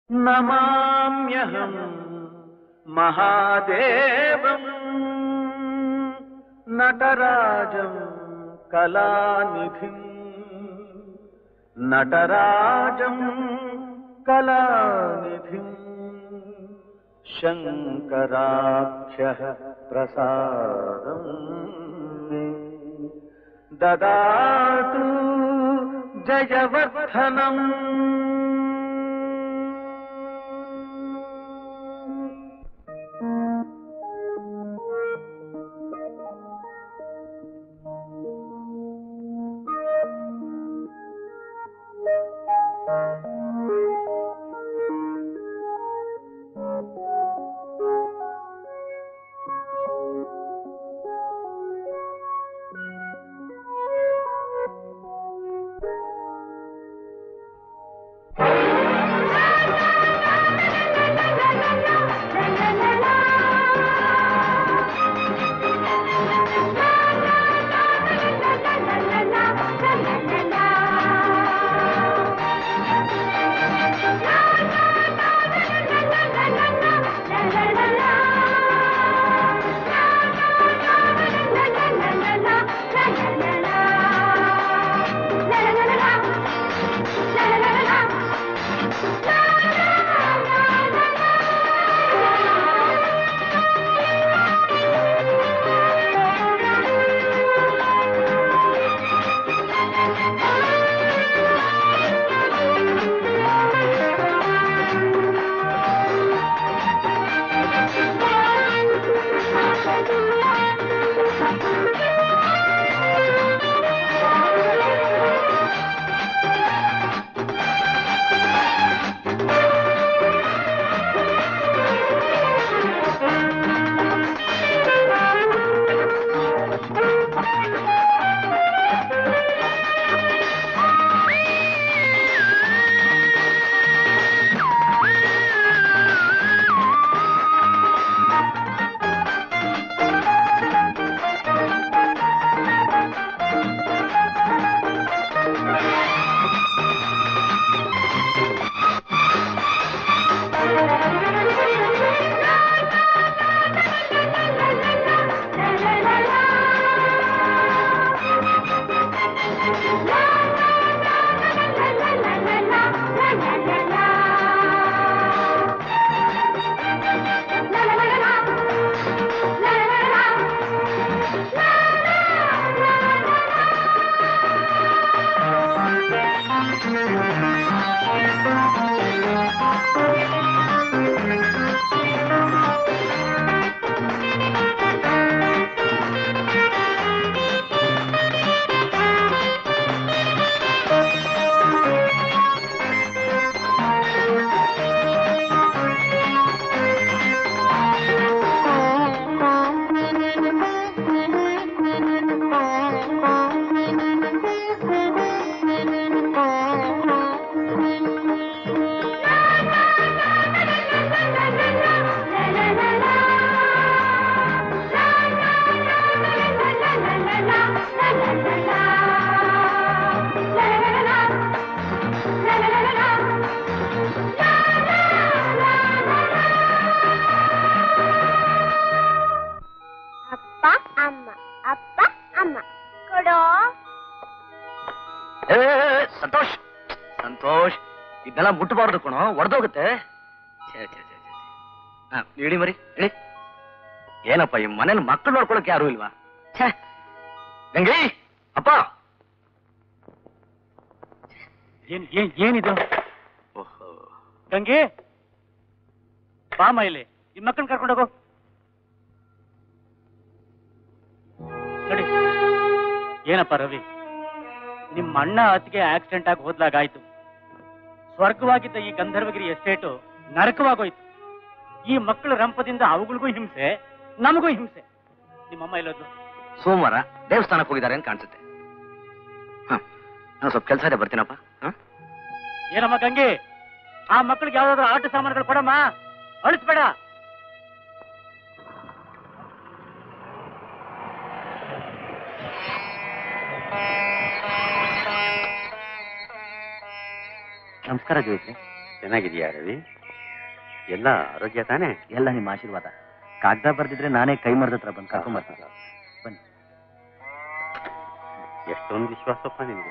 नमाम्यहं महादेवं नटराजं कलानिधिं नटराजं कलानिधिं शंकराख्यः प्रसादं मे ददातु जयवर्धनम्। ಇದೆಲ್ಲ ಮುಟ್ಟಬಾರ್ದು ಕಣೋ, ಒಡೆದೋಗುತ್ತೆ. ಇಳಿ ಮರಿ ಇಳಿ. ಏನಪ್ಪ ಈ ಮನೇಲಿ ಮಕ್ಕಳು ನೋಡ್ಕೊಳಕ್ಕೆ ಯಾರು ಇಲ್ವಾ? ಗಂಗೆ ಅಪ್ಪ, ಏನಿದು? ಗಂಗೆ ಬಾಮ ಇಲ್ಲಿ, ಈ ಮಕ್ಕಳನ್ನ ಕರ್ಕೊಂಡೋಗು. ನೋಡಿ ಏನಪ್ಪ ರವಿ, ನಿಮ್ಮ ಅಣ್ಣ ಅತ್ತಿಗೆ ಆಕ್ಸಿಡೆಂಟ್ ಆಗಿ ಹೋದ್ಲಾಗಾಯ್ತು. ಸ್ವರ್ಗವಾಗಿದ್ದ ಈ ಗಂಧರ್ವಗಿರಿ ಎಸ್ಟೇಟು ನರಕವಾಗೋಯ್ತು. ಈ ಮಕ್ಕಳ ರಂಪದಿಂದ ಅವುಗಳಿಗೂ ಹಿಂಸೆ, ನಮಗೂ ಹಿಂಸೆ. ನಿಮ್ಮಮ್ಮ ಇಲ್ಲೋದು? ಸೋಮವಾರ ದೇವಸ್ಥಾನಕ್ಕೆ ಹೋಗಿದ್ದಾರೆ ಅಂತ ಕಾಣಿಸುತ್ತೆ. ನಾನು ಸ್ವಲ್ಪ ಕೆಲಸ ಇದೆ, ಬರ್ತೀನಪ್ಪ. ಏನಮ್ಮ ಗಂಗೆ, ಆ ಮಕ್ಕಳಿಗೆ ಯಾವ್ದಾದ್ರು ಆಟ ಸಾಮಾನುಗಳು ಕೊಡಮ್ಮ, ಅಳಿಸ್ಬೇಡ. ನಮಸ್ಕಾರ ಜೋಯ್ಸಿ. ಚೆನ್ನಾಗಿದೆಯಾ ರವಿ? ಎಲ್ಲ ಆರೋಗ್ಯ ತಾನೇ? ಎಲ್ಲ ನಿಮ್ಮ ಆಶೀರ್ವಾದ. ಕಾಗದ ಬರ್ದಿದ್ರೆ ನಾನೇ ಕೈ ಮರದ ಹತ್ರ ಬಂದು ಕರ್ಕೊಂಡ್ಬರ್ತೀನಿ. ಬನ್ನಿ. ಎಷ್ಟೊಂದು ವಿಶ್ವಾಸಪ್ಪ ನಿನಗೆ.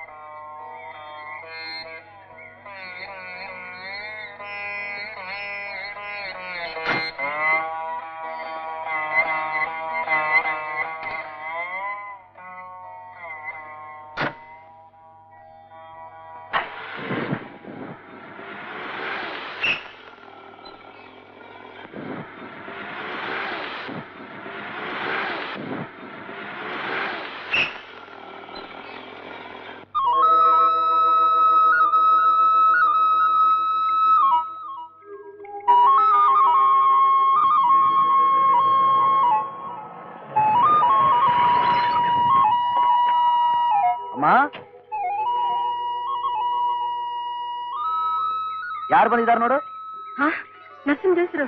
ಯಾರು ಬಂದಿದ್ದಾರೆ ನೋಡು. ನರಸಿಂಹ ಹೆಸರು.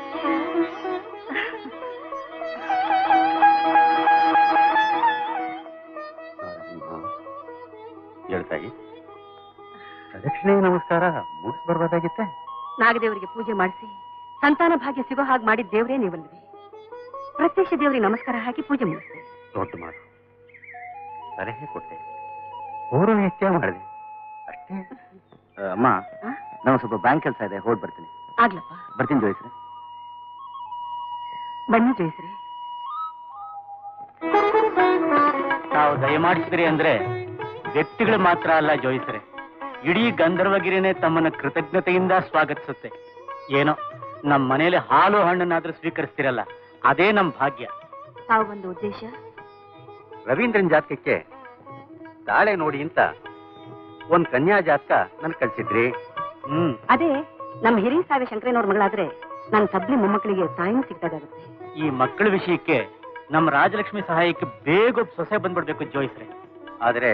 ಹೇಳ್ತಾಯಿ ಪ್ರದಕ್ಷಿಣೆ ನಮಸ್ಕಾರ ಮುಗಿಸ್ ಬರ್ಬೋದಾಗಿತ್ತೆ. ನಾಗದೇವರಿಗೆ ಪೂಜೆ ಮಾಡಿಸಿ ಸಂತಾನ ಭಾಗ್ಯ ಸಿಗೋ ಹಾಗೆ ಮಾಡಿದ ದೇವರೇ ನೀವಲ್ವೇ? ಪ್ರತ್ಯಕ್ಷ ದೇವರಿಗೆ ನಮಸ್ಕಾರ ಹಾಕಿ ಪೂಜೆ ಮುಗಿಸ್ತೆ. ದೊಡ್ಡ ಮಾಡು. ಸಲಹೆ ಕೊಟ್ಟೆ, ಪೂರ್ವ ಹೆಚ್ಚೆ ಮಾಡಿದೆ ಅಷ್ಟೇ. ಅಮ್ಮ, ನಾನು ಸ್ವಲ್ಪ ಬ್ಯಾಂಕ್ ಕೆಲಸ ಇದೆ, ಹೊರಡ್ ಬರ್ತೀನಿ. ಆಗ್ಲಪ್ಪ. ಬರ್ತೀನಿ ಜೋಯಿಸ್ರೆ. ಬನ್ನಿ ಜೋಯಿಸ್ರೆ. ತಾವು ದಯಮಾಡಿಸಿದ್ರಿ ಅಂದ್ರೆ ವ್ಯಕ್ತಿಗಳು ಮಾತ್ರ ಅಲ್ಲ ಜೋಯಿಸ್ರೆ, ಇಡೀ ಗಂಧರ್ವಗಿರಿನೇ ತಮ್ಮನ್ನ ಕೃತಜ್ಞತೆಯಿಂದ ಸ್ವಾಗತಿಸುತ್ತೆ. ಏನೋ ನಮ್ಮ ಮನೇಲಿ ಹಾಲು ಹಣ್ಣನ್ನಾದ್ರೂ ಸ್ವೀಕರಿಸ್ತಿರಲ್ಲ, ಅದೇ ನಮ್ ಭಾಗ್ಯ. ತಾವು ಒಂದು ಉದ್ದೇಶ? ರವೀಂದ್ರನ್ ಜಾತಕಕ್ಕೆ ತಾಳೆ ನೋಡಿ ಅಂತ ಒಂದ್ ಕನ್ಯಾ ಜಾತಕ ನನ್ ಕಳ್ಸಿದ್ರಿ. ಅದೇ ನಮ್ಮ ಹಿರಿಯ ಸಾವೆ ಶಂಕರನವ್ರ ಮಗಳಾದ್ರೆ ನನ್ನ ಸಬ್ಲಿ ಮೊಮ್ಮಕ್ಕಳಿಗೆ ತಾಯಿನೂ ಸಿಗ್ದಾಗುತ್ತೆ. ಈ ಮಕ್ಕಳ ವಿಷಯಕ್ಕೆ ನಮ್ಮ ರಾಜಲಕ್ಷ್ಮಿ ಸಹಾಯಕ್ಕೆ ಬೇಗ ಸೊಸೆ ಬಂದ್ಬಿಡ್ಬೇಕು ಜೋಯಿಸ್ರೆ. ಆದ್ರೆ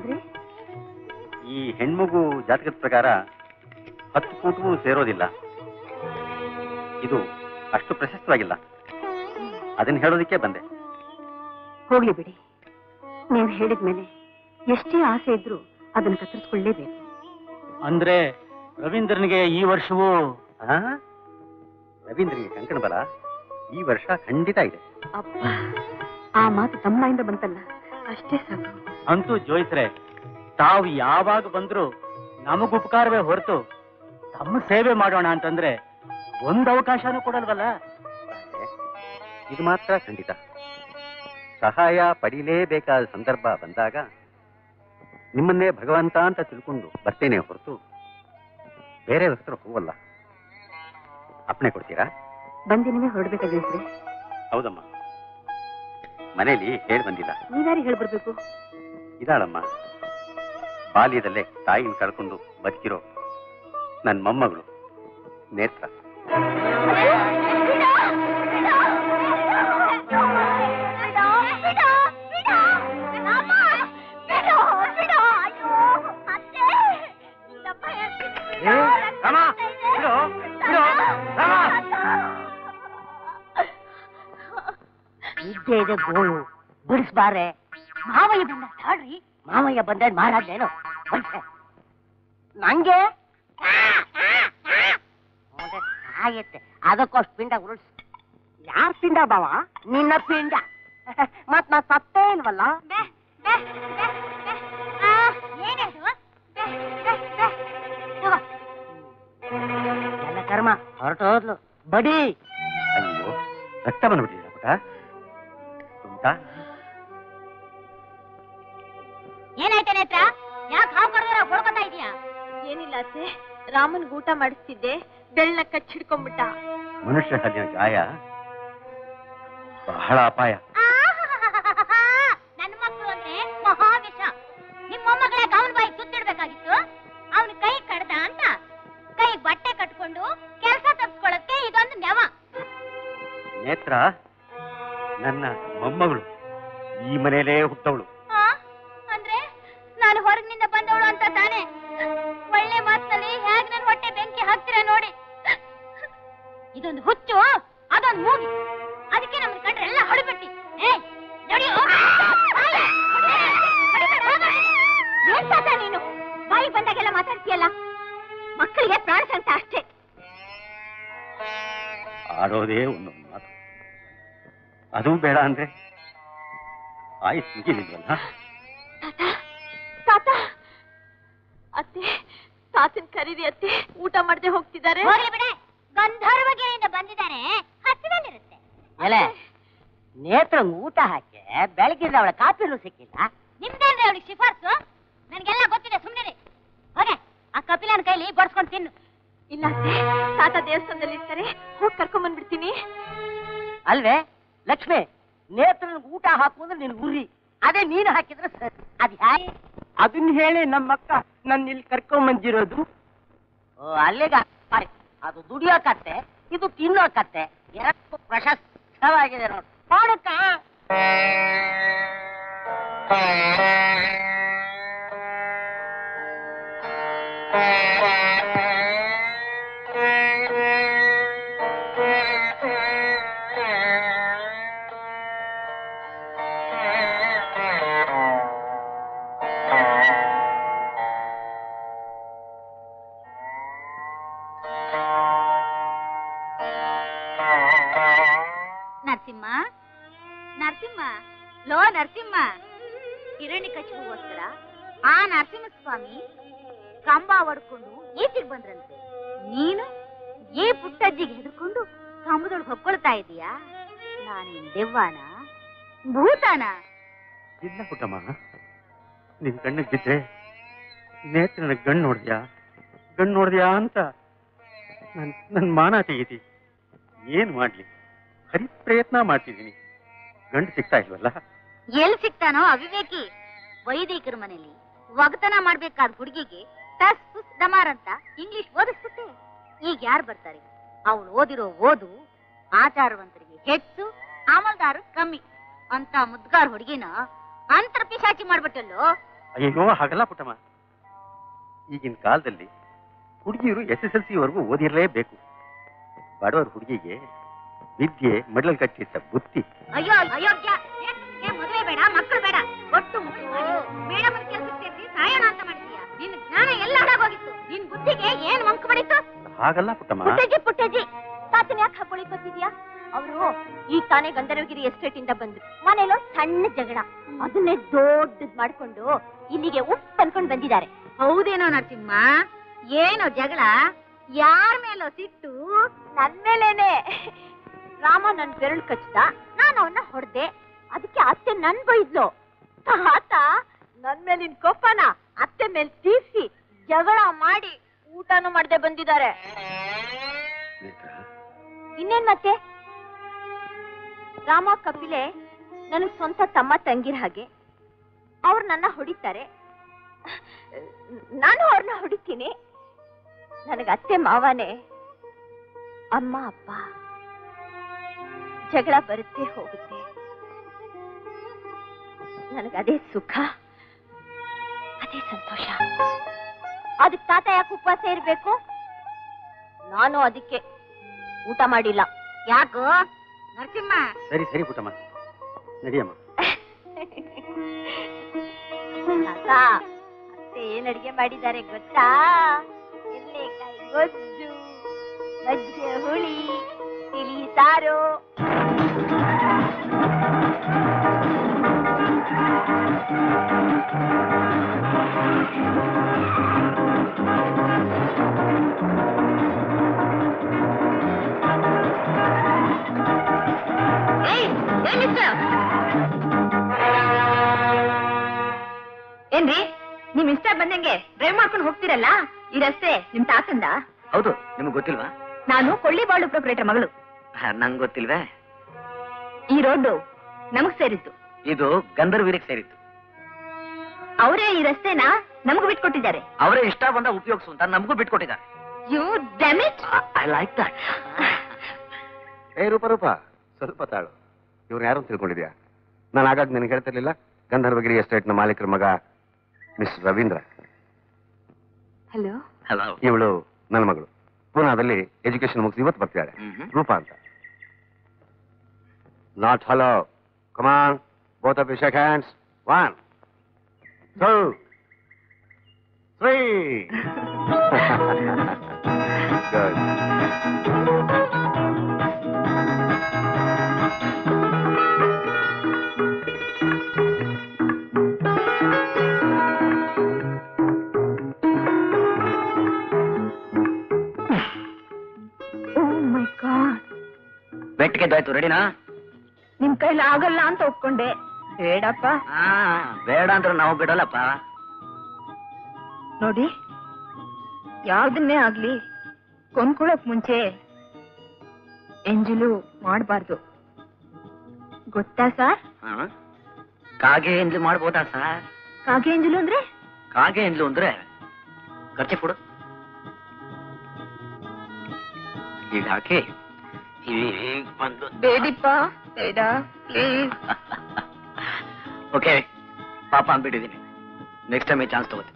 ಈ ಹೆಣ್ಮಗು ಜಾತಕದ ಪ್ರಕಾರ 10 ಕೂಟವೂ ಸೇರೋದಿಲ್ಲ. ಇದು ಅಷ್ಟು ಪ್ರಶಸ್ತವಾಗಿಲ್ಲ. ಅದನ್ನ ಹೇಳೋದಕ್ಕೆ ಬಂದೆ. ಹೋಗ್ಲಿ ಬಿಡಿ, ನೀವು ಹೇಳಿದ್ಮೇಲೆ ಎಷ್ಟೇ ಆಸೆ ಇದ್ರೂ ಅದನ್ನ ಕತ್ತರಿಸ್ಕೊಳ್ಳೇಬೇಕು. ಅಂದ್ರೆ ರವೀಂದ್ರನಿಗೆ ಈ ವರ್ಷವೂ? ರವೀಂದ್ರನಿಗೆ ಕಂಕಣ ಬಲ ಈ ವರ್ಷ ಖಂಡಿತ ಇದೆ. ಅಪ್ಪ, ಆ ಮಾತು ತಮ್ಮಯಿಂದ ಬಂತಲ್ಲ, ಅಷ್ಟೇ ಸಾಕು. ಅಂತೂ ಜೋಯಿಸ್ರೆ, ತಾವು ಯಾವಾಗ ಬಂದ್ರು ನಮಗ್ ಉಪಕಾರವೇ ಹೊರತು ತಮ್ಮ ಸೇವೆ ಮಾಡೋಣ ಅಂತಂದ್ರೆ ಒಂದ್ ಅವಕಾಶನೂ ಕೊಡಲ್ವಲ್ಲ. ಇದು ಮಾತ್ರ ಖಂಡಿತ. ಸಹಾಯ ಪಡೀಲೇಬೇಕಾದ ಸಂದರ್ಭ ಬಂದಾಗ ನಿಮ್ಮನ್ನೇ ಭಗವಂತ ಅಂತ ತಿಳ್ಕೊಂಡು ಬರ್ತೇನೆ ಹೊರತು ಬೇರೆ ಹತ್ರ ಹೋಗಲ್ಲ. ಅಪ್ಪಣೆ ಕೊಡ್ತೀರಾ? ಬಂದಿನೇ ಹೊರಡ್ಬೇಕಾಗಿದ್ರೆ. ಹೌದಮ್ಮ, ಮನೇಲಿ ಹೇಳಿ ಬಂದಿಲ್ಲ. ನೀವ್ಯಾರಿಗೆ ಹೇಳಿ ಬರ್ಬೇಕು? ಇದಾಳಮ್ಮ, ಬಾಲ್ಯದಲ್ಲೇ ತಾಯಿನ ಕಳ್ಕೊಂಡು ಬದುಕಿರೋ ನನ್ನ ಮೊಮ್ಮಗಳು ನೇತ್ರ. ಇದ್ದೇ ಇದೆ ಗೋಳು, ಬಿಡಿಸ್ಬಾರೆ. ಮಾವಯ್ಯ ಬಂದ ತಾಳ್ರಿ. ಮಾವಯ್ಯ ಬಂದ ಮಾರಾಡ್ಲೇನು ನಂಗೆ ಆಯತ್ತೆ. ಅದಕ್ಕೋಷ್ಟು ಪಿಂಡ ಉರುಳ್ಸ್. ಯಾರ್ ಪಿಂಡ ಬಾವ? ನಿನ್ನ ಪಿಂಡ. ಮತ್ ನಾ ಸತ್ತೇ ಇಲ್ವಲ್ಲ. ಎಲ್ಲ ಕರ್ಮ ಹೊರಟೋದ್ಲು. ಬಡಿ. ಅಯ್ಯೋ, ರಕ್ತ ಬಂದ್ಬಿಟ್ಟಿದೆ ಪುಟ. ತುಂಟ ಏನಾಯ್ತ ನೇತ್ರ? ಯಾಕೆ ಹಾವು ಕರೆದ್ರ ಹೊಡ್ಕೊತಾ ಇದೀಯಾ? ಏನಿಲ್ಲ ಅತ್ತೆ, ರಾಮನ್ ಊಟ ಮಾಡಿಸ್ತಿದ್ದೆ, ಬೆಳ್ಳ ಕಚ್ಚಿಡ್ಕೊಂಡ್ಬಿಟ್ಟ. ಮನುಷ್ಯ ಹಲ್ಲಿನ ಗಾಯ ಬಹಳ ಅಪಾಯ. ನನ್ನ ಮಕ್ಕಳು ಅಂದ್ರೆ ಮಹಾವಿಷ. ನಿಮ್ಮ ಮೊಮ್ಮಗಳೇ ಅವನ ಬಾಯಿ ಸುತ್ತಿಡ್ಬೇಕಾಗಿತ್ತು. ಅವನ ಕೈ ಕಡ್ದ ಅಂತ ಕೈ ಬಟ್ಟೆ ಕಟ್ಕೊಂಡು ಕೆಲಸ ತಪ್ಪಿಸ್ಕೊಳ್ಳಕ್ಕೆ ಇದೊಂದು ನೆವ. ನೇತ್ರ ನನ್ನ ಮೊಮ್ಮಗಳು, ಈ ಮನೆಯಲ್ಲೇ ಹುಟ್ಟವಳು. ಅಂದ್ರೆ ನಾನು ಹೊರಗಿನಿಂದ ಬಂದವಳು ಅಂತ ತಾನೆ? ಒಳ್ಳೆ ಮಾತಿನಲ್ಲಿ ಹೇಗೆ ನನ್ನ ಹೊಟ್ಟೆ ಬೆಂಕಿ ಹಾಕ್ತೀರಾ ನೋಡಿ. ಇದೊಂದು ಹುಚ್ಚು, ಅದೊಂದು ಮೂಗಿ. ಅದಕ್ಕೆ ನಮ್ಮನ್ನ ಕಂಡ್ರೆ ಎಲ್ಲ ಹೊಡಿಬಿಟ್ಟಿ. ನೀನು ಬಾಯಿ ಬಂದಾಗೆಲ್ಲ ಮಾತಾಡ್ತೀಯಲ್ಲ. ಮಕ್ಕಳಿಗೆ ಪ್ರಾಣ ಸಂತ ಅಷ್ಟೇ. ಆಡೋದೇ ಒಂದೊಂದು ಮಾತು. ಅದು ಬೇಡ ಅಂದ್ರೆ ಆಯ್ತು ಮುಗಿಲಿಲ್ವಲ್ಲ. ತಾತ ಅತ್ತೆ, ತಾತನ್ ಕರೀರಿ ಅತ್ತೆ, ಊಟ ಮಾಡದೆ ಹೋಗ್ತಿದ್ದಾರೆ. ಗಂಧರ್ವಗಿರಿಯಿಂದ ಬಂದಿದ್ದಾನೆ, ಹಸಿವೆಲ್ಲಿರುತ್ತೆ. ಅಲ್ಲ, ನೇತ್ರ ಊಟ ಹಾಕಿ ಬೆಳಗಿಂದ ಅವಳ ಕಾಪಿನೂ ಸಿಕ್ಕಿಲ್ಲ. ನಿಮ್ದೇನ್ರಿ ಅವಳಿಗೆ ಶಿಫಾರ್ಸು? ನನ್ಗೆಲ್ಲ ಗೊತ್ತಿದೆ, ಸುಮ್ಮನೆ ಹೋಗೆ ಆ ಕಪಿಲನ ಕೈಲಿ ಬಡ್ಸ್ಕೊಂಡು ತಿನ್ನು. ಇಲ್ಲ ಅತ್ತೆ, ತಾತ ದೇವಸ್ಥಾನದಲ್ಲಿ ಇರ್ತಾರೆ, ಹೋಗಿ ಕರ್ಕೊಂಡ್ ಬಂದ್ಬಿಡ್ತೀನಿ. ಅಲ್ವೇ ಲಕ್ಷ್ಮಿ, ನೇತ್ರ ಊಟ ಹಾಕು ಅಂದ್ರೆ ನಿನ್ ಗುರಿ, ಅದೇ ನೀನು ಹಾಕಿದ್ರೆ ಸರಿ. ಅದ್ ಹೇಗೆ? ಅದನ್ನ ಹೇಳಿ ನಮ್ಮಕ್ಕ ನನ್ನ ಇಲ್ಲಿ ಕರ್ಕೊಂಡ್ ಬಂದಿರೋದು. ಅಲ್ಲಿಗ ಅದು ದುಡಿಯೋ ಕತ್ತೆ, ಇದು ತಿನ್ನೋ ಕತ್ತೆ, ಎರಡಕ್ಕೂ ಪ್ರಶಸ್ತವಾಗಿದೆ ನೋಡಿ. ಮಾಡಕ್ಕ ನರಸಿಂಹ, ನರಸಿಂಹ, ಲೋ ನರಸಿಂಹ, ಕಿರಣಿ ಕಚ್ಚಿಗೋಸ್ಕರ ಆ ನರಸಿಂಹಸ್ವಾಮಿ ಕಂಬ ಹೊಡ್ಕೊಂಡು ಈಚೆಗೆ ಬಂದ್ರಂತೆ. ನೀನು ಈ ಪುಟ್ಟಜ್ಜಿಗೆ ಹೆದರ್ಕೊಂಡು ಕಂಬದೊಳಗೆ ಹೊಕ್ಕೊಳ್ತಾ ಇದೀಯಾ? ನಾನೇನ್ ದೆವ್ವಾನ, ಭೂತಾನ? ಇಲ್ಲ ಪುಟ್ಟಮ್ಮ, ನಿನ್ ಕಣ್ಣಿಗೆ ಬಿದ್ರೆ ನೇತ್ರನ ಗಣ್ಣು ನೋಡ್ದ್ಯಾ ಅಂತ ನನ್ ಮಾನ ತೆಗೀತಿ. ಏನ್ ಮಾಡ್ಲಿ, ಹರಿ ಪ್ರಯತ್ನ ಮಾಡ್ತಿದ್ದೀನಿ, ಗಂಡು ಸಿಗ್ತಾ ಇಲ್ವಲ್ಲ. ಎಲ್ಲಿ ಸಿಗ್ತಾನೋ ಅವಿವೇಕಿ. ವೈದಿಕರ ಮನೇಲಿ ಒಗತನ ಮಾಡ್ಬೇಕಾದ ಹುಡುಗಿಗೆ ಟಸ್ ಪುಸ್ ಡಮಾರ್ ಅಂತ ಇಂಗ್ಲಿಷ್ ಓದಿಸ್ಬಿಟ್ಟೆ. ಈಗ ಯಾರು ಬರ್ತಾರೆ? ಅವಳು ಓದಿರೋ ಓದು ಆಚಾರವಂತರಿಗೆ ಹೆಚ್ಚು, ಅಮಲ್ದಾರು ಕಮ್ಮಿ ಅಂತ ಮುದ್ಗಾರ್ ಹುಡುಗಿನ ಅಂತರ್ ಪಿಶಾಚಿ ಮಾಡ್ಬಿಟ್ಟಲ್ಲೋ. ಅಯ್ಯೋ ಹಾಗಲ್ಲ ಪುಟ್ಟಮ್ಮ, ಈಗಿನ ಕಾಲದಲ್ಲಿ ಹುಡುಗಿಯರು SSLC ವರೆಗೂ ಓದಿರಲೇಬೇಕು. ಬಡವರ ಹುಡುಗಿಗೆ ವಿದ್ಯೆ ಮಡಲಲ್ಲಿ ಕಟ್ಟಿದ್ದ ಬುತ್ತಿ. ಅಯ್ಯೋ ಅಯೋಗ್ಯ, ಮದುವೆ ಬೇಡ, ಮಕ್ಕಳು ಬೇಡ, ಒಟ್ಟು ಮೇಡಮ್ ಕೆಲಸಕ್ಕೆ ಸೇರಿಸಿ ಸಾಯೋಣ ಅಂತ ಮಾಡಿದೀಯ. ನಿನ್ನ ಜ್ಞಾನ ಎಲ್ಲ ಹಾಳಾಗೋಗಿತ್ತು. ನಿನ್ ಬುದ್ಧಿಗೆ ಏನ್ ಮಂಕು ಬಡಿತು? ಹಾಗಲ್ಲ ಪುಟ್ಟಮ್ಮ. ಪುಟ್ಟಜ್ಜಿ ತಾತನ ಯಾಕೆ ಹಾಕೊಳ್ಳಿ ಬರ್ತಿದ್ಯಾ? ಅವರು ಈಗ ತಾನೇ ಗಂಧರ್ವಗಿರಿ ಎಸ್ಟೇಟ್ ಇಂದ ಬಂದ್ರು. ಮನೇಲೋ ಸಣ್ಣ ಜಗಳ, ಅದನ್ನೇ ದೊಡ್ಡದ್ ಮಾಡ್ಕೊಂಡು ಇಲ್ಲಿಗೆ ಉಪ್ಪು ಅನ್ಕೊಂಡ್ ಬಂದಿದ್ದಾರೆ. ಹೌದೇನೋ ನರಸಿಂಹ? ಏನೋ ಜಗಳ? ಯಾರ ಮೇಲೋ ಸಿಟ್ಟು? ನನ್ ಮೇಲೇನೆ. ರಾಮ ನನ್ ಬೆರಳು ಕಚ್ಚಿದ, ನಾನು ಅವನ್ನ ಹೊಡೆದೆ, ಅದಕ್ಕೆ ಅತ್ತೆ ನನ್ ಬೈದ್ಲು. ತಾತ ನನ್ ಮೇಲಿನ ಕೋಪನ ಅತ್ತೆ ಮೇಲೆ ತೀರ್ಸಿ ಜಗಳ ಮಾಡಿ ಊಟನೂ ಮಾಡದೆ ಬಂದಿದ್ದಾರೆ. ಇನ್ನೇನ್ ಮತ್ತೆ? ರಾಮ ಕಪಿಲೆ ನನಗ್ ಸ್ವಂತ ತಮ್ಮ ತಂಗಿರ ಹಾಗೆ. ಅವ್ರು ನನ್ನ ಹೊಡಿತಾರೆ, ನಾನು ಅವ್ರನ್ನ ಹೊಡಿತೀನಿ. ನನಗ ಅತ್ತೆ ಮಾವನೇ, ಅಮ್ಮ ಅಪ್ಪ. ಜಗಳ ಬರುತ್ತೆ ಹೋಗುತ್ತೆ, ನನಗದೇ ಸುಖ, ಅದೇ ಸಂತೋಷ. ಅದಕ್ಕೆ ತಾತ ಯಾಕೆ ಉಪವಾಸ ಇರ್ಬೇಕು? ನಾನು ಅದಕ್ಕೆ ಊಟ ಮಾಡಿಲ್ಲ. ಯಾಕೋ ನರಸಿಂಹ? ಸರಿ ಸರಿ ಪುಟ್ಟಮ್ಮ, ನಡಿಯಮ್ಮ. ತಾತ, ಅತ್ತೆ ಏನ್ ಅಡಿಗೆ ಮಾಡಿದ್ದಾರೆ ಗೊತ್ತಾ? ಎಳ್ಳೆಕಾಯಿ ಗೊಜ್ಜು, ಮಜ್ಜಿಗೆ ಹುಳಿ, ತಿಳಿ ಸಾರು. ಏನ್ರಿ, ನಿಮ್ ಇಷ್ಟ ಬಂದಂಗೆ ಡ್ರೈವ್ ಮಾಡ್ಕೊಂಡು ಹೋಗ್ತಿರಲ್ಲ, ಈ ರಸ್ತೆ ನಿಮ್ ತಾತಂದ? ಹೌದು, ನಿಮ್ಗೆ ಗೊತ್ತಿಲ್ವಾ? ನಾನು ಕೊಳ್ಳಿಬಾಳು ಪ್ರೊಪರೇಟರ್ ಮಗಳು. ನಂಗೆ ಗೊತ್ತಿಲ್ವೇ? ಈ ರೋಡ್ ನಮಗ್ ಸೇರಿತ್ತು. ಇದು ಗಂಧರ್ವೀರಿಗೆ ಸೇರಿತ್ತು. ಅವರೇ ಈ ರಸ್ತೆನ ನಮಗೂ ಬಿಟ್ಕೊಟ್ಟಿದ್ದಾರೆ. ಅವರೇ ಇಷ್ಟ ಬಂದ ಉಪಯೋಗಿಸು ಅಂತ ನಮಗೂ ಬಿಟ್ಕೊಟ್ಟಿದ್ದಾರೆ. You damn it. I like that. Roopa ಸ್ವಲ್ಪ ತಾಳು. ಇವ್ರು ಯಾರು ಅಂತ ತಿಳ್ಕೊಂಡಿದ್ಯಾ? ನಾನು ಆಗಾಗ ನಿನಗೆ ಹೇಳ್ತಿರ್ಲಿಲ್ಲ, ಗಂಧರ್ವಗಿರಿ ಎಸ್ಟೇಟ್ನ ಮಾಲೀಕರ ಮಗ ಮಿಸ್ ರವೀಂದ್ರ. ಹಲೋ. ಹಲೋ. ಇವಳು ನನ್ನ ಮಗಳು, ಪೂನಾದಲ್ಲಿ ಎಜುಕೇಶನ್ ಮುಗಿಸಿ ಇವತ್ತು ಬರ್ತಿದ್ದಾಳೆ, ರೂಪಾ ಅಂತ. Not hello. Come on, both of you shake hands. 1 2 3. Good. ಒಟ್ಟಿಗೆದ್ದಾಯ್ತು. ರೆಡಿನಾ? ನಿಮ್ ಕೈಲಿ ಆಗಲ್ಲ ಅಂತ ಒಪ್ಕೊಂಡೆ. ಬೇಡಪ್ಪ. ಬೇಡ ಅಂದ್ರೆ ನಾವು ಬಿಡಲ್ಲಪ್ಪ. ನೋಡಿ, ಯಾವ್ದನ್ನೇ ಆಗ್ಲಿ ಕೊಂಡ್ಕೊಳಕ್ ಮುಂಚೆ ಎಂಜಲು ಮಾಡಬಾರ್ದು. ಗೊತ್ತಾ ಸರ್? ಕಾಗೆ ಎಂಜಲು ಮಾಡ್ಬೋದಾ ಸರ್? ಕಾಗೆ ಎಂಜಲು ಅಂದ್ರೆ? ಕಾಗೆ ಎಂಜಲು ಅಂದ್ರೆ ಖರ್ಚು ಕೊಡು. ಈಗ ಹಾಕಿ ಈಗ ಬಂದು. ಬೇಡಿಪ್ಪ, ಬೇಡ ಪ್ಲೀಸ್. ಓಕೆ, ಪಾಪ ಅಂದ್ಬಿಟ್ಟಿದ್ದೀನಿ. ನೆಕ್ಸ್ಟ್ ಟೈಮ್ ಈ ಚಾನ್ಸ್ ತಗೋತೀನಿ.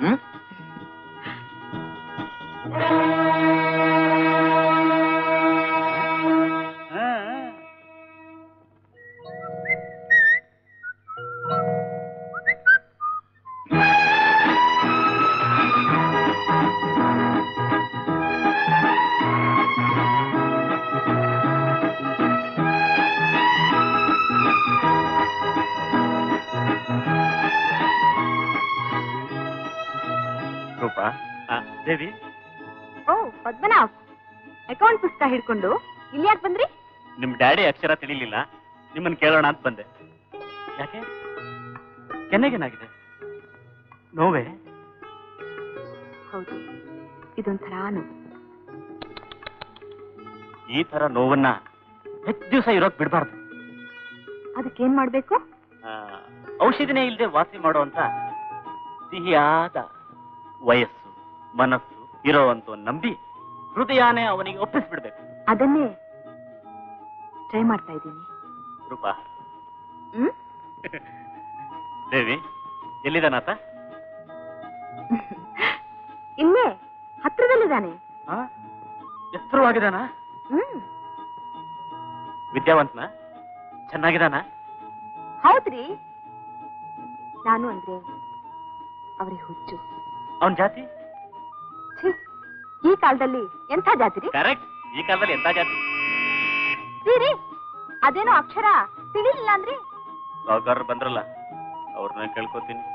ರೂಪಾ, ದೇವಿ. ಓ ಪದ್ಮನಾಭ್, ಅಕೌಂಟ್ ಪುಸ್ತಕ ಹಿಡ್ಕೊಂಡು ಇಲ್ಲಿ ಯಾಕೆ ಬಂದ್ರಿ? ನಿಮ್ ಡ್ಯಾಡಿ ಅಕ್ಷರ ತಿಳಿಲಿಲ್ಲ, ನಿಮ್ಮನ್ನ ಕೇಳೋಣ ಅಂತ ಬಂದೆ. ಯಾಕೆ? ಕೆನ್ನೆಗೇನಾಗಿದೆ? ನೋವೇ? ಹೌದು, ಇದೊಂಥರ ನೋವು. ಈ ತರ ನೋವನ್ನ ಹೆಚ್ಚು ದಿವಸ ಇರೋಕ್ ಬಿಡ್ಬಾರ್ದು. ಅದಕ್ಕೇನ್ ಮಾಡ್ಬೇಕು? ಔಷಧಿನೇ ಇಲ್ಲದೆ ವಾಸಿ ಮಾಡುವಂತ ಸಿಹಿಯಾದ ವಯಸ್ಸು, ಮನಸ್ಸು ಇರೋವಂತ ನಂಬಿ ಹೃದಯನೇ ಅವನಿಗೆ ಒಪ್ಪಿಸ್ಬಿಡ್ಬೇಕು. ಅದನ್ನೇ ಟ್ರೈ ಮಾಡ್ತಾ ಇದ್ದೀನಿ. ರೂಪಾ. ದೇವಿ, ಎಲ್ಲಿದ್ದಾನಾತ? ಇಲ್ಲೇ ಹತ್ರದಲ್ಲಿದ್ದಾನೆ. ಎತ್ತರವಾಗಿದ್ದಾನ? ವಿದ್ಯಾವಂತನ? ಚೆನ್ನಾಗಿದ್ದಾನ? ಹೌದ್ರಿ, ನಾನು ಅಂದ್ರೆ ಅವ್ರಿಗೆ ಹುಚ್ಚು. ಅವನ್ ಜಾತಿ? ಈ ಕಾಲದಲ್ಲಿ ಎಂಥ ಜಾತಿ ರೀ? ಕರೆಕ್ಟ್, ಈ ಕಾಲದಲ್ಲಿ ಎಂತ ಜಾತಿ? ರೀ, ಅದೇನೋ ಅಕ್ಷರ ತಿಳಿಲಿಲ್ಲ ಅಂದ್ರಿ. ಸಾವುಕಾರರು ಬಂದ್ರಲ್ಲ, ಅವ್ರನ್ನ ಕೇಳ್ಕೊತೀನಿ.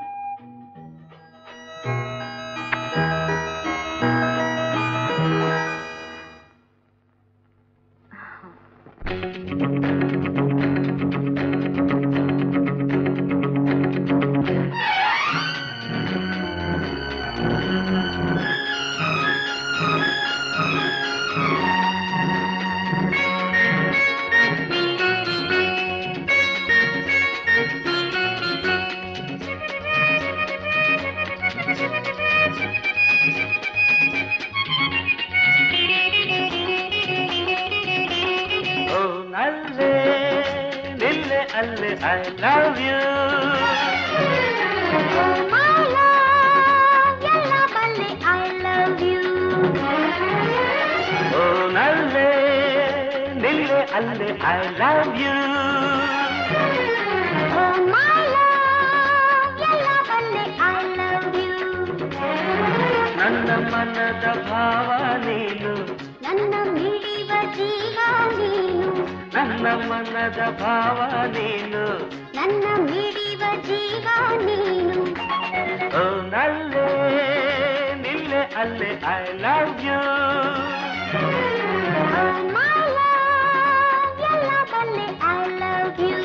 I love you. Oh my love, yalla balle, I love you. Oh nalle, nille alle, I love you. Oh my love, yalla balle, I love you. Nanna manada bhava neenu, nanna midiva jeeva neenu. Nanna manada bhava neenu, nanna midiva jeeva neenu. Oh nalle, nille alle, I love you. Oh my love, yalla balle, I love you.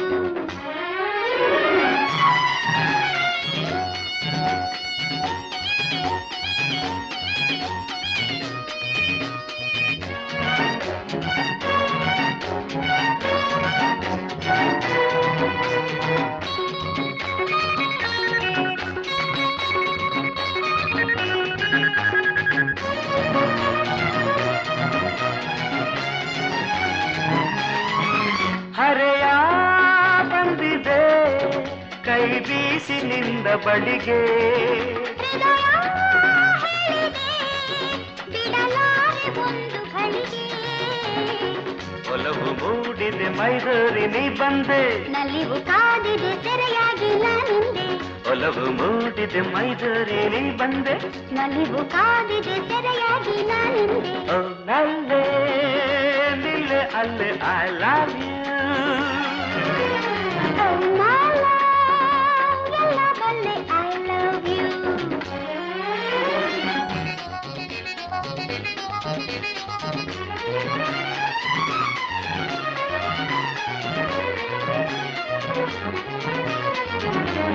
ಹರೆಯ ಬಂದಿದೆ ಕೈ ಬೀಸಿನಿಂದ ಬಳಿಗೆ, ಹೃದಯ ಹೇಳಿದೆ ಬಿಡಲಾರೆ ಒಂದು ಘಳಿಗೆ. ಒಲವು ಮೂಡಿದೆ ಮೈದೂರಿ ನೀ ಬಂದೆ, ನಲಿವು ಕಾದಿದೆ ಸೆರೆಯಾಗಿ ನಾನಿಂದೆ. ಒಲವು ಮೂಡಿದೆ ಮೈದೂರಿ ನೀ ಬಂದೆ, ನಲಿವು ಕಾದಿದೆ ಸೆರೆಯಾಗಿ ನಾನಿಂದೆ. ಓ ನಲ್ಲೆ ನಿಲ್ಲೆ ಅಲ್ಲೆ I love you. Oh my love, yalla balle, I love you.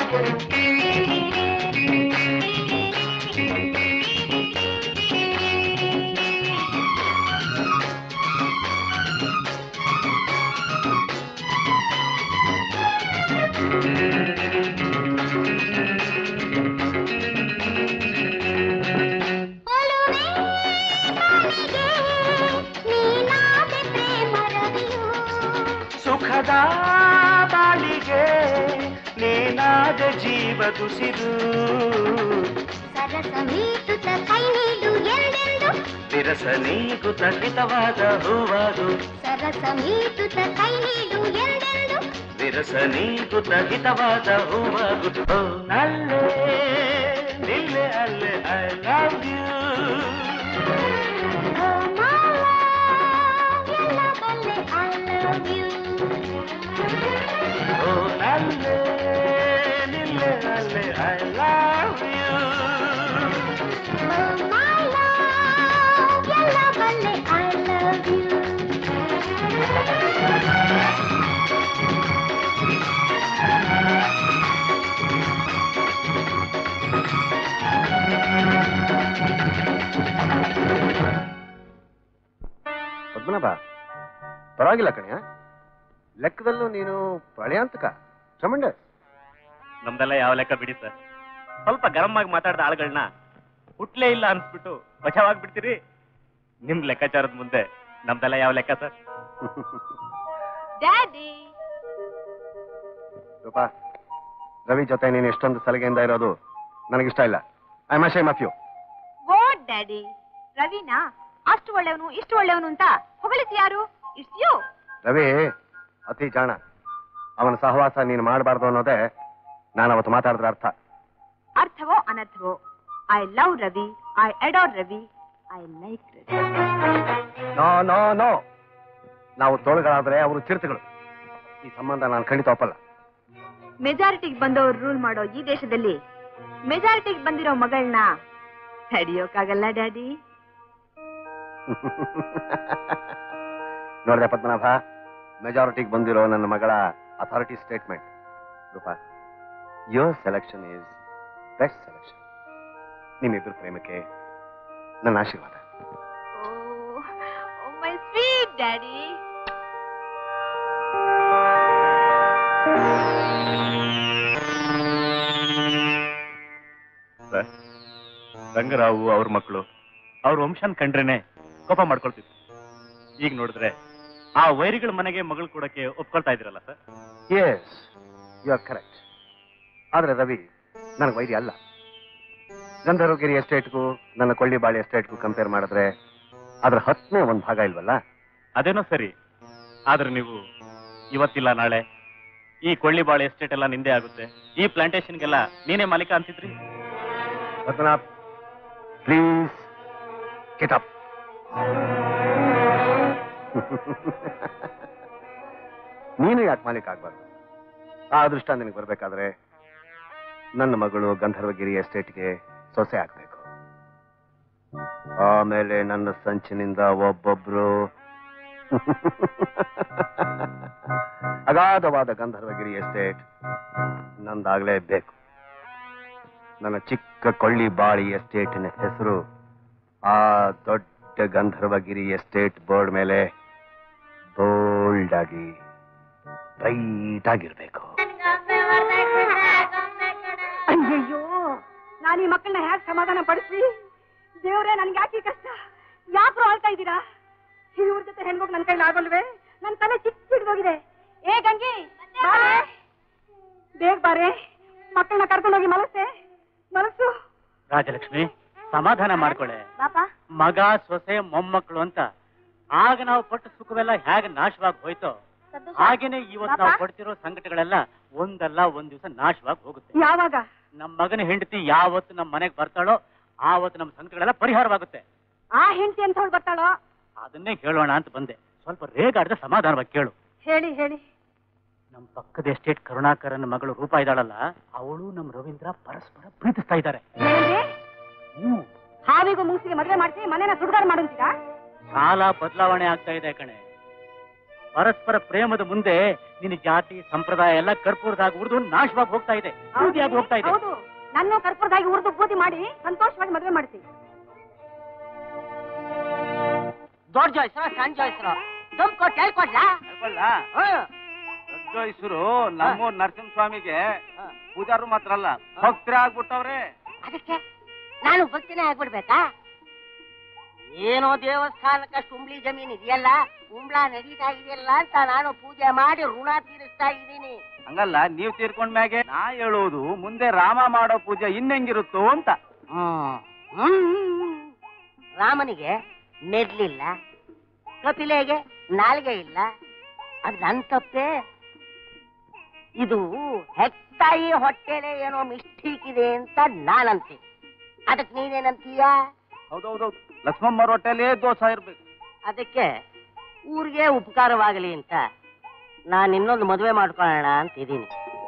ಸುಖದ ಬಾಳಿಗೆ ನೀನಾದ ಜೀವ ತುಸಿರು ಸರಸ ಮೀಟುತ್ತ ಕೈ ನೀಡು ಎಂದೆಂದು ವಿರಸ ನೀಗುತ್ತ ಹಿತವಾದ ಹೂವಾದು ಸರಸ ಮೀಟುತ್ತ ಕೈ ನೀಡು ಎಂದೆಂದು ವಿರಸ ನೀಗುತ್ತ ಹಿತವಾದ ಹೂವಾದು ಓ ನಲ್ಲೇ ನಿಲ್ಲೆ ಅಲ್ಲೇ ಐ ಲವ್ ಯು ಓ ನಲ್ಲೇ ನಿಲ್ಲೆ ಅಲ್ಲೇ ಐ ಲವ್ ಯು ಪದ್ಮನಾಭ, ಪರವಾಗಿಲ್ಲ ಕಣೆ. ಲೆಕ್ಕದಲ್ಲೂ ನೀನು ಪ್ರಳಯಾಂತಕ ಟ್ರಮೆಂಡಸ್. ನಮ್ದೆಲ್ಲ ಯಾವ ಲೆಕ್ಕ ಬಿಡಿ ಸರ್. ಸ್ವಲ್ಪ ಗರಂ ಆಗಿ ಮಾತಾಡಿದ ಆಳುಗಳನ್ನ ಹುಟ್ಲೇ ಇಲ್ಲ ಅನ್ಸ್ಬಿಟ್ಟು ಬಚಾವಾಗ್ಬಿಡ್ತೀರಿ. ನಿಮ್ ಲೆಕ್ಕಾಚಾರದ ಮುಂದೆ ನಮ್ದೆಲ್ಲ ಯಾವ ಲೆಕ್ಕ ಸರ್? ಡ್ಯಾಡಿ ರೂಪಾ, ರವಿ ಜೊತೆ ನೀನು ಎಷ್ಟೊಂದು ಸಲಿಗೆಯಿಂದ ಇರೋದು ನನಗಿಷ್ಟ ಇಲ್ಲ. I am ashamed of you. What daddy? ರವಿನಾ ಅಷ್ಟು ಒಳ್ಳೆಯವನು ಇಷ್ಟು ಒಳ್ಳೆಯವನು ಅಂತ ಹೊಗಳಿಸಿ ಯಾರು? It's you. ರವಿ ಅತಿ ಜಾಣ. ಅವನ ಸಹವಾಸ ನೀನು ಮಾಡಬಾರ್ದು ಅನ್ನೋದೇ ನಾನು ಅವತ್ತು ಮಾತಾಡಿದ್ರ ಅರ್ಥ. ಅರ್ಥವೋ ಅನರ್ಥವೋ, I love Ravi, I adore Ravi, I like Ravi. No no no, ನಾವು ತೋಳುಗಳಾದ್ರೆ ಅವರು ಚಿರತೆಗಳು. ಈ ಸಂಬಂಧ ನಾನು ಖಂಡಿತ ಒಪ್ಪಲ್ಲ. ಮೆಜಾರಿಟಿಗೆ ಬಂದವರು ರೂಲ್ ಮಾಡೋ ಈ ದೇಶದಲ್ಲಿ ಮೆಜಾರಿಟಿಗೆ ಬಂದಿರೋ ಮಗಳನ್ನ ತಡಿಯೋಕ್ಕಾಗಲ್ಲ ಡ್ಯಾಡಿ. ನೋಡಿದೆ ಪದ್ಮನಾಭ, ಮೆಜಾರಿಟಿಗೆ ಬಂದಿರೋ ನನ್ನ ಮಗಳ authority statement. Roopa, your selection is best selection. ನಿಮ್ಮಿಬ್ಬರು ಪ್ರೇಮಕ್ಕೆ ನನ್ನ ಆಶೀರ್ವಾದ. ಓ ಮೈ ಸ್ವೀಟ್ ಡ್ಯಾಡಿ. ರಂಗರಾವು ಅವ್ರ ಮಕ್ಕಳು ಅವ್ರ ವಂಶನ್ ಕಂಡ್ರೇನೆ ಕೋಪ ಮಾಡ್ಕೊಳ್ತಿದ್ರು. ಈಗ ನೋಡಿದ್ರೆ ಆ ವೈರಿಗಳ ಮನೆಗೆ ಮಗಳು ಕೊಡಕ್ಕೆ ಒಪ್ಕೊಳ್ತಾ ಇದ್ರಲ್ಲ sir? Yes, you are correct. ಆದ್ರೆ ರವಿ ನನಗೆ ವೈರಿ ಅಲ್ಲ. ಗಂಧರ್ವಗಿರಿ ಎಸ್ಟೇಟ್ಗೂ ನನ್ನ ಕೊಳ್ಳಿಬಾಳಿ ಎಸ್ಟೇಟ್ಗೂ ಕಂಪೇರ್ ಮಾಡಿದ್ರೆ ಅದ್ರ 10ನೇ ಒಂದು ಭಾಗ ಇಲ್ವಲ್ಲ? ಅದೇನೋ ಸರಿ. ಆದ್ರೆ ನೀವು ಇವತ್ತಿಲ್ಲ ನಾಳೆ ಈ ಕೊಳ್ಳಿಬಾಳಿ ಎಸ್ಟೇಟ್ ಎಲ್ಲ ನಿಂದೆ ಆಗುತ್ತೆ, ಈ ಪ್ಲಾಂಟೇಶನ್ಗೆಲ್ಲ ನೀನೇ ಮಾಲೀಕ ಅಂತಿದ್ರಿ. Padmanabh, please get up. ನೀನು ಯಾಕೆ ಮಾಲೀಕ ಆಗ್ಬಾರ್ದು? ಆ ಅದೃಷ್ಟ ನಿನಗೆ ಬರ್ಬೇಕಾದ್ರೆ ನನ್ನ ಮಗಳು ಗಂಧರ್ವಗಿರಿ ಎಸ್ಟೇಟ್ಗೆ ಸೊಸೆ ಆಗ್ಬೇಕು. ಆಮೇಲೆ ನನ್ನ ಸಂಚಿನಿಂದ ಒಬ್ಬೊಬ್ರು ಅಗಾಧವಾದ ಗಂಧರ್ವಗಿರಿ ಎಸ್ಟೇಟ್ ನಂದಾಗ್ಲೇಬೇಕು. ನನ್ನ ಚಿಕ್ಕ ಕೊಳ್ಳಿಬಾಳಿ ಎಸ್ಟೇಟಿನ ಹೆಸರು ಆ ದೊಡ್ಡ ಗಂಧರ್ವಗಿರಿ ಎಸ್ಟೇಟ್ ಬೋರ್ಡ್ ಮೇಲೆ ಬೋಲ್ಡ್ ಆಗಿ ಬ್ರೈಟ್ ಆಗಿರ್ಬೇಕು. ಅಯ್ಯಯ್ಯೋ, ನಾನು ಈ ಮಕ್ಕಳನ್ನ ಹೇಗೆ ಸಮಾಧಾನ ಪಡಿಸ್ಲಿ? ದೇವ್ರೆ, ನನ್ಗೆ ಯಾಕೆ ಕಷ್ಟ? ಯಾಕ್ರು ಆಳ್ತಾ ಇದ್ದೀರಾ? ಇವ್ರ ಜೊತೆ ಹೆಣ್ಮಗ್ ನನ್ನ ಕೈಲಿ ಆಗಲ್ವೇ? ನನ್ನ ತಲೆ ಚಿಕ್ಕಿಡ್ದೋಗಿದೆ. ಏ ಗಂಗಿ, ಬಾರೆ, ಬೇಗ ಬಾರೆ, ಮಕ್ಕಳನ್ನ ಕರ್ಕೊಂಡೋಗಿ ಮಲಸೆ, ಮಲಸು. ರಾಜಲಕ್ಷ್ಮಿ, ಸಮಾಧಾನ ಮಾಡ್ಕೊಳ್ಳೆ. ಮಗ ಸೊಸೆ ಮೊಮ್ಮಕ್ಕಳು ಅಂತ ಆಗ ನಾವು ಪಟ್ಟ ಸುಖವೆಲ್ಲ ಹೇಗೆ ನಾಶವಾಗಿ ಹೋಯ್ತೋ ಹಾಗೇನೆ ಇವತ್ತು ನಾವು ಪಡ್ತಿರೋ ಸಂಕಟಗಳೆಲ್ಲ ಒಂದಲ್ಲ ಒಂದ್ ದಿವಸ ನಾಶವಾಗಿ ಹೋಗುತ್ತೆ. ಯಾವಾಗ? ನಮ್ಮ ಮಗನ ಹೆಂಡತಿ ಯಾವತ್ತು ನಮ್ಮ ಮನೆಗೆ ಬರ್ತಾಳೋ ಆವತ್ತು ನಮ್ಮ ಸಂಕಟಗಳೆಲ್ಲ ಪರಿಹಾರವಾಗುತ್ತೆ. ಆ ಹೆಂಡತಿ ಅಂತ ಹೇಳಿ ಬರ್ತಾಳೋ? ಅದನ್ನೇ ಕೇಳೋಣ ಅಂತ ಬಂದೆ. ಸ್ವಲ್ಪ ರೇಗಾಡ್ದ ಸಮಾಧಾನವಾಗಿ ಕೇಳು. ಹೇಳಿ ಹೇಳಿ. ನಮ್ಮ ಪಕ್ಕದ ಎಸ್ಟೇಟ್ ಕರುಣಾಕರನ ಮಗಳು ರೂಪ ಇದ್ದಾಳಲ್ಲ, ಅವಳು ನಮ್ಮ ರವೀಂದ್ರ ಪರಸ್ಪರ ಪ್ರೀತಿಸ್ತಾ ಇದ್ದಾರೆ. ಹಾವಿಗೂ ಮುಂಸಿಗೆ ಮದುವೆ ಮಾಡ್ಸಿ ಮನೇನ ಸುಡುಗಾರ ಮಾಡಂತೀರಾ? ಕಾಲ ಬದಲಾವಣೆ ಆಗ್ತಾ ಇದೆ ಕಣೆ. ಪರಸ್ಪರ ಪ್ರೇಮದ ಮುಂದೆ ನಿನ್ನ ಜಾತಿ ಸಂಪ್ರದಾಯ ಎಲ್ಲ ಕರ್ಪೂರದಾಗ ಉರಿದು ನಾಶವಾಗಿ ಹೋಗ್ತಾ ಇದೆ, ಬೂದಿಯಾಗಿ ಹೋಗ್ತಾ ಇದೆ. ಹೌದು, ನನ್ನ ಕರ್ಪೂರದಾಗಿ ಉರಿದು ಬೂದಿ ಮಾಡಿ ಸಂತೋಷವಾಗಿ ಮದುವೆ ಮಾಡ್ತೀನಿ. ದೊಡ್ಡ ಜೋಯಿಸ್ರ ಸಣ್ಣ ಜೋಯಿಸ್ರು ದುಡ್ಡು ಕೊಟ್ಟು ಹೇಳ್ಕೊಡ್ಲಾ? ಜೋಯಿಸರು ನಮ್ಮೂರ್ ನರಸಿಂಹಸ್ವಾಮಿಗೆ ಪೂಜಾರು ಮಾತ್ರ ಅಲ್ಲ ಭಕ್ತರೇ ಆಗ್ಬಿಟ್ಟವ್ರೆ. ಅದಕ್ಕೆ ನಾನು ಭಕ್ತಿನೇ ಆಗ್ಬಿಡ್ಬೇಕಾ? ಏನೋ ದೇವಸ್ಥಾನಕ್ಕಷ್ಟು ಉಂಬ್ಳಿ ಜಮೀನ್ ಇದೆಯಲ್ಲ, ಉಂಬ್ಳಾ ನಡೀತಾ ಇದೆಯಲ್ಲ ಅಂತ ನಾನು ಪೂಜೆ ಮಾಡಿ ಋಣ ತೀರಿಸ್ತಾ ಇದ್ದೀನಿ. ಹಂಗಲ್ಲ, ನೀವ್ ತೀರ್ಕೊಂಡ್ ಮ್ಯಾಗೆ ನಾ ಹೇಳೋದು ಮುಂದೆ ರಾಮ ಮಾಡೋ ಪೂಜೆ ಇನ್ನೆಂಗಿರುತ್ತೋ ಅಂತ. ರಾಮನಿಗೆ ನೆಡ್ಲಿಲ್ಲ, ಕಪಿಲೆಗೆ ನಾಲ್ಗೆ ಇಲ್ಲ, ಅದ್ ನನ್ ತಪ್ಪೆ. ಇದು ಹೆಕ್ತಾಯಿ ಹೊಟ್ಟೆಲೆ ಏನೋ ಮಿಸ್ಟೇಕ್ ಇದೆ ಅಂತ ನಾನಂತೆ. ಅದಕ್ಕೆ ನೀನೇನಂತೀಯ? ಹೌದೌದೌದು, ಲಕ್ಷ್ಮಮ್ಮರ ಹೊಟ್ಟೆಲೇ ದೋಷ ಇರ್ಬೇಕು. ಅದಕ್ಕೆ ಊರಿಗೆ ಉಪಕಾರವಾಗಲಿ ಅಂತ ನಾನು ಇನ್ನೊಂದು ಮದುವೆ ಮಾಡ್ಕೊಳ್ಳೋಣ ಅಂತಿದ್ದೀನಿ.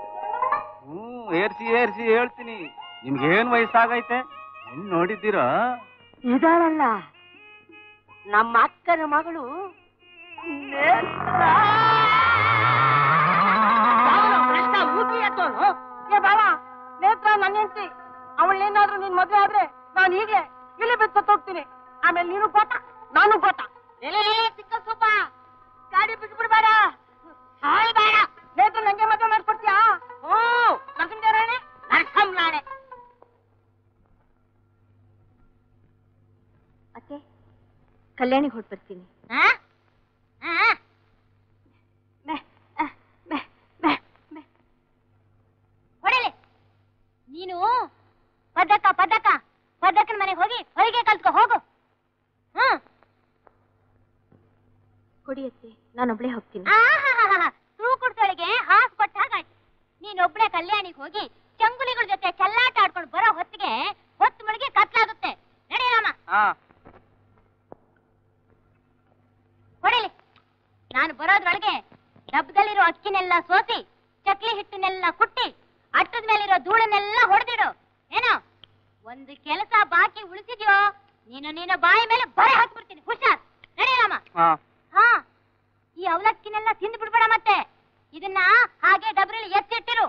ಏರ್ಸಿ ಏರ್ಸಿ ಹೇಳ್ತೀನಿ. ನಿಮ್ಗೇನ್ ವಯಸ್ಸಾಗೈತೆ? ನೋಡಿದ್ದೀರಾ? ಇದಾಳಲ್ಲ ನಮ್ಮ ಅಕ್ಕನ ಮಗಳು ನೇತ್ರ ನನ್ನ ಹೆಂಡತಿ. ಅವಳೇನಾದ್ರೂ ನಿನ್ ಮದುವೆ ಆದ್ರೆ ನಾನು ಈಗಲೇ ಇಲ್ಲಿ ಬಿಟ್ಟು ಹೋಗ್ತೀನಿ. ಆಮೇಲೆ ನೀನು ಗೋತ, ನಾನು ಗೋತ. ಚಿಕ್ಕ ಸೂಪ ಗಾಡಿ ಬಿಟ್ಬಿಡ್ಬೇಡ, ಬೇಡ. ನೇತ್ರ ನಂಗೆ ಮದುವೆ ಮಾಡ್ಕೊಡ್ತೀಯಾ? ನರಸಿಂಹರಾಣೆ ನರಸಂಲಾಣೆ. ಅತ್ತೆ, ಕಲ್ಯಾಣಿಗೆ ಹೊಟ್ಟು ಬರ್ತೀನಿ. ಹೊಡೆಲೆ ನೀನು ಪದಕ್ಕನ ಮನೆಗೆ ಹೋಗಿ ಹೊರಗೆ ಕಲ್ತ್ಕೊ ಹೋಗು. ಕೊಡಿಯತ್ತೆ, ನಾನೊಬ್ಳೆ ಹೋಗ್ತೀನಿ. ತೂಕುಡ್ತೊಳಗೆ ಹಾಸ್ ಕೊಟ್ಟ ಹಾಗಾಯ್ತು. ನೀನೊಬ್ಳೆ ಕಲ್ಯಾಣಿಗೆ ಹೋಗಿ ಚಂಗುಲಿಗಳ ಜೊತೆ ಚೆಲ್ಲಾಟ ಆಡ್ಕೊಂಡು ಬರೋ ಹೊತ್ತಿಗೆ ಹೊತ್ತು ಮಳಿಗೆ ಕತ್ಲಾಗುತ್ತೆ. ನಡೆಯಲಾಮ ಹೊಡೆಲಿ. ನಾನು ಬರೋದ್ರೊಳಗೆ ಡಬ್ಬದಲ್ಲಿರೋ ಅಕ್ಕಿನೆಲ್ಲ ಸೋಸಿ ಚಕ್ಲಿ ಹಿಟ್ಟನ್ನೆಲ್ಲ ಕುಟ್ಟಿ ಅಟ್ಟದ ಮೇಲಿರೋ ಧೂಳನ್ನೆಲ್ಲ ಹೊಡೆದಿಡು. ಏನೋ ಒಂದು ಕೆಲಸ ಬಾಕಿ ಉಳಿಸಿದ್ಯೋ ನೀನು ಬಾಯಿ ಮೇಲೆ ಬರೆ ಹಾಕ್ಬಿಡ್ತೀನಿ. ಹುಷಾರ್, ನಡೆಯಲಾಮ. ಈ ಅವಲಕ್ಕಿನೆಲ್ಲ ತಿಂದು ಬಿಡ್ಬೇಡ. ಮತ್ತೆ ಇದನ್ನ ಹಾಗೆ ಡಬ್ರಲ್ಲಿ ಎತ್ತಿಟ್ಟಿರು.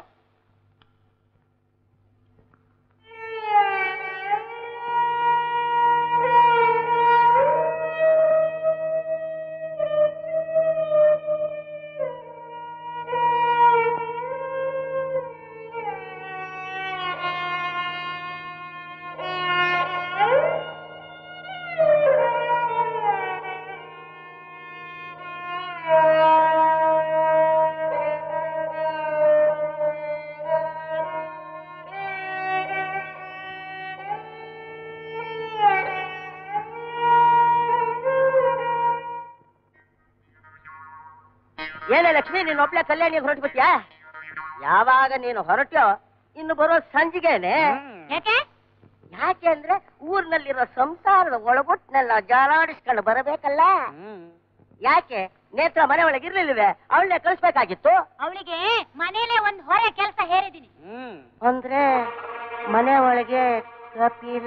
ಏನೇ ಲಕ್ಷ್ಮಿ, ನೀನು ಒಬ್ಳೆ ಕಲ್ಯಾಣಿಗೆ ಹೊರಟು ಬಿಟ್ಯಾ? ಯಾವಾಗ ನೀನು ಹೊರಟ್ಯೋ ಇನ್ನು ಬರೋ ಸಂಜಿಗೆನೆ. ಯಾಕೆ ಅಂದ್ರೆ ಊರಿನಲ್ಲಿರೋ ಸಂಸಾರದ ಒಳಗೊಟ್ಟಿನೆಲ್ಲ ಜಾಲಾಡಿಸ್ಕೊಂಡು ಬರಬೇಕಲ್ಲ. ಯಾಕೆ ನೇತ್ರ ಮನೆ ಒಳಗೆ ಇರ್ಲಿಲ್ವೇ? ಅವಳನ್ನೇ ಕಳಿಸ್ಬೇಕಾಗಿತ್ತು. ಅವಳಿಗೆ ಮನೇಲೆ ಒಂದು ಹೊರೆ ಕೆಲಸ ಹೇರಿದೀನಿ. ಅಂದ್ರೆ ಮನೆ ಒಳಗೆ ಕಪಿಲ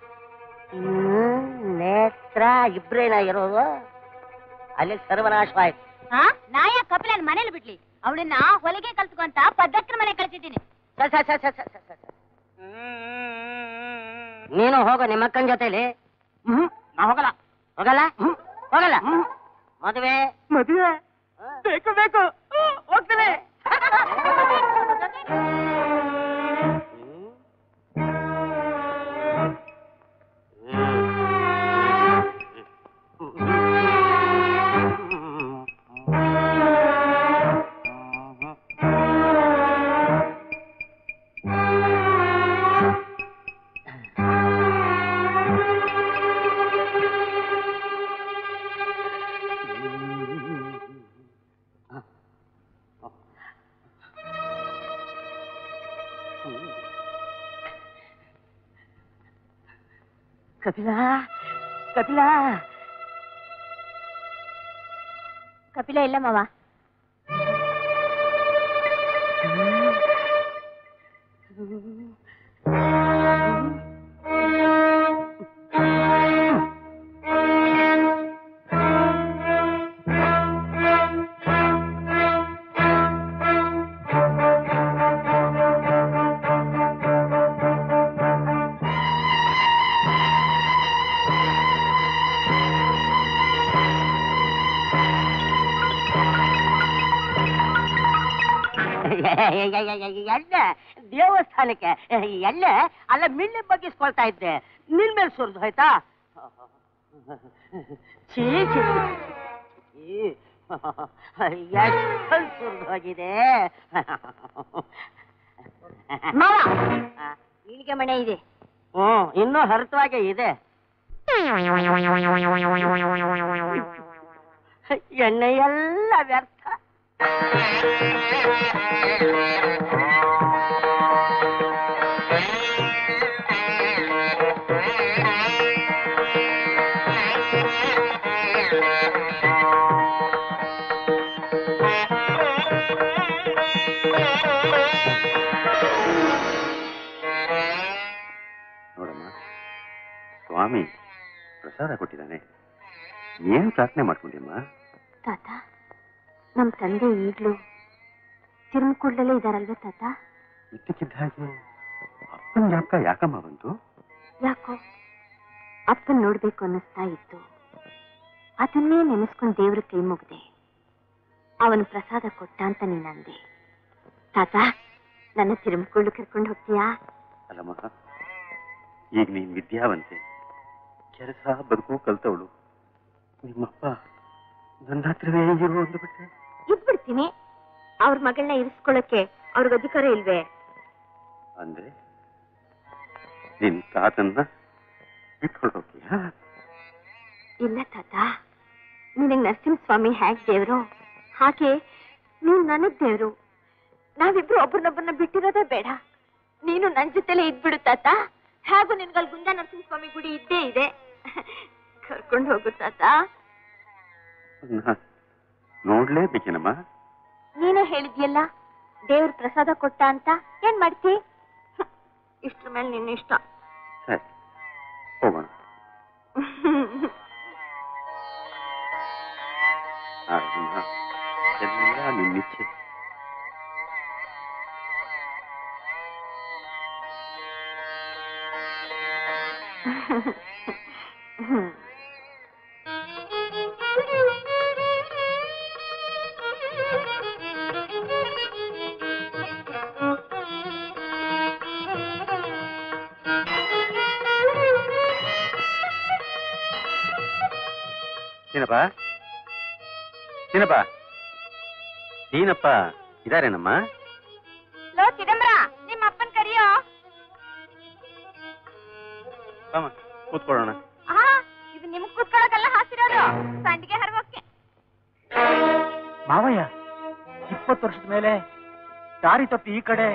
ನೇತ್ರ ಇಬ್ರೇನ ಇರೋದು? ಅಲ್ಲಿ ಸರ್ವನಾಶವಾಯ್ತು. ನಾಯ ಕಪಿಲನ್ ಮನೇಲಿ ಬಿಡ್ಲಿ, ಅವಳನ್ನ ಹೊಲಿಗೆ ಕಲ್ತ್ಕೊಂತ ಪದ್ದಕ್ಕನ ಮನೆ ಕಳ್ಸಿದ್ದೀನಿ. ನೀನು ಹೋಗೋ ನಿಮ್ಮಕ್ಕನ ಜೊತೆಲಿ. ನಾ ಹೋಗಲ್ಲ. ಹೋಗಲ್ಲ ಹೋಗಲ್ಲ. ಮದುವೆ ಬೇಕು ಬೇಕು ಹೋಗ್ತೇನೆ. ಕಪಿಲ ಇಲ್ಲ ಮಾವ. ಎಣ್ಣೆ ದೇವಸ್ಥಾನಕ್ಕೆ ಎಣ್ಣೆ ಅಲ್ಲ ಮಿಳ್ಳಿ ಬಗ್ಗಿಸ್ಕೊಳ್ತಾ ಇದ್ದೆ ನಿನ್ ಮೇಲೆ ಸುರಿದು ಹೋಯ್ತಾ ಛೀ ಛೀ ಎಷ್ಟೊಂದು ಸುರಿದು ಹೋಗಿದೆ ನಿನಗೆ ಮನೆ ಇದೆ ಇನ್ನೂ ಹರಿತವಾಗೇ ಇದೆ ಎಣ್ಣೆ ಎಲ್ಲ ವ್ಯರ್ಥ ನೋಡಮ್ಮ, ಸ್ವಾಮಿ ಪ್ರಸಾದ ಕೊಟ್ಟಿದ್ದಾನೆ. ಏನು ಪ್ರಾರ್ಥನೆ ಮಾಡ್ಕೊಂಡಿಮ್ಮ? ತಾತ, ನಮ್ ತಂದೆ ಈಗ್ಲೂ ತಿರುಮಕೂಡ್ಲಲ್ಲೇ ಇದಾರಲ್ವೇ ತಾತ? ಇದ್ದಕ್ಕಿದ್ದ ಹಾಗೆ ಅಪ್ಪನ ಜ್ಞಾಪಕ ಯಾಕಮ್ಮ ಬಂತು? ಯಾಕೋ ಅಪ್ಪನ್ ನೋಡ್ಬೇಕು ಅನ್ನಿಸ್ತಾ ಇತ್ತು. ಅದನ್ನೇ ನೆನೆಸ್ಕೊಂಡು ದೇವ್ರ ಕೈ ಮುಗ್ದೆ. ಅವನು ಪ್ರಸಾದ ಕೊಟ್ಟ ಅಂತ ನೀನಂದೆ. ತಾತ, ನನ್ನ ತಿರುಮಕೂಡ್ಲು ಕರ್ಕೊಂಡು ಹೋಗ್ತೀಯಾ? ಅಲ್ಲಮ್ಮ, ಈಗ ನೀನ್ ವಿದ್ಯಾವಂತೆ, ಕೆಲಸ ಬದುಕು ಕಲ್ತವಳು. ನಿಮ್ಮಪ್ಪ ನನ್ನ ಹತ್ರವೇ ಇರು ಅಂದ್ಬಿಟ್ರೆ ಇದ್ಬಿಡ್ತೀನಿ. ಅವ್ರ ಮಗಳನ್ನ ಇರಿಸ್ಕೊಳ್ಳಕ್ಕೆ ಅವ್ರಿಗೆ ಅಧಿಕಾರ ಇಲ್ವೇ? ಅಂದ್ರೆ ನಿನ್ ತಾತನ್ನ ಬಿಟ್ಕೊಳ್ತೀಯಾ? ಇಲ್ಲ ತಾತ, ನಿನಗ್ ನರಸಿಂಹಸ್ವಾಮಿ ಹೇಗ್ ದೇವ್ರು ಹಾಗೆ ನೀನ್ ನನಗ್ ದೇವ್ರು. ನಾವಿಬ್ರು ಒಬ್ಬರನ್ನೊಬ್ಬರನ್ನ ಬಿಟ್ಟಿರೋದೇ ಬೇಡ. ನೀನು ನನ್ ಜೊತೆಲೆ ಇದ್ಬಿಡು ತಾತ. ಹೇಗೂ ನಿನ್ಗಲ್ ಗುಂಜ ನರಸಿಂಹಸ್ವಾಮಿ ಗುಡಿ ಇದ್ದೇ ಇದೆ. ಕರ್ಕೊಂಡು ಹೋಗು ತಾತ. ನೋಡ್ಲೇಬೇಕೇನಮ್ಮ? ನೀನೇ ಹೇಳಿದ್ಯಲ್ಲ ದೇವ್ರ ಪ್ರಸಾದ ಕೊಟ್ಟ ಅಂತ. ಏನ್ ಮಾಡ್ತಿ? ಇಷ್ಟ್ರ ಮೇಲೆ ನಿನ್ನ ಇಷ್ಟ. ಸರಿ, ಹೋಗೋಣ. ಎಲ್ಲ ನಿನ್ನಿಚ್ಛೆ. ಏನಪ್ಪ ಏನಪ್ಪ ಏನಪ್ಪ ಇದಾರೇನಮ್ಮ? ಲೋ ಚಿದಂಬರ, ನಿಮ್ಮ ಅಪ್ಪನ್ ಕರಿಯೋ. ಕೂತ್ಕೊಳ್ಳೋಣ. ಇದು ನಿಮ್ಗ್ ಕೂತ್ಕೊಳ್ಳೋದಲ್ಲ ಹಾಸಿರೋದು, ಸಂಡಿಗೆ ಹರವಕ್ಕೆ. ಮಾವಯ್ಯ 20 ವರ್ಷದ ಮೇಲೆ ದಾರಿ ತಪ್ಪಿ ಈ ಕಡೆ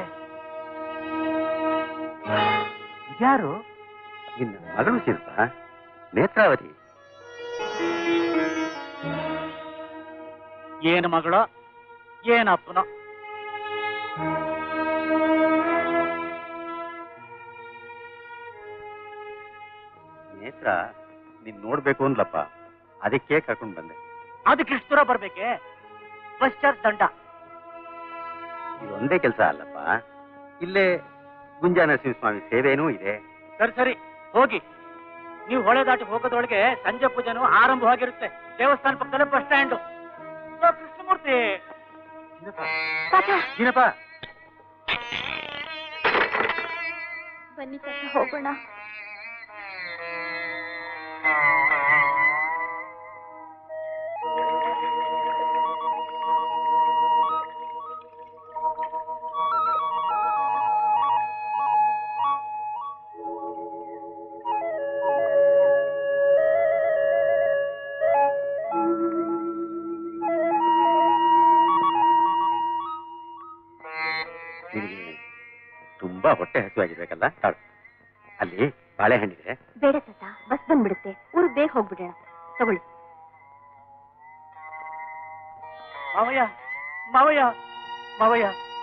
ಇದ್ಯಾರು? ನಿನ್ನ ಮಗಳು ಶಿಲ್ಪ, ನೇತ್ರಾವತಿ. ಏನು ಮಗಳೋ ಏನಪ್ಪನೋ? ನೇತ್ರ ನೀನ್ ನೋಡ್ಬೇಕು ಅಂದ್ಲಪ್ಪ, ಅದಕ್ಕೆ ಕರ್ಕೊಂಡ್ ಬಂದೆ. ಅದಕ್ಕೆ ಇಷ್ಟು ದೂರ ಬರ್ಬೇಕೆ? ಬಸ್ ಚಾರ್ಜ್ ದಂಡ. ಇದೊಂದೇ ಕೆಲಸ ಅಲ್ಲಪ್ಪ, ಇಲ್ಲೇ ಗುಂಜಾ ನರಸಿಂಹಸ್ವಾಮಿ ಸೇವೆನೂ ಇದೆ. ಸರಿ ಸರಿ ಹೋಗಿ. ನೀವು ಹೊಳೆ ದಾಟಿ ಹೋಗೋದ್ರೊಳಗೆ ಸಂಜೆ ಪೂಜೆನೂ ಆರಂಭವಾಗಿರುತ್ತೆ. ದೇವಸ್ಥಾನ ಪಕ್ಕದಲ್ಲೇ ಬಸ್ ಸ್ಟ್ಯಾಂಡ್. ಕೃಷ್ಣಮೂರ್ತಿ, ಏನಪ್ಪ? ಬನ್ನಿ ತಾತ, ಹೋಗೋಣ. ತುಂಬಾ ಹೊಟ್ಟೆ ಹಸಿವಾಗಿರ್ಬೇಕಲ್ಲ, ಅಲ್ಲಿ ಬಾಳೆಹಣ್ಣಿದೆ. ಬೇಡ ತಾತ, ಬಸ್ ಬಂದ್ಬಿಡುತ್ತೆ. ಊರಿಗೆ ಬೇಗ ಹೋಗ್ಬಿಡೋಣ. ತಗೊಳ್ಳಿ. ಮಾವಯ್ಯ ಮಾವಯ್ಯ ಮಾವಯ್ಯ,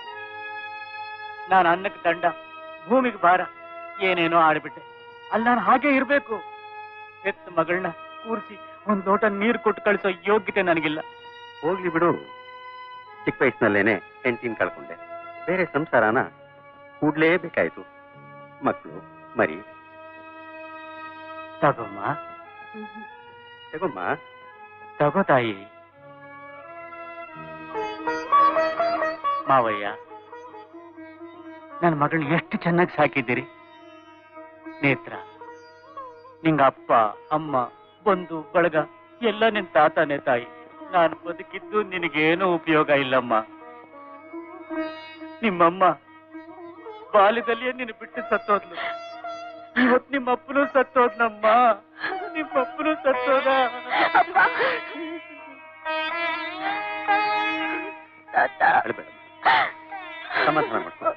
ನಾನು ಅನ್ನಕ್ಕೆ ದಂಡ, ಭೂಮಿಗೆ ಭಾರ, ಏನೇನೋ ಆಡ್ಬಿಟ್ಟೆ. ಅಲ್ಲಿ ನಾನು ಹಾಗೆ ಇರ್ಬೇಕು. ಹೆತ್ತ ಮಗಳನ್ನ ಕೂರಿಸಿ ಒಂದ್ ಲೋಟ ನೀರು ಕೊಟ್ಟು ಕಳಿಸೋ ಯೋಗ್ಯತೆ ನನಗಿಲ್ಲ. ಹೋಗ್ಲಿ ಬಿಡು, ಚಿಕ್ಕ ವಯಸ್ಸಿನಲ್ಲೇನೆ ಹೆಂಡತಿನ ಕಳ್ಕೊಂಡೆ. ಬೇರೆ ಸಂಸಾರನ ಕೂಡ್ಲೇಬೇಕಾಯ್ತು. ಮಕ್ಕಳು ಮರಿ. ತಗೋಮ್ಮ ತಗೊಮ್ಮ. ತಗೋ ತಾಯಿ. ಮಾವಯ್ಯ, ನನ್ನ ಮಗಳನ್ನ ಎಷ್ಟು ಚೆನ್ನಾಗಿ ಸಾಕಿದ್ದೀರಿ. ನೇತ್ರ, ನಿಂಗ ಅಪ್ಪ ಅಮ್ಮ ಬಂಧು ಬಳಗ ಎಲ್ಲ ನಿನ್ ತಾತನೇ ತಾಯಿ. ನಾನು ಬದುಕಿದ್ದು ನಿನಗೇನೂ ಉಪಯೋಗ ಇಲ್ಲಮ್ಮ. ನಿಮ್ಮಮ್ಮ ಬಾಲ್ಯದಲ್ಲಿಯೇ ನಿನ್ನ ಬಿಟ್ಟು ಸತ್ತೋದ್ಲು. ಇವತ್ತು ನಿಮ್ಮಪ್ಪನೂ ಸತ್ತೋದ್ನಮ್ಮ. ನಿಮ್ಮಪ್ಪನೂ ಸತ್ತೋದ. ಸಮಾಧಾನ ಮಾಡ್ಕೊ.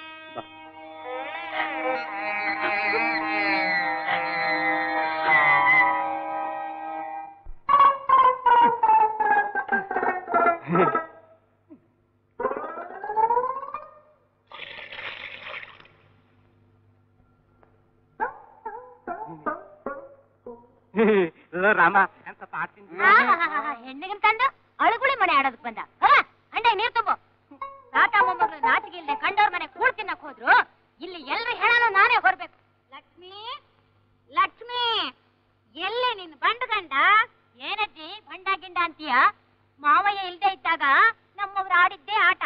ರಾಮ ಹೆಣ್ಣಿಗೆ ತಂದು ಅಳುಗುಳಿ ಮನೆ ಆಡೋದಕ್ ಬಂದ. ಅಂಡೆ ನೀರ್ ತುಂಬು. ತಾತ ಮೊಮ್ಮಗಳು ನಾಚಿಗೆ ಇಲ್ಲದೆ ಕಂಡವ್ರ ಮನೆ ಕೂಳ್ ತಿನ್ನಕ್ ಹೋದ್ರು. ಇಲ್ಲಿ ಎಲ್ರು ಹೇಳಲು ನಾನೇ ಹೊರಬೇಕು. ಲಕ್ಷ್ಮಿ, ಲಕ್ಷ್ಮಿ, ಎಲ್ಲಿ ನಿನ್ ಬಂಡು ಗಂಡ? ಏನಜ್ಜಿ ಗಂಡ ಗಿಂಡ ಅಂತೀಯ? ಮಾವಯ್ಯ ಇಲ್ದೇ ಇದ್ದಾಗ ನಮ್ಮವ್ರು ಆಡಿದ್ದೇ ಆಟ.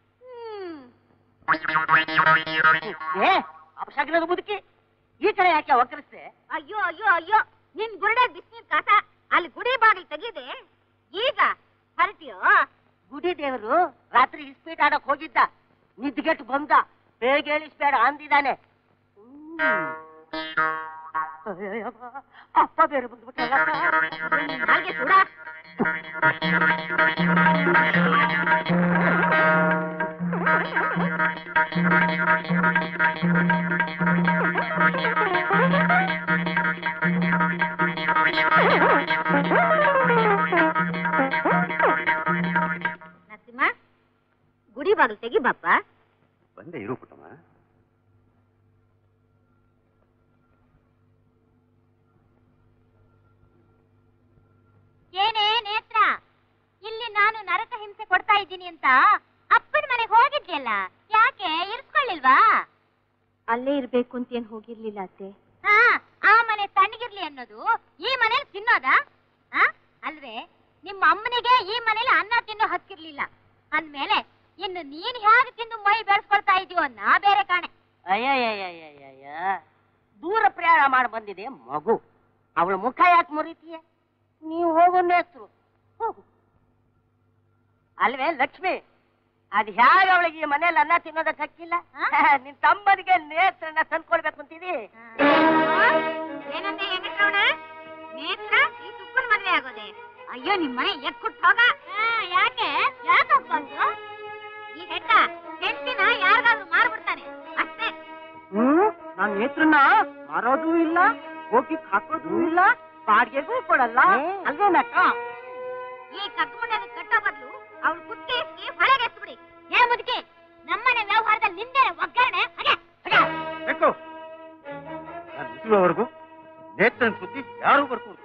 ಅಪಶಕನದ ಮುದುಕಿ, ಈ ಕಡೆ ಯಾಕೆ ಒಕ್ಕರಿಸ್ತೆ? ಅಯ್ಯೋ ಅಯ್ಯೋ ಅಯ್ಯೋ, ನಿನ್ ಗುರುಡೆ ಬಿಸಿನೀರ್ ಕಾಸ. ಅಲ್ಲಿ ಗುಡಿ ಬಾಗಿಲು ತೆಗಿದೆ. ಈಗ ಹೊರಟಿಯೋ? ಗುಡಿ ದೇವರು ರಾತ್ರಿ ಇಸ್ಪೀಟ್ ಆಡಕ್ ಹೋಗಿದ್ದ. ನಿದ್ಗೆಟ್ಟು ಬಂದ. ಬೇಗ ಹೇಳಿಸ್ಬೇಡ ಅಂದಿದ್ದಾನೆ. ಅಪ್ಪ ಬೇರೆ ಬಂದ್ಬಿಟ್ಟಲ್ಲ. ಹಾಗೆ ಕೂಡ ನರಸಿಂಹ, ಗುಡಿ ಬಾಗಿಲು ತೆಗಿ ಬಾಪ್ಪ. ಬಂದೆ ಇರು ಪುಟ್ಟಮ್ಮ. ಏನೇ ನೇತ್ರ, ಇಲ್ಲಿ ನಾನು ನರಕ ಹಿಂಸೆ ಕೊಡ್ತಾ ಇದ್ದೀನಿ ಅಂತ ಅಪ್ಪನ ಮನೆಗೆ ಹೋಗಿದ್ಯಲ್ಲ, ಯಾಕೆ ಇರಿಸ್ಕೊಳ್ಳಿಲ್ವಾ? ಅಲ್ಲೇ ಇರ್ಬೇಕು ಅಂತ ಏನ್ ಹೋಗಿರ್ಲಿಲ್ಲ ಅತ್ತೆ. ಹಾ, ಆ ಮನೆ ತಣ್ಣಗಿರ್ಲಿ ಅನ್ನೋದು ಈ ಮನೇಲಿ ತಿನ್ನೋದಾ? ಅಲ್ವೇ, ನಿಮ್ಮ ಅಮ್ಮನಿಗೆ ಈ ಮನೇಲಿ ಅನ್ನ ತಿನ್ನೋ ಹಕ್ಕಿರ್ಲಿಲ್ಲ ಅಂದ್ಮೇಲೆ ಇನ್ನು ನೀನ್ ಹೇಗೆ ತಿಂದು ಮೈ ಬೆಳೆಸ್ಕೊಳ್ತಾ ಇದೀಯೋ ನಾ ಬೇರೆ ಕಾಣೆ. ಅಯ್ಯಯ್ಯಯ್ಯಯ್ಯಯ್ಯ, ದೂರ ಪ್ರಯಾಣ ಮಾಡಿ ಬಂದಿದೆ ಮಗು. ಅವಳ ಮುಖ ಯಾಕೆ ಮುರಿತೀಯ? ನೀವು ಹೋಗೋಣ ಹೆಸರು ಹೋಗು. ಅಲ್ವೇ ಲಕ್ಷ್ಮಿ, ಅದ್ ಹೇಗೆ ಅವಳಿಗೆ ಈ ಮನೇಲಿ ಅನ್ನ ತಿನ್ನೋದಕ್ಕೆ ಹಕ್ಕಿಲ್ಲ? ನಿನ್ ತಮ್ಮನಿಗೆ ನೇತ್ರನ ತಂದ್ಕೊಳ್ಬೇಕು ಅಂತಿದಿ. ಏನಂತೆ ಹೆಂಗಣ್ಣ? ನೇತ್ರ ಈ ಸುಪ್ಪನ ಮದ್ವೆ ಆಗೋದೆ? ಅಯ್ಯೋ, ನಿಮ್ ಮನೆ ಎಕ್ಕುಟ್ಟು ಹೋಗ. ಯಾಕೆ ಯಾಕಪ್ಪ ಅಂದ್ರು? ಈ ಹೆಡ್ಡ ಹೆಂಡತಿನ ಯಾರಿಗಾದ್ರೂ ಮಾರ್ಬಿಡ್ತಾನೆ ಅಷ್ಟೇ. ನಾನ್ ನೇತ್ರನ ಮಾರೋದೂ ಇಲ್ಲ, ಹೋಗಿ ಹಾಕೋದೂ ಇಲ್ಲ, ಬಾಡಿಗೆಗೂ ಕೊಡಲ್ಲ. ಅಲ್ವೇನಕ್ಕ? ಈ ಕಗ್ಮುಂಡನ ಕಟ್ಟೋ ಬದಲು ಅವ್ಳು ಕುತ್ತಿಗೆ ಹೊರಗೆ ಎಸ್ಬಿಡಿ. ಏ ಮುದುಕಿ, ನಮ್ಮನೆ ವ್ಯವಹಾರದಲ್ಲಿ ನಿಂದೆ ಒಗ್ಗರಣೆ. ಬೇಕು ನಾನು ನಿಂತಿರುವವರೆಗೂ ನೇತ್ರನ ಸುದ್ದಿ ಯಾರು ಬರ್ಕೊಂಡು.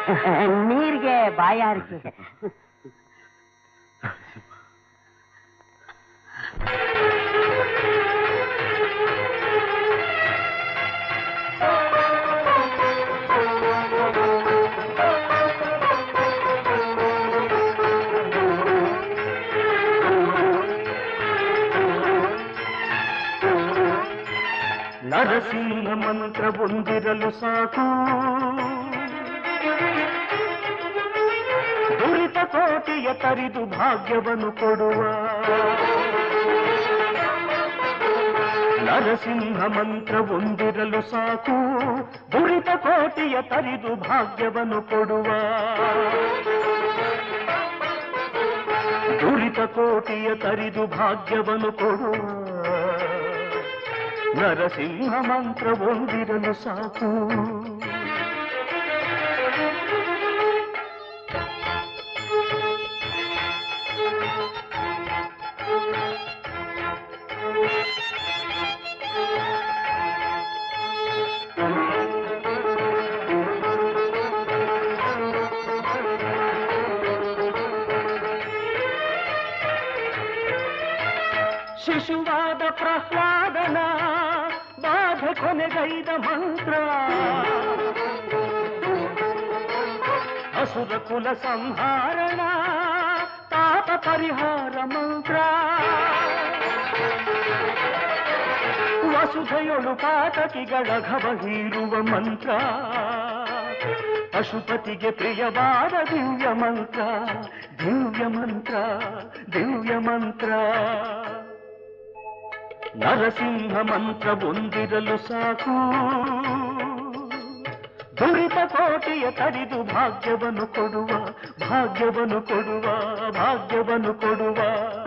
ನೀರಿಗೆ ಬಾಯಾರಿಕೆ. ನರಸಿಂಹ ಮಂತ್ರ ಹೊಂದಿರಲು ಸಾಕು, ದುರಿತ ಕೋಟಿಯ ತರಿದು ಭಾಗ್ಯವನ್ನು ಕೊಡುವ. ನರಸಿಂಹ ಮಂತ್ರ ಹೊಂದಿರಲು ಸಾಕು, ದುರಿತ ಕೋಟಿಯ ತರಿದು ಭಾಗ್ಯವನ್ನು ಕೊಡುವ. ದುರಿತ ಕೋಟಿಯ ತರಿದು ಭಾಗ್ಯವನ್ನು ಕೊಡುವ. ನರಸಿಂಹ ಮಂತ್ರ ಹೊಂದಿರಲು ಸಾಕು. ಶಿಶುವಾದ ಪ್ರಹ್ಲಾದನ ಬಾಧೆ ಕೊನೆಗೈದ ಮಂತ್ರ, ಅಸುರ ಕುಲ ಸಂಹಾರಣ ತಾಪ ಪರಿಹಾರ ಮಂತ್ರ. ವಸುಧೆಯೊಳು ಪಾತಕಿಗಳ ಘವ ಹೀರುವ ಮಂತ್ರ, ಪಶುಪತಿಗೆ ಪ್ರಿಯವಾದ ದಿವ್ಯ ಮಂತ್ರ, ದಿವ್ಯ ಮಂತ್ರ, ದಿವ್ಯ ಮಂತ್ರ. ನರಸಿಂಹ ಮಂತ್ರ ಹೊಂದಿರಲು ಸಾಕು, ದುರಿತ ಕೋಟಿಯ ತರಿದು ಭಾಗ್ಯವನ್ನು ಕೊಡುವ, ಭಾಗ್ಯವನ್ನು ಕೊಡುವ, ಭಾಗ್ಯವನ್ನು ಕೊಡುವ.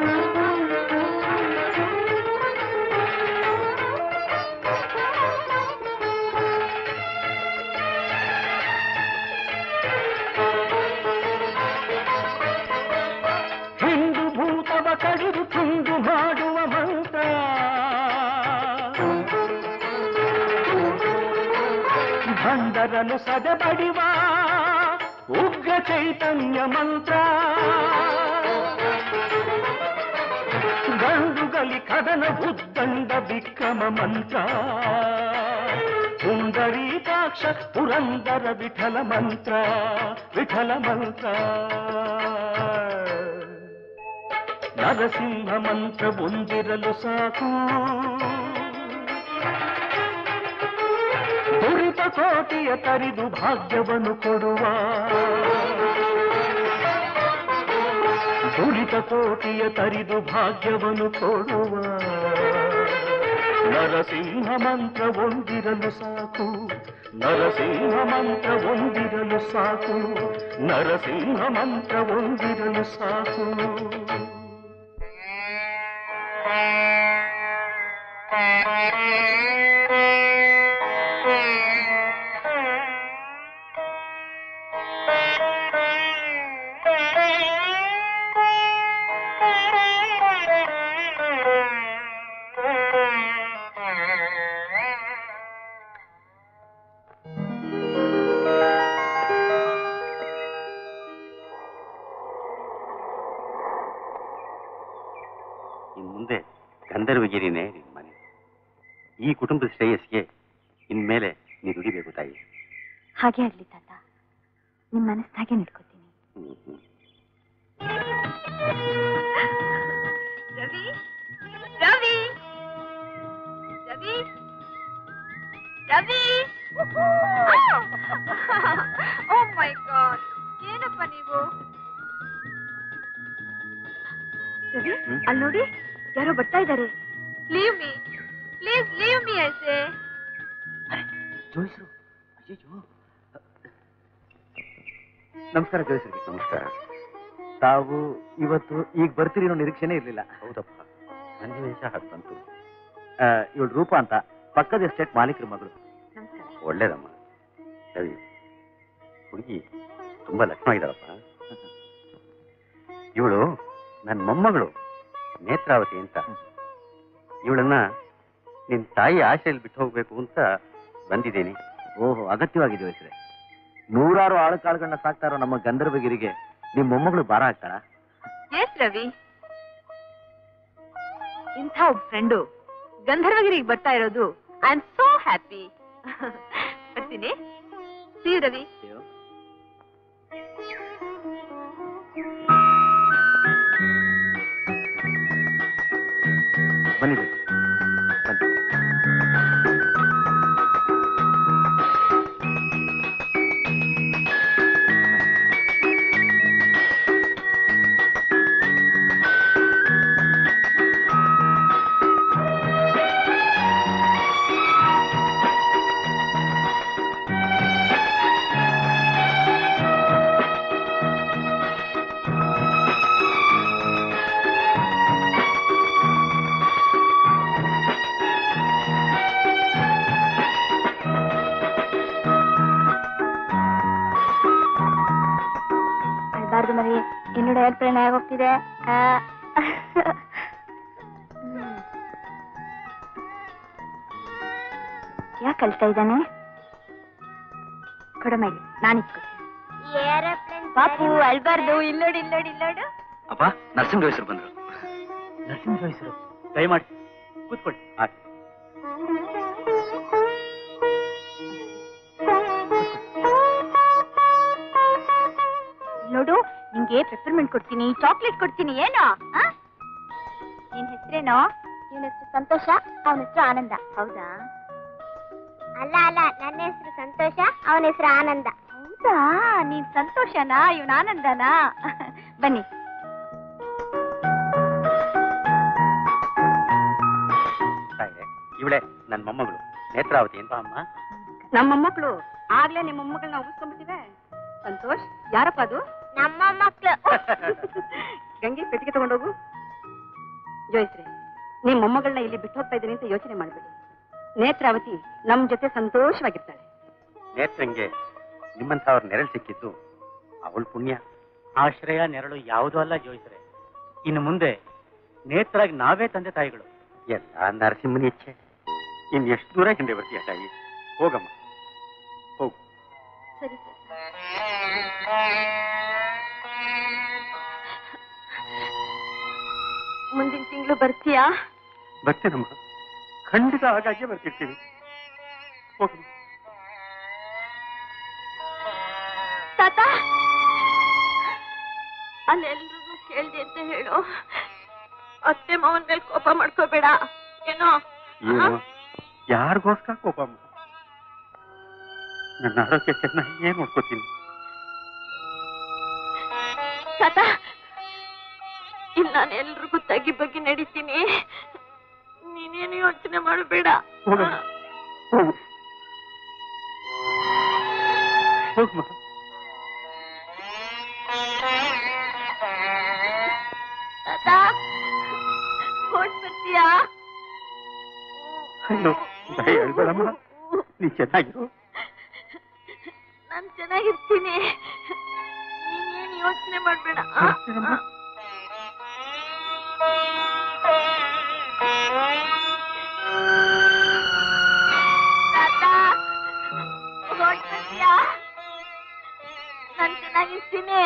ಹಿಂದು ಭೂತವ ಕಡಿದು ತುಂಡು ಮಾಡುವ ಮಂತ್ರ, ಭಂಡರನು ಸದೆಬಡಿವ ಉಗ್ರ ಚೈತನ್ಯ ಮಂತ್ರ. ಗಂಡುಗಲಿ ಕದನ ಉದ್ದಂಡ ವಿಕ್ರಮ ಮಂತ್ರ, ಪುಂಡರೀಕಾಕ್ಷ ಪುರಂದರ ವಿಠಲ ಮಂತ್ರ, ವಿಠಲ ಮಂತ್ರ. ನರಸಿಂಹ ಮಂತ್ರ ಹೊಂದಿರಲು ಸಾಕು, ದುರಿತ ಕೋಟಿಯ ತರಿದು ಭಾಗ್ಯವನ್ನು ಕೊಡುವ. ದುರಿತ ಕೋಟಿಯ ತರಿದು ಭಾಗ್ಯವನ್ನು ಕೊಡುವ. ನರಸಿಂಹ ಮಂತ್ರ ಹೊಂದಿರಲು ಸಾಕು, ನರಸಿಂಹ ಮಂತ್ರ ಹೊಂದಿರಲು ಸಾಕು, ನರಸಿಂಹ ಮಂತ್ರ ಹೊಂದಿರಲು ಸಾಕು. ಇನ್ ಮುಂದೆ ಗಂಧರ್ವಗಿರಿನೇ ನಿನ್ ಮನೆ. ಈ ಕುಟುಂಬದ ಶ್ರೇಯಸ್ಗೆ ಇನ್ಮೇಲೆ ನೀ ದುಡಿಬೇಕು ತಾಯಿ. ಹಾಗೆ ಆಗ್ಲಿ ತಾತ, ನಿಮ್ ಮನಸ್ಸಾಗೆ ನಡ್ಕೋತೀನಿ. Ravi, Ravi, Ravi, Ravi. Oh my god, ಏನಪ್ಪ ನೀವು? ರವಿ, ಅಲ್ಲಿ ನೋಡಿ, ಯಾರೋ ಬರ್ತಾ ಇದ್ದಾರೆ. Leave me, please leave me ಐಸೆ. ಜೋಯಿಸ್ರು, ಅಯ್ಯೋ. ನಮಸ್ಕಾರ ಜೋಯಿಸ್ರಿಗೆ. ನಮಸ್ಕಾರ. ತಾವು ಇವತ್ತು ಈಗ ಬರ್ತೀರಿ ಅನ್ನೋ ನಿರೀಕ್ಷೆನೇ ಇರಲಿಲ್ಲ. ಹೌದಪ್ಪ, ಸನ್ನಿವೇಶ ಹಾಗೆ ಬಂತು. ಇವಳು ರೂಪಾ ಅಂತ, ಪಕ್ಕದ ಎಸ್ಟೇಟ್ ಮಾಲೀಕರ ಮಗಳು. ಒಳ್ಳೇದಮ್ಮ. ರವಿ, ಹುಡುಗಿ ತುಂಬಾ ಲಕ್ಷ್ಮ ಇದ್ದಾಳಪ್ಪ. ಇವಳು ನನ್ನ ಮೊಮ್ಮಗಳು ನೇತ್ರಾವತಿ ಅಂತ. ಇವಳನ್ನ ನಿನ್ ತಾಯಿ ಆಶೆಯಲ್ಲಿ ಬಿಟ್ಟು ಹೋಗ್ಬೇಕು ಅಂತ ಬಂದಿದ್ದೇನೆ. ಓಹೋ, ಅಗತ್ಯವಾಗಿದೆ ವಯಸ್ಸರೆ. ನೂರಾರು ಆಳುಕಾಳುಗಳನ್ನ ಸಾಕ್ತಾ ಇರೋ ನಮ್ಮ ಗಂಧರ್ವಗಿರಿಗೆ ನಿಮ್ ಮೊಮ್ಮಗಳು ಭಾರ ಆಗ್ತಾಳ? ಎಸ್ ರವಿ, ಇಂಥ ಒಬ್ಬ ಫ್ರೆಂಡು ಗಂಧರ್ವಗಿರಿಗೆ ಬರ್ತಾ ಇರೋದು ಐ ಆಮ್ ಸೋ ಹ್ಯಾಪಿ. ಬರ್ತೀನಿ. See you Ravi. ಬನ್ನಿ ಬನ್ನಿ. என்னோட ஏர்பிளேன் ஆಗೋಗ್ತಿದೆ. ಯಾಕೆ ಕಳ್ತಾ ಇದ್ದಾನೆ? ಕೊಡಮೇಲೆ ನಾನು ಇಟ್ಕೊಳ್ತೀನಿ. ಪಾಪು ಅಳ್ಬಾರ್ದು. ಇಲ್ಲೋಡು ಇಲ್ಲೋಡು ಇಲ್ಲೋಡು. ಅಪ್ಪ ನರಸಿಂಹ ಜೋಯಿಸರು ಬಂದ್ರು. ನರಸಿಂಹ ಜೋಯಿಸರು ದಯಮಾಡಿ ಕೂತ್ಕೊಳ್ಳಿ. ನೋಡು, ನಿಂಗೆ ಪೆಪ್ಪರ್ಮೆಂಟ್ ಕೊಡ್ತೀನಿ, ಚಾಕ್ಲೇಟ್ ಕೊಡ್ತೀನಿ. ಏನೋ ನಿನ್ ಹೆಸರೇನೋ? ನಿನ್ನ ಹೆಸರು ಸಂತೋಷ, ಅವನ ಹೆಸರು ಆನಂದ. ಹೌದಾ? ಅಲ್ಲ ಅಲ್ಲ, ನನ್ನ ಹೆಸರು ಸಂತೋಷ, ಅವನ ಹೆಸರು ಆನಂದ. ಹೌದಾ? ನೀನ್ ಸಂತೋಷನಾ, ಇವನ್ ಆನಂದನಾ? ಬನ್ನಿ. ಇವಳೆ ನನ್ನ ಮೊಮ್ಮಗಳು ನೇತ್ರಾವತಿ ಅಂತ. ಅಮ್ಮ, ನಮ್ಮ ಮೊಮ್ಮಕ್ಕಳು ಆಗ್ಲೇ ನಿಮ್ಮ ಮೊಮ್ಮಗಳನ್ನ ಉಗಿಸ್ಕೊಂಡ್ಬಿಟ್ಟಿವೆ. ಸಂತೋಷ್, ಯಾರಪ್ಪ ಅದು? ನಮ್ಮ ಮಕ್ಕಳು. ಗಂಗೆ, ಪೆಟ್ಟಿಗೆ ತಗೊಂಡೋಗು. ಜೋಯಿಸ್ರೆ, ನಿಮ್ ಮೊಮ್ಮಗಳನ್ನ ಇಲ್ಲಿ ಬಿಟ್ಟು ಹೋಗ್ತಾ ಇದ್ದೀನಿ ಅಂತ ಯೋಚನೆ ಮಾಡ್ಬೇಡಿ. ನೇತ್ರಾವತಿ ನಮ್ ಜೊತೆ ಸಂತೋಷವಾಗಿರ್ತಾಳೆ. ನೇತ್ರಂಗೆ ನಿಮ್ಮಂಥವ್ರ ನೆರಳು ಸಿಕ್ಕಿದ್ದು ಅವಳ ಪುಣ್ಯ. ಆಶ್ರಯ ನೆರಳು ಯಾವುದೂ ಅಲ್ಲ ಜೋಯಿಸ್ರೆ. ಇನ್ನು ಮುಂದೆ ನೇತ್ರಾಗಿ ನಾವೇ ತಂದೆ ತಾಯಿಗಳು. ಎಲ್ಲ ನರಸಿಂಹನ ಇಚ್ಛೆ. ಇನ್ನು ಎಷ್ಟು ದೂರ ಹಿಂದೆ ಬರ್ತೀಯ ತಾಯಿ? ಹೋಗಮ್ಮ, ಹೋಗು. ಸರಿ ಸರಿ. ಮುಂದಿನ ತಿಂಗಳು ಬರ್ತೀಯಾ? ಬರ್ತೇನಮ್ಮ, ಖಂಡಿತ ಆಗಾಗ್ಗೆ ಬರ್ತಿರ್ತೀನಿ. ಹೋಗಮ್ಮ. ತಾತ, ಅಲ್ಲೆಲ್ರೂ ಕೇಳ್ದೆ ಅಂತ ಹೇಳು. ಅತ್ತೆ ಮಾವನ ಮೇಲೆ ಕೋಪ ಮಾಡ್ಕೋಬೇಡ. ಏನೋ ಯಾರಿಗೋಸ್ಕರ ಕೋಪ? ನನ್ನ ಆರೋಗ್ಯ ಚೆನ್ನಾಗಿ ಏನ್ ನೋಡ್ಕೋತೀನಿ. ತಾತ, ಇಲ್ಲಿ ನಾನು ಎಲ್ರಿಗೂ ತಗ್ಗಿ ಬಗ್ಗೆ ನಡೀತೀನಿ. ನೀನೇನು ಯೋಚನೆ ಮಾಡಬೇಡ. ಹೋಗಮ್ಮ. ತಾತ, ಹೊರಟ್ ಬರ್ತೀಯಾ? ಅಯ್ಯೋ, ಹೇಳ್ಬೇಡಮ್ಮ, ನೀ ಚೆನ್ನಾಗಿರು. ನಾನು ಚೆನ್ನಾಗಿರ್ತೀನಿ, ನೀನೇನು ಯೋಚನೆ ಮಾಡಬೇಡ. ತಾತ, ಹೊರಟ್ ಬರ್ತೀಯಾ? ನಾನು ಚೆನ್ನಾಗಿರ್ತೀನಿ.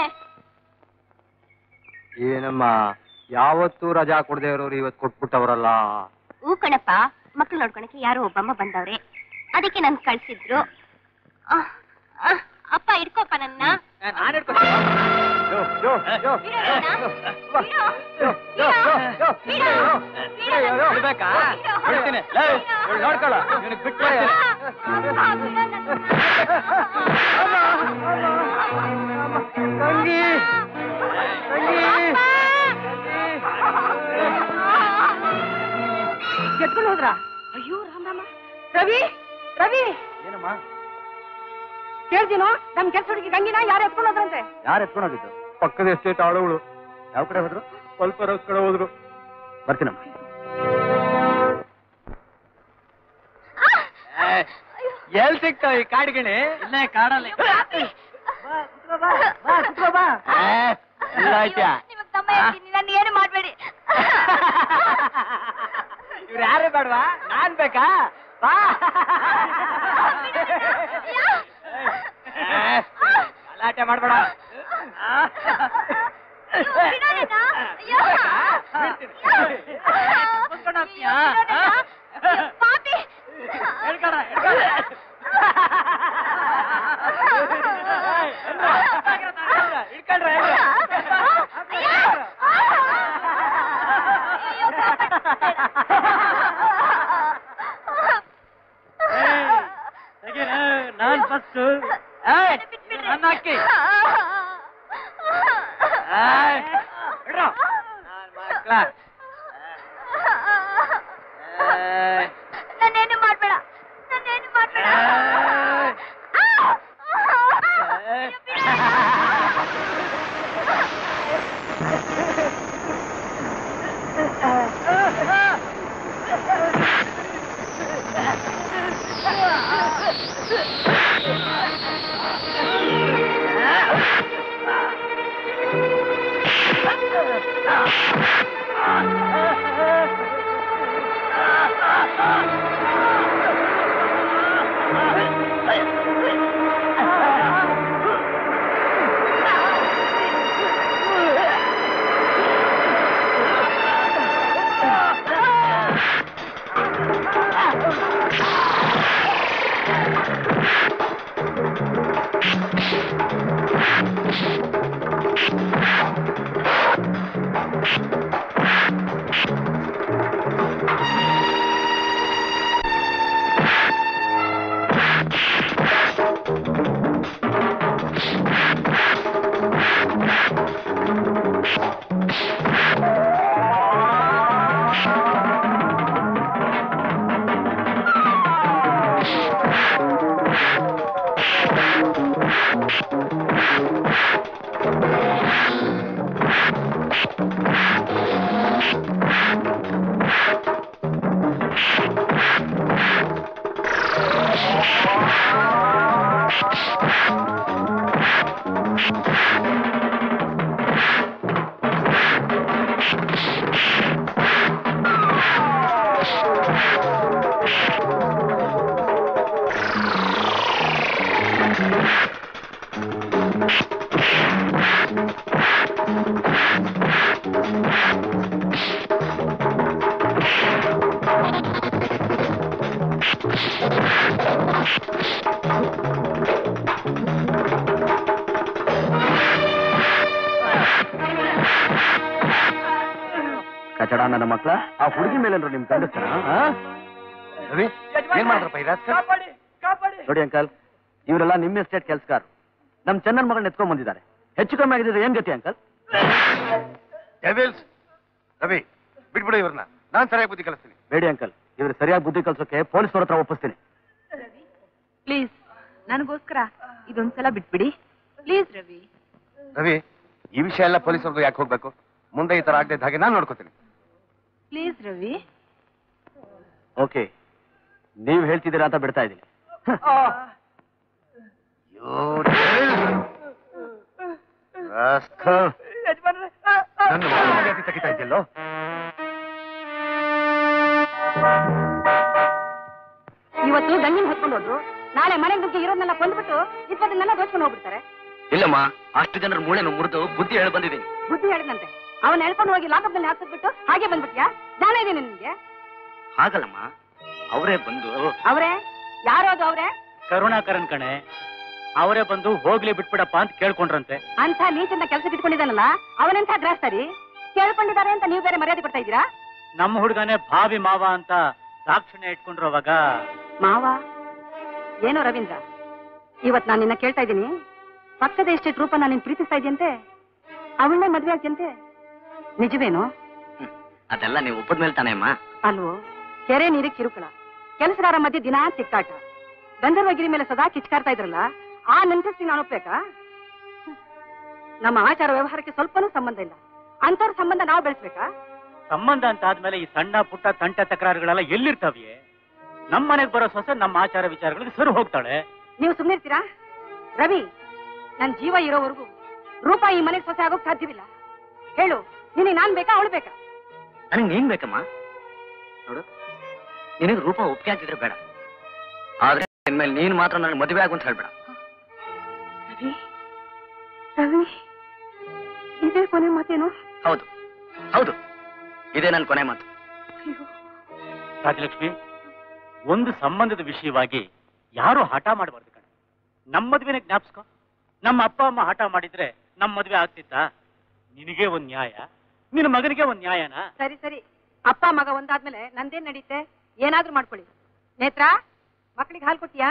ಏನಮ್ಮ, ಯಾವತ್ತೂ ರಜಾ ಕೊಡದೆ ಇರೋರು ಇವತ್ತು ಕೊಟ್ಬಿಟ್ಟವ್ರಲ್ಲ. ಹೂ ಕಣಪ್ಪ, ಮಕ್ಳು ನೋಡ್ಕೊಳಕ್ಕೆ ಯಾರೋ ಒಬ್ಬಮ್ಮ ಬಂದವ್ರೆ, ಅದಕ್ಕೆ ನನ್ ಕಳ್ಸಿದ್ರು. ಅಪ್ಪ ಇಡ್ಕೋಪ್ಪ ನನ್ನ. ಎತ್ಕೊಂಡು ಹೋದ್ರ? ಅಯ್ಯೋ ರಾಮ ರಾಮ. ರವಿ, ರವಿ, ಏನಮ್ಮ ಕೇಳ್ತೀನೋ? ನಮ್ ಕೆಲ್ಸ ಹುಡುಗಿ ಗಂಗಿನ ಯಾರು ಎತ್ಕೊಂಡು ಹೋದ್ರಂತೆ? ಯಾರು ಎತ್ಕೊಂಡೋಗಿದ್ದು? ಪಕ್ಕದ ಎಸ್ಟೇಟ್ ಆಳುಗಳು. ಯಾವ ಕಡೆ ಹೋದ್ರು? ಸ್ವಲ್ಪ ರೋಸ್ ಕಡೆ ಹೋದ್ರು. ಬರ್ತೀನಮ್ಮ. ಎಲ್ ಸಿಗ್ತಾವ ಈ ಕಾಡ್ಗಿಣಿ? ಇಲ್ಲೇ ಕಾಡಲ್ಲಿ. ನನ್ಗೆ ಏನು ಮಾಡ್ಬೇಡಿ. ಇವ್ರು ಯಾರೇ ಬೇಡವಾ? ನಾನ್ ಬೇಕಾ? ಬಾ. ಗಲಾಟೆ ಮಾಡ್ಬೇಡ. ನಾನ್ ಫಸ್ಟ್ ನನ್ನ ಅಕ್ಕಿ ನನ್ನೇನು ಮಾಡ್ಬೇಡ, ನನ್ನೇನು ಮಾಡ್ಬೇಡ. ಕಚಡ ನನ್ನ ಮಕ್ಕಳ, ಆ ಹುಡುಗಿ ಮೇಲೆ ನಿಮ್ ಗಂಡಸ್ತಾರ? ರವಿ, ಏನ್ ಮಾಡಿದ್ರಪ್ಪ ಈ ರಾಜಕಾರಣ? ನೋಡಿ ಅಂಕಲ್, ಇವರೆಲ್ಲ ನಿಮ್ಮ ಎಸ್ಟೇಟ್ ಕೆಲ್ಸಗಾರ. ನಮ್ ಚನ್ನನ್ ಮಗಳನ್ನ ಎತ್ಕೊಂಡ್ ಬಂದಿದ್ದಾರೆ. ಹೆಚ್ಚು ಕಮ್ಮಿ ಆಗಿದ್ರೆ ಏನ್ ಗತಿ ಅಂಕಲ್? ರವಿ, ಬಿಟ್ಬಿಡು ಇವ್ರನ್ನ, ನಾನ್ ಸರಿಯಾಗಿ ಬುದ್ಧಿ ಕಲಿಸ್ತೀನಿ. ಬೇಡಿ ಅಂಕಲ್, ಇವ್ರು ಸರಿಯಾಗಿ ಬುದ್ಧಿ ಕಲ್ಸೋಕೆ ಪೊಲೀಸ್ನವ್ರ ಹತ್ರ ಒಪ್ಪಿಸ್ತೀನಿ. ಪ್ಲೀಸ್ ನನಗೋಸ್ಕರ ಇದೊಂದ್ಸಲ ಬಿಟ್ಬಿಡಿ ಪ್ಲೀಸ್. ರವಿ ರವಿ, ಈ ವಿಷಯ ಎಲ್ಲ ಪೊಲೀಸರ್ಗೂ ಯಾಕೆ ಹೋಗ್ಬೇಕು? ಮುಂದೆ ಈ ತರ ಆಗದೆ ಹಾಗೆ ನಾನು ನೋಡ್ಕೋತೀನಿ. ಪ್ಲೀಸ್ ರವಿ. ಓಕೆ, ನೀವ್ ಹೇಳ್ತಿದ್ದೀರಾ ಅಂತ ಬಿಡ್ತಾ ಇದ್ದೀನಿ. ನನ್ನ ಮರ್ಯಾದೆ ತೆಗಿತಾ ಇದ್ಯಲ್ಲೋ? ಇವತ್ತು ಗಂಗಿನ ಹೊತ್ಕೊಂಡು ಹೋದ್ರು, ನಾಳೆ ಮನೆ ನುಗ್ಗಿ ಇರೋದನ್ನೆಲ್ಲ ಕೊಂಡ್ಬಿಟ್ಟು ಇಪ್ಪತ್ತನ್ನೆಲ್ಲ ದೋಚ್ಕೊಂಡು ಹೋಗ್ಬಿಡ್ತಾರೆ. ಇಲ್ಲಮ್ಮ, ಅಷ್ಟು ಜನರ ಮೂಳೆನ ಮುರಿದು ಬುದ್ಧಿ ಹೇಳಿ ಬಂದಿದ್ದೀನಿ. ಬುದ್ಧಿ ಹೇಳಿದಂತೆ ಅವನ್ನ ಹೇಳ್ಕೊಂಡು ಹೋಗಿ ಲಾಕಪ್ನಲ್ಲಿ ಹಾಕ್ಬಿಟ್ಟು ಹಾಗೆ ಬಂದ್ಬಿಟ್ಯಾ? ಜ್ಞಾನ ಇದೆ ನಿನ್ಗೆ? ಹಾಗಲ್ಲಮ್ಮ, ಅವರೇ ಬಂದು. ಅವ್ರೆ ಯಾರೋದು? ಅವ್ರೆ ಕರುಣಾಕರನ್ ಕಣೆ, ಅವರೇ ಬಂದು ಹೋಗ್ಲಿ ಬಿಟ್ಬಿಡಪ್ಪ ಅಂತ ಕೇಳ್ಕೊಂಡ್ರಂತೆ. ಅಂತ ನೀಚಂತ ಕೆಲಸ ಬಿಟ್ಕೊಂಡಿದ್ದಾನಲ್ಲ, ಅವನೆಂಥ ಗ್ರಾಸ್ತಾರಿ ಕೇಳ್ಕೊಂಡಿದ್ದಾರೆ ಅಂತ ನೀವು ಬೇರೆ ಮರ್ಯಾದೆ ಕೊಡ್ತಾ ಇದ್ದೀರಾ? ನಮ್ಮ ಹುಡುಗನೇ ಭಾವಿ ಮಾವ ಅಂತ ದಾಕ್ಷಿಣ್ಯ ಇಟ್ಕೊಂಡ್ರವಾಗ. ಮಾವ ಏನೋ ರವೀಂದ್ರ, ಇವತ್ ನಾನು ನಿನ್ನ ಕೇಳ್ತಾ ಇದ್ದೀನಿ, ಪಕ್ಕದ ಎಸ್ಟೇಟ್ ರೂಪ ನಾನು ಪ್ರೀತಿಸ್ತಾ ಇದೆಯಂತೆ, ಅವಳನ್ನೇ ಮದ್ವೆ ಆಗ್ತಿಯಂತೆ, ನಿಜವೇನು? ಅದೆಲ್ಲ ನೀವು ಒಪ್ಪದ್ಮೇಲೆ ತಾನೇ ಅಮ್ಮ. ಅಲ್ವೋ, ಕೆರೆ ನೀರಿಗೆ ಕಿರುಕುಳ, ಕೆಲಸಗಾರ ಮಧ್ಯೆ ದಿನಾ ತಿಕ್ಕಾಟ, ಗಂಧರ್ವಗಿರಿ ಮೇಲೆ ಸದಾ ಕಿಚ್ಕಾರ್ತಾ ಇದ್ರಲ್ಲ, ಆ ನೆನಪಿಸಿ ನಾನು ಒಪ್ಬೇಕಾ? ನಮ್ಮ ಆಚಾರ ವ್ಯವಹಾರಕ್ಕೆ ಸ್ವಲ್ಪನೂ ಸಂಬಂಧ ಇಲ್ಲ, ಅಂತವ್ರ ಸಂಬಂಧ ನಾವು ಬೆಳೆಸ್ಬೇಕಾ? ಸಂಬಂಧ ಅಂತ ಆದ್ಮೇಲೆ ಈ ಸಣ್ಣ ಪುಟ್ಟ ತಂಟೆ ತಕರಾರುಗಳೆಲ್ಲ ಎಲ್ಲಿರ್ತಾವೆ? ನಮ್ಮ ಮನೆಗೆ ಬರೋ ಸೊಸೆ ನಮ್ಮ ಆಚಾರ ವಿಚಾರಗಳಿಗೆ ಸರಿ ಹೋಗ್ತಾಳೆ. ನೀವು ಸುಮ್ಮನಿರ್ತೀರಾ? ರವಿ, ನನ್ ಜೀವ ಇರೋವರೆಗೂ ರೂಪ ಈ ಮನೆಗೆ ಸೊಸೆ ಆಗೋಕ್ ಸಾಧ್ಯವಿಲ್ಲ. ಹೇಳು, ನಿನಗೆ ನಾನ್ ಬೇಕಾ ಅವಳು ಬೇಕಾ? ನನಗೆ ನೀನ್ ಬೇಕಮ್ಮ. ನೋಡು, ನಿನಗೆ ರೂಪ ಒಪ್ಪಿಗೆ ಹಾಕಿದ್ರೆ ಬೇಡ, ಆದ್ರೆ ಇನ್ಮೇಲೆ ನೀನ್ ಮಾತ್ರ ನನಗೆ ಮದುವೆ ಆಗು ಅಂತ ಹೇಳ್ಬೇಡ. ರವಿ, ರವಿ, ಇದೇ ಕೊನೆ ಮಾತೇನು? ಹೌದು ಹೌದು, ಇದೇ ನನ್ನ ಕೊನೆ ಮಾತು. ಅಯ್ಯೋ, ರಾಜಲಕ್ಷ್ಮಿ, ಒಂದು ಸಂಬಂಧದ ವಿಷಯವಾಗಿ ಯಾರು ಹಠ ಮಾಡಬಾರ್ದು ಕಣ. ನಮ್ಮ ಮದುವೆನೇ ಜ್ಞಾಪಿಸ್ಕೊ. ನಮ್ಮ ಅಪ್ಪ ಅಮ್ಮ ಹಠ ಮಾಡಿದ್ರೆ ನಮ್ಮ ಮದುವೆ ಆಗ್ತಿತ್ತಾ? ನಿನಗೆ ಒಂದ್ ನ್ಯಾಯ, ನಿನ್ನ ಮಗನಿಗೆ ಒಂದ್ ನ್ಯಾಯನಾ? ಸರಿ ಸರಿ, ಅಪ್ಪ ಮಗ ಒಂದಾದ್ಮೇಲೆ ನಂದೇನ್ ನಡೀತೆ? ಏನಾದ್ರೂ ಮಾಡ್ಕೊಳ್ಳಿ. ನೇತ್ರ, ಮಕ್ಕಳಿಗೆ ಹಾಲು ಕೊಟ್ಟಿಯಾ?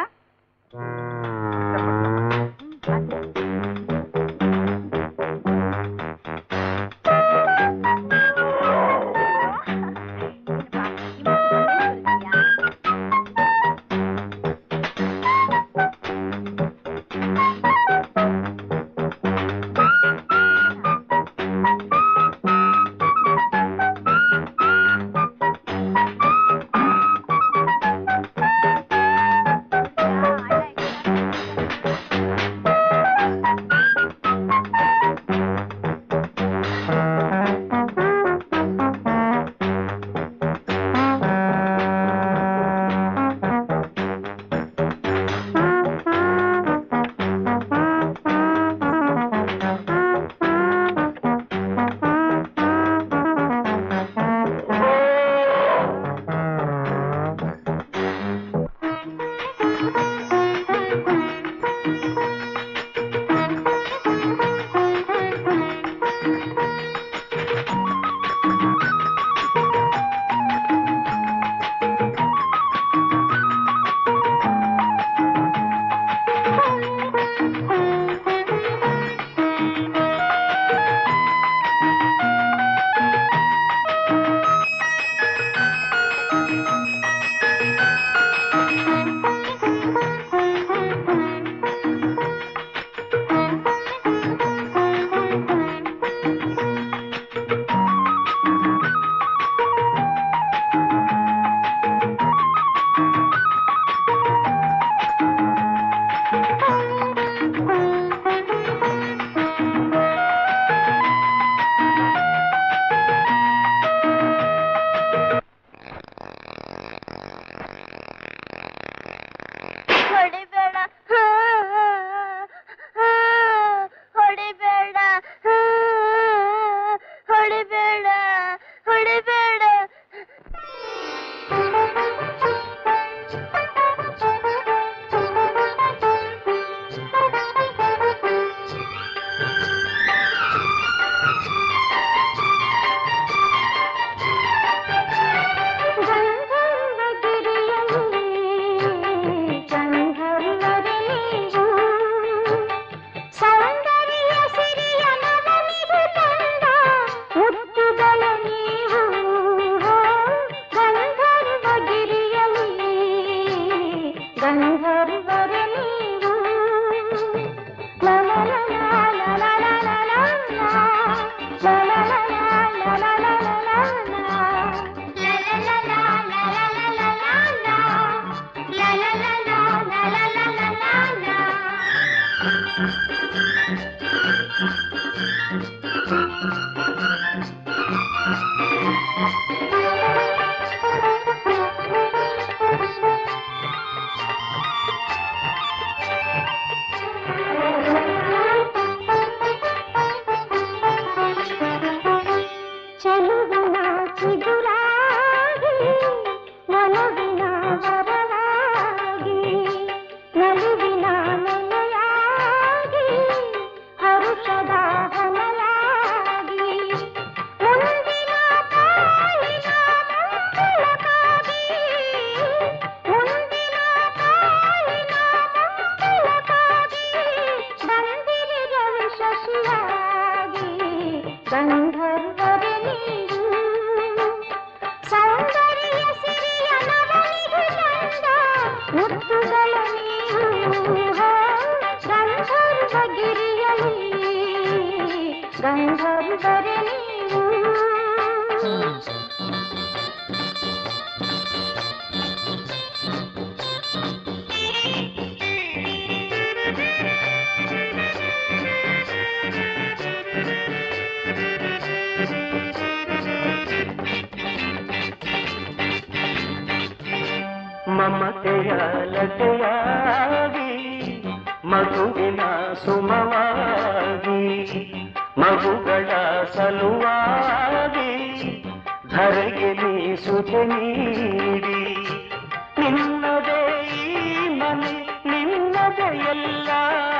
ಮಮತೆಯ ಲತೆಯಾಗಿ ಮಗುವಿನ ಸುಮವಾಗಿ ಮಗುಗಳ ಸಲುವಾಗಿ ಧರೆಗೆ ನೀ ಸುತೆ ನೀಡಿ ನಿನ್ನದೇ ಈ ಮನೆ ನಿನ್ನದೇ ಎಲ್ಲ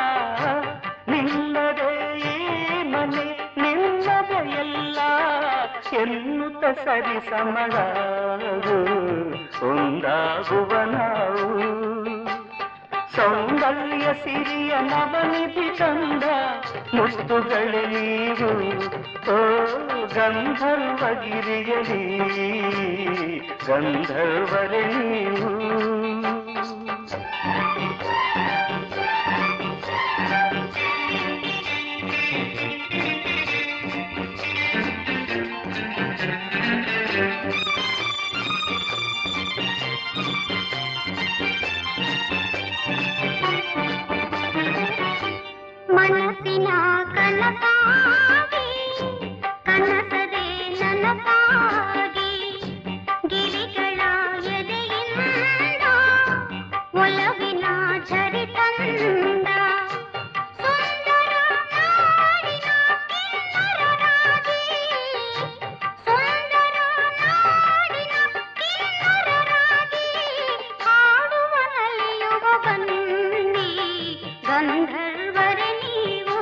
ನಿನ್ನದೇ ಈ ಮನೆ ನಿನ್ನದೇ ಎಲ್ಲ ಎನ್ನುತ್ತ ಸರಿ ಸಮಳಾಗು ಒಂದಾಗುವ ನಾವು ಸೌಂದರ್ಯ ಸಿರಿಯ ನವನಿಧಿ ತಂದ ಮುತ್ತುಗಳೇ ನೀವು ಓ ಗಂಧರ್ವಗಿರಿಯಲಿ ಗಂಧರ್ವರೇ ನೀವು ಮನಸ್ಸಿನ ಕನಸಾಗಿ ಕನಸದೆ ನನಸಾಗಿ ಗಿರಿಗಳ ಎದೆಯಿಂದ ಒಲವಿನ ಝರಿ ತಂದ ಸುಂದರ ನಾಡಿನ ಕಿನ್ನರರಾಗಿ ಸುಂದರ ನಾಡಿನ ಕಿನ್ನರರಾಗಿ ಹಾಡುವ ನಲಿಯುವ ಬನ್ನಿ ಗಂಧರ್ವರೇ ನೀವು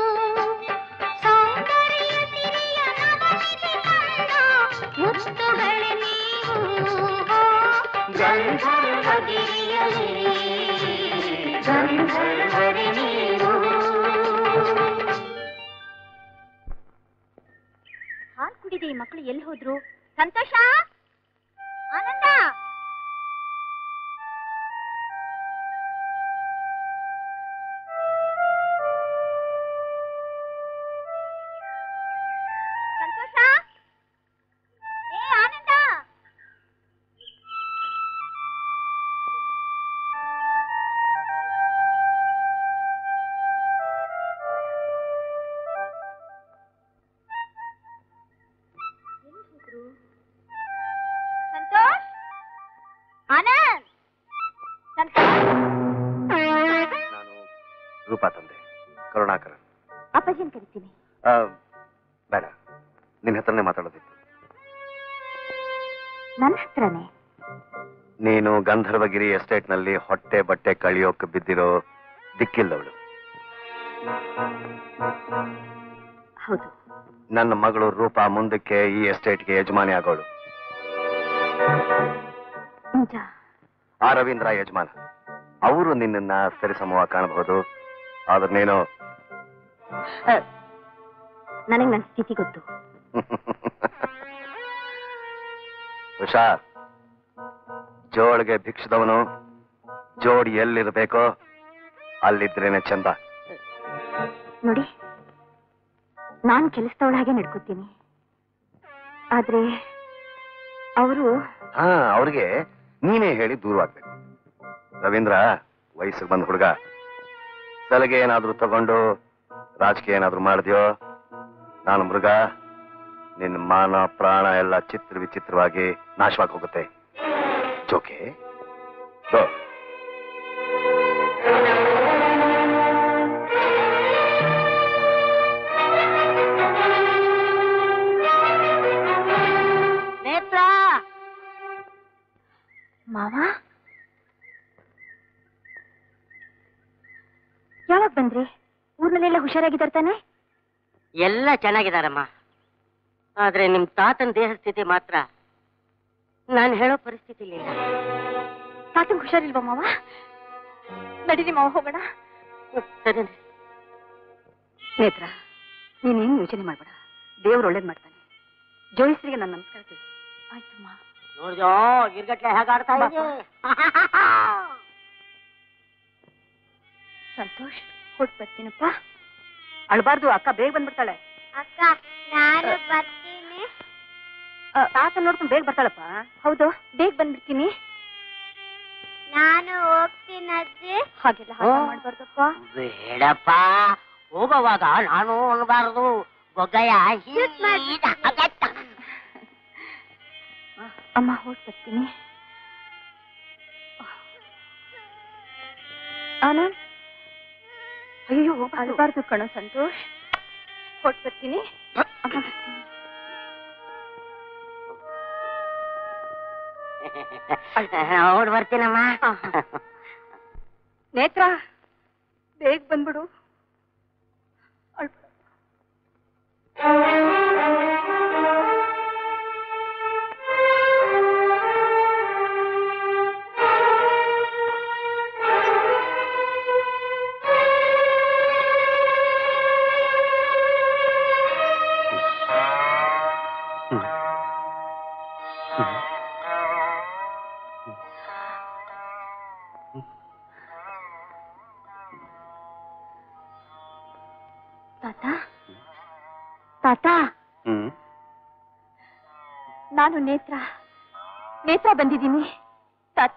ಸೌಂದರ್ಯ ಸಿರಿಯ ನವನಿಧಿ ತಂದ ಮುತ್ತುಗಳೇ ನೀವು ಗಂಧರ್ವಗಿರಿಯಲಿ ಗಂಧರ್ವರೇ ನೀವು ಹಾಲು ಕುಡಿದೆ ಈ ಮಕ್ಕಳು ಎಲ್ಲಿ ಹೋದ್ರು ಸಂತೋಷ ಆನಂದ ಸಂತೋಷ ಏ ಆನಂದ ಸಂತೋಷ್ ಆನಂದ್ ಸಂತೋಷ್ ನಾನು ರೂಪಾ ತಂದೆ ಕರುಣಾಕರನ್. ಅಪ್ಪಾಜಿನ ಕರಿತೀನಿ ಬೇಡ, ನಿನ್ನ ಹತ್ರನೇ ಮಾತಾಡೋದಿತ್ತು. ನನ್ನ ಹತ್ರನೇ ನೀನು ಗಂಧರ್ವಗಿರಿ ಎಸ್ಟೇಟ್ನಲ್ಲಿ ಹೊಟ್ಟೆ ಬಟ್ಟೆ ಕಳಿಯೋಕೆ ಬಿದ್ದಿರೋ ದಿಕ್ಕಿಲ್ಲವಳು. ಹೌದು ನನ್ನ ಮಗಳು ರೂಪಾ ಮುಂದಕ್ಕೆ ಈ ಎಸ್ಟೇಟ್ಗೆ ಯಜಮಾನಿ ಆಗೋಳು. ನಿಜ ಆ ರವೀಂದ್ರ ಯಜಮಾನ. ಅವರು ನಿನ್ನನ್ನ ಸರಿಸಮವಾಗಿ ಕಾಣಬಹುದು, ಆದ್ರೆ ನೀನು ನನಗೆ ನನ್ನ ಸ್ಥಿತಿ ಗೊತ್ತು. ಹುಷಾರ್, ಜೋಳಿಗೆ ಭಿಕ್ಷದವನು ಜೋಡಿ ಎಲ್ಲಿರ್ಬೇಕೋ ಅಲ್ಲಿದ್ರೇನೆ ಚಂದ. ನೋಡಿ, ನಾನು ಕೆಲಸದವಳ ಹಾಗೆ ನಡ್ಕೋತೀನಿ, ಆದ್ರೆ ಅವರು ಅವ್ರಿಗೆ ನೀನೇ ಹೇಳಿ ದೂರವಾಗ್ಬೇಕು. ರವೀಂದ್ರ ವಯಸ್ಸಿಗೆ ಬಂದ ಹುಡುಗ, ಸಲಗೆ ಏನಾದ್ರೂ ತಗೊಂಡು ರಾಜಕೀಯ ಏನಾದ್ರೂ ಮಾಡಿದ್ಯೋ ನಾನು ಮೃಗ, ನಿನ್ನ ಮಾನ ಪ್ರಾಣ ಎಲ್ಲ ಚಿತ್ರ ವಿಚಿತ್ರವಾಗಿ ನಾಶವಾಗಿ ಹೋಗುತ್ತೆ. ಜೋಕೆ ಗೋ. ಮಾವ ಯಾವಾಗ ಬಂದ್ರಿ? ಊರ್ನಲ್ಲೆಲ್ಲ ಹುಷಾರಾಗಿದ್ದಾರೆ ತಾನೆ? ಎಲ್ಲ ಚೆನ್ನಾಗಿದ್ದಾರಮ್ಮ, ಆದ್ರೆ ನಿಮ್ ತಾತನ ದೇಹ ಸ್ಥಿತಿ ಮಾತ್ರ ನಾನು ಹೇಳೋ ಪರಿಸ್ಥಿತಿ ಇಲ್ಲ. ತಾತಂಗ್ ಹುಷಾರಿಲ್ವಾ ಮಾವ? ನಡೀರಿ ಮಾವ, ಹೋಗೋಣ. ಸರಿ ನೇತ್ರ, ನೀನೇನು ಯೋಚನೆ ಮಾಡ್ಬೇಡ, ದೇವ್ರು ಒಳ್ಳೇದ್ ಮಾಡ್ತಾನೆ. ಜೋಯಿಸ್ರಿಗೆ ನನ್ನ ನಮಸ್ಕಾರ ತಿಳಿಸು. ಆಯ್ತಮ್ಮ. ನೋಡ್ಜೋ ಗಿರ್ಗಟ್ಲೆ ಹೇಗಾಡ್ತಾ ಇದೆ. ಸಂತೋಷ್, ಹೊಟ್ಟು ಬರ್ತೀನಪ್ಪ. ಅಳ್ಬಾರ್ದು, ಅಕ್ಕ ಬೇಗ ಬಂದ್ಬಿಡ್ತಾಳೆ. ಅಕ್ಕ ನಾನು ಬರ್ತೀನಿ. ತಾತ ನೋಡ್ಕೊಂಡು ಬೇಗ ಬರ್ತಾಳಪ್ಪ. ಹೌದು, ಬೇಗ ಬಂದ್ಬಿಡ್ತೀನಿ. ನಾನು ಹೋಗ್ತೀನಿ ಅಜ್ಜಿ. ಹಾಗೆಲ್ಲ ಮಾಡ್ಬಾರ್ದಪ್ಪ. ಬೇಡಪ್ಪ, ಹೋಗುವಾಗ ನಾನು ಅನ್ಬಾರ್ದು. ಗೊಗ್ಗಯ್ಯ ಅಮ್ಮ, ಹೊಟ್ಟು ಬರ್ತೀನಿ. ಆನಂದ್, ಅಯ್ಯೋ ಅಳಬಾರ್ದು ಕಣೋ ಸಂತೋಷ್. ಕೊಟ್ಟು ಬರ್ತೀನಿ. ಓಡ್ ಬರ್ತೀನಮ್ಮ. ನೇತ್ರ ಬೇಗ ಬಂದ್ಬಿಡು. ತಾತ, ನಾನು ನೇತ್ರ ಬಂದಿದ್ದೀನಿ ತಾತ.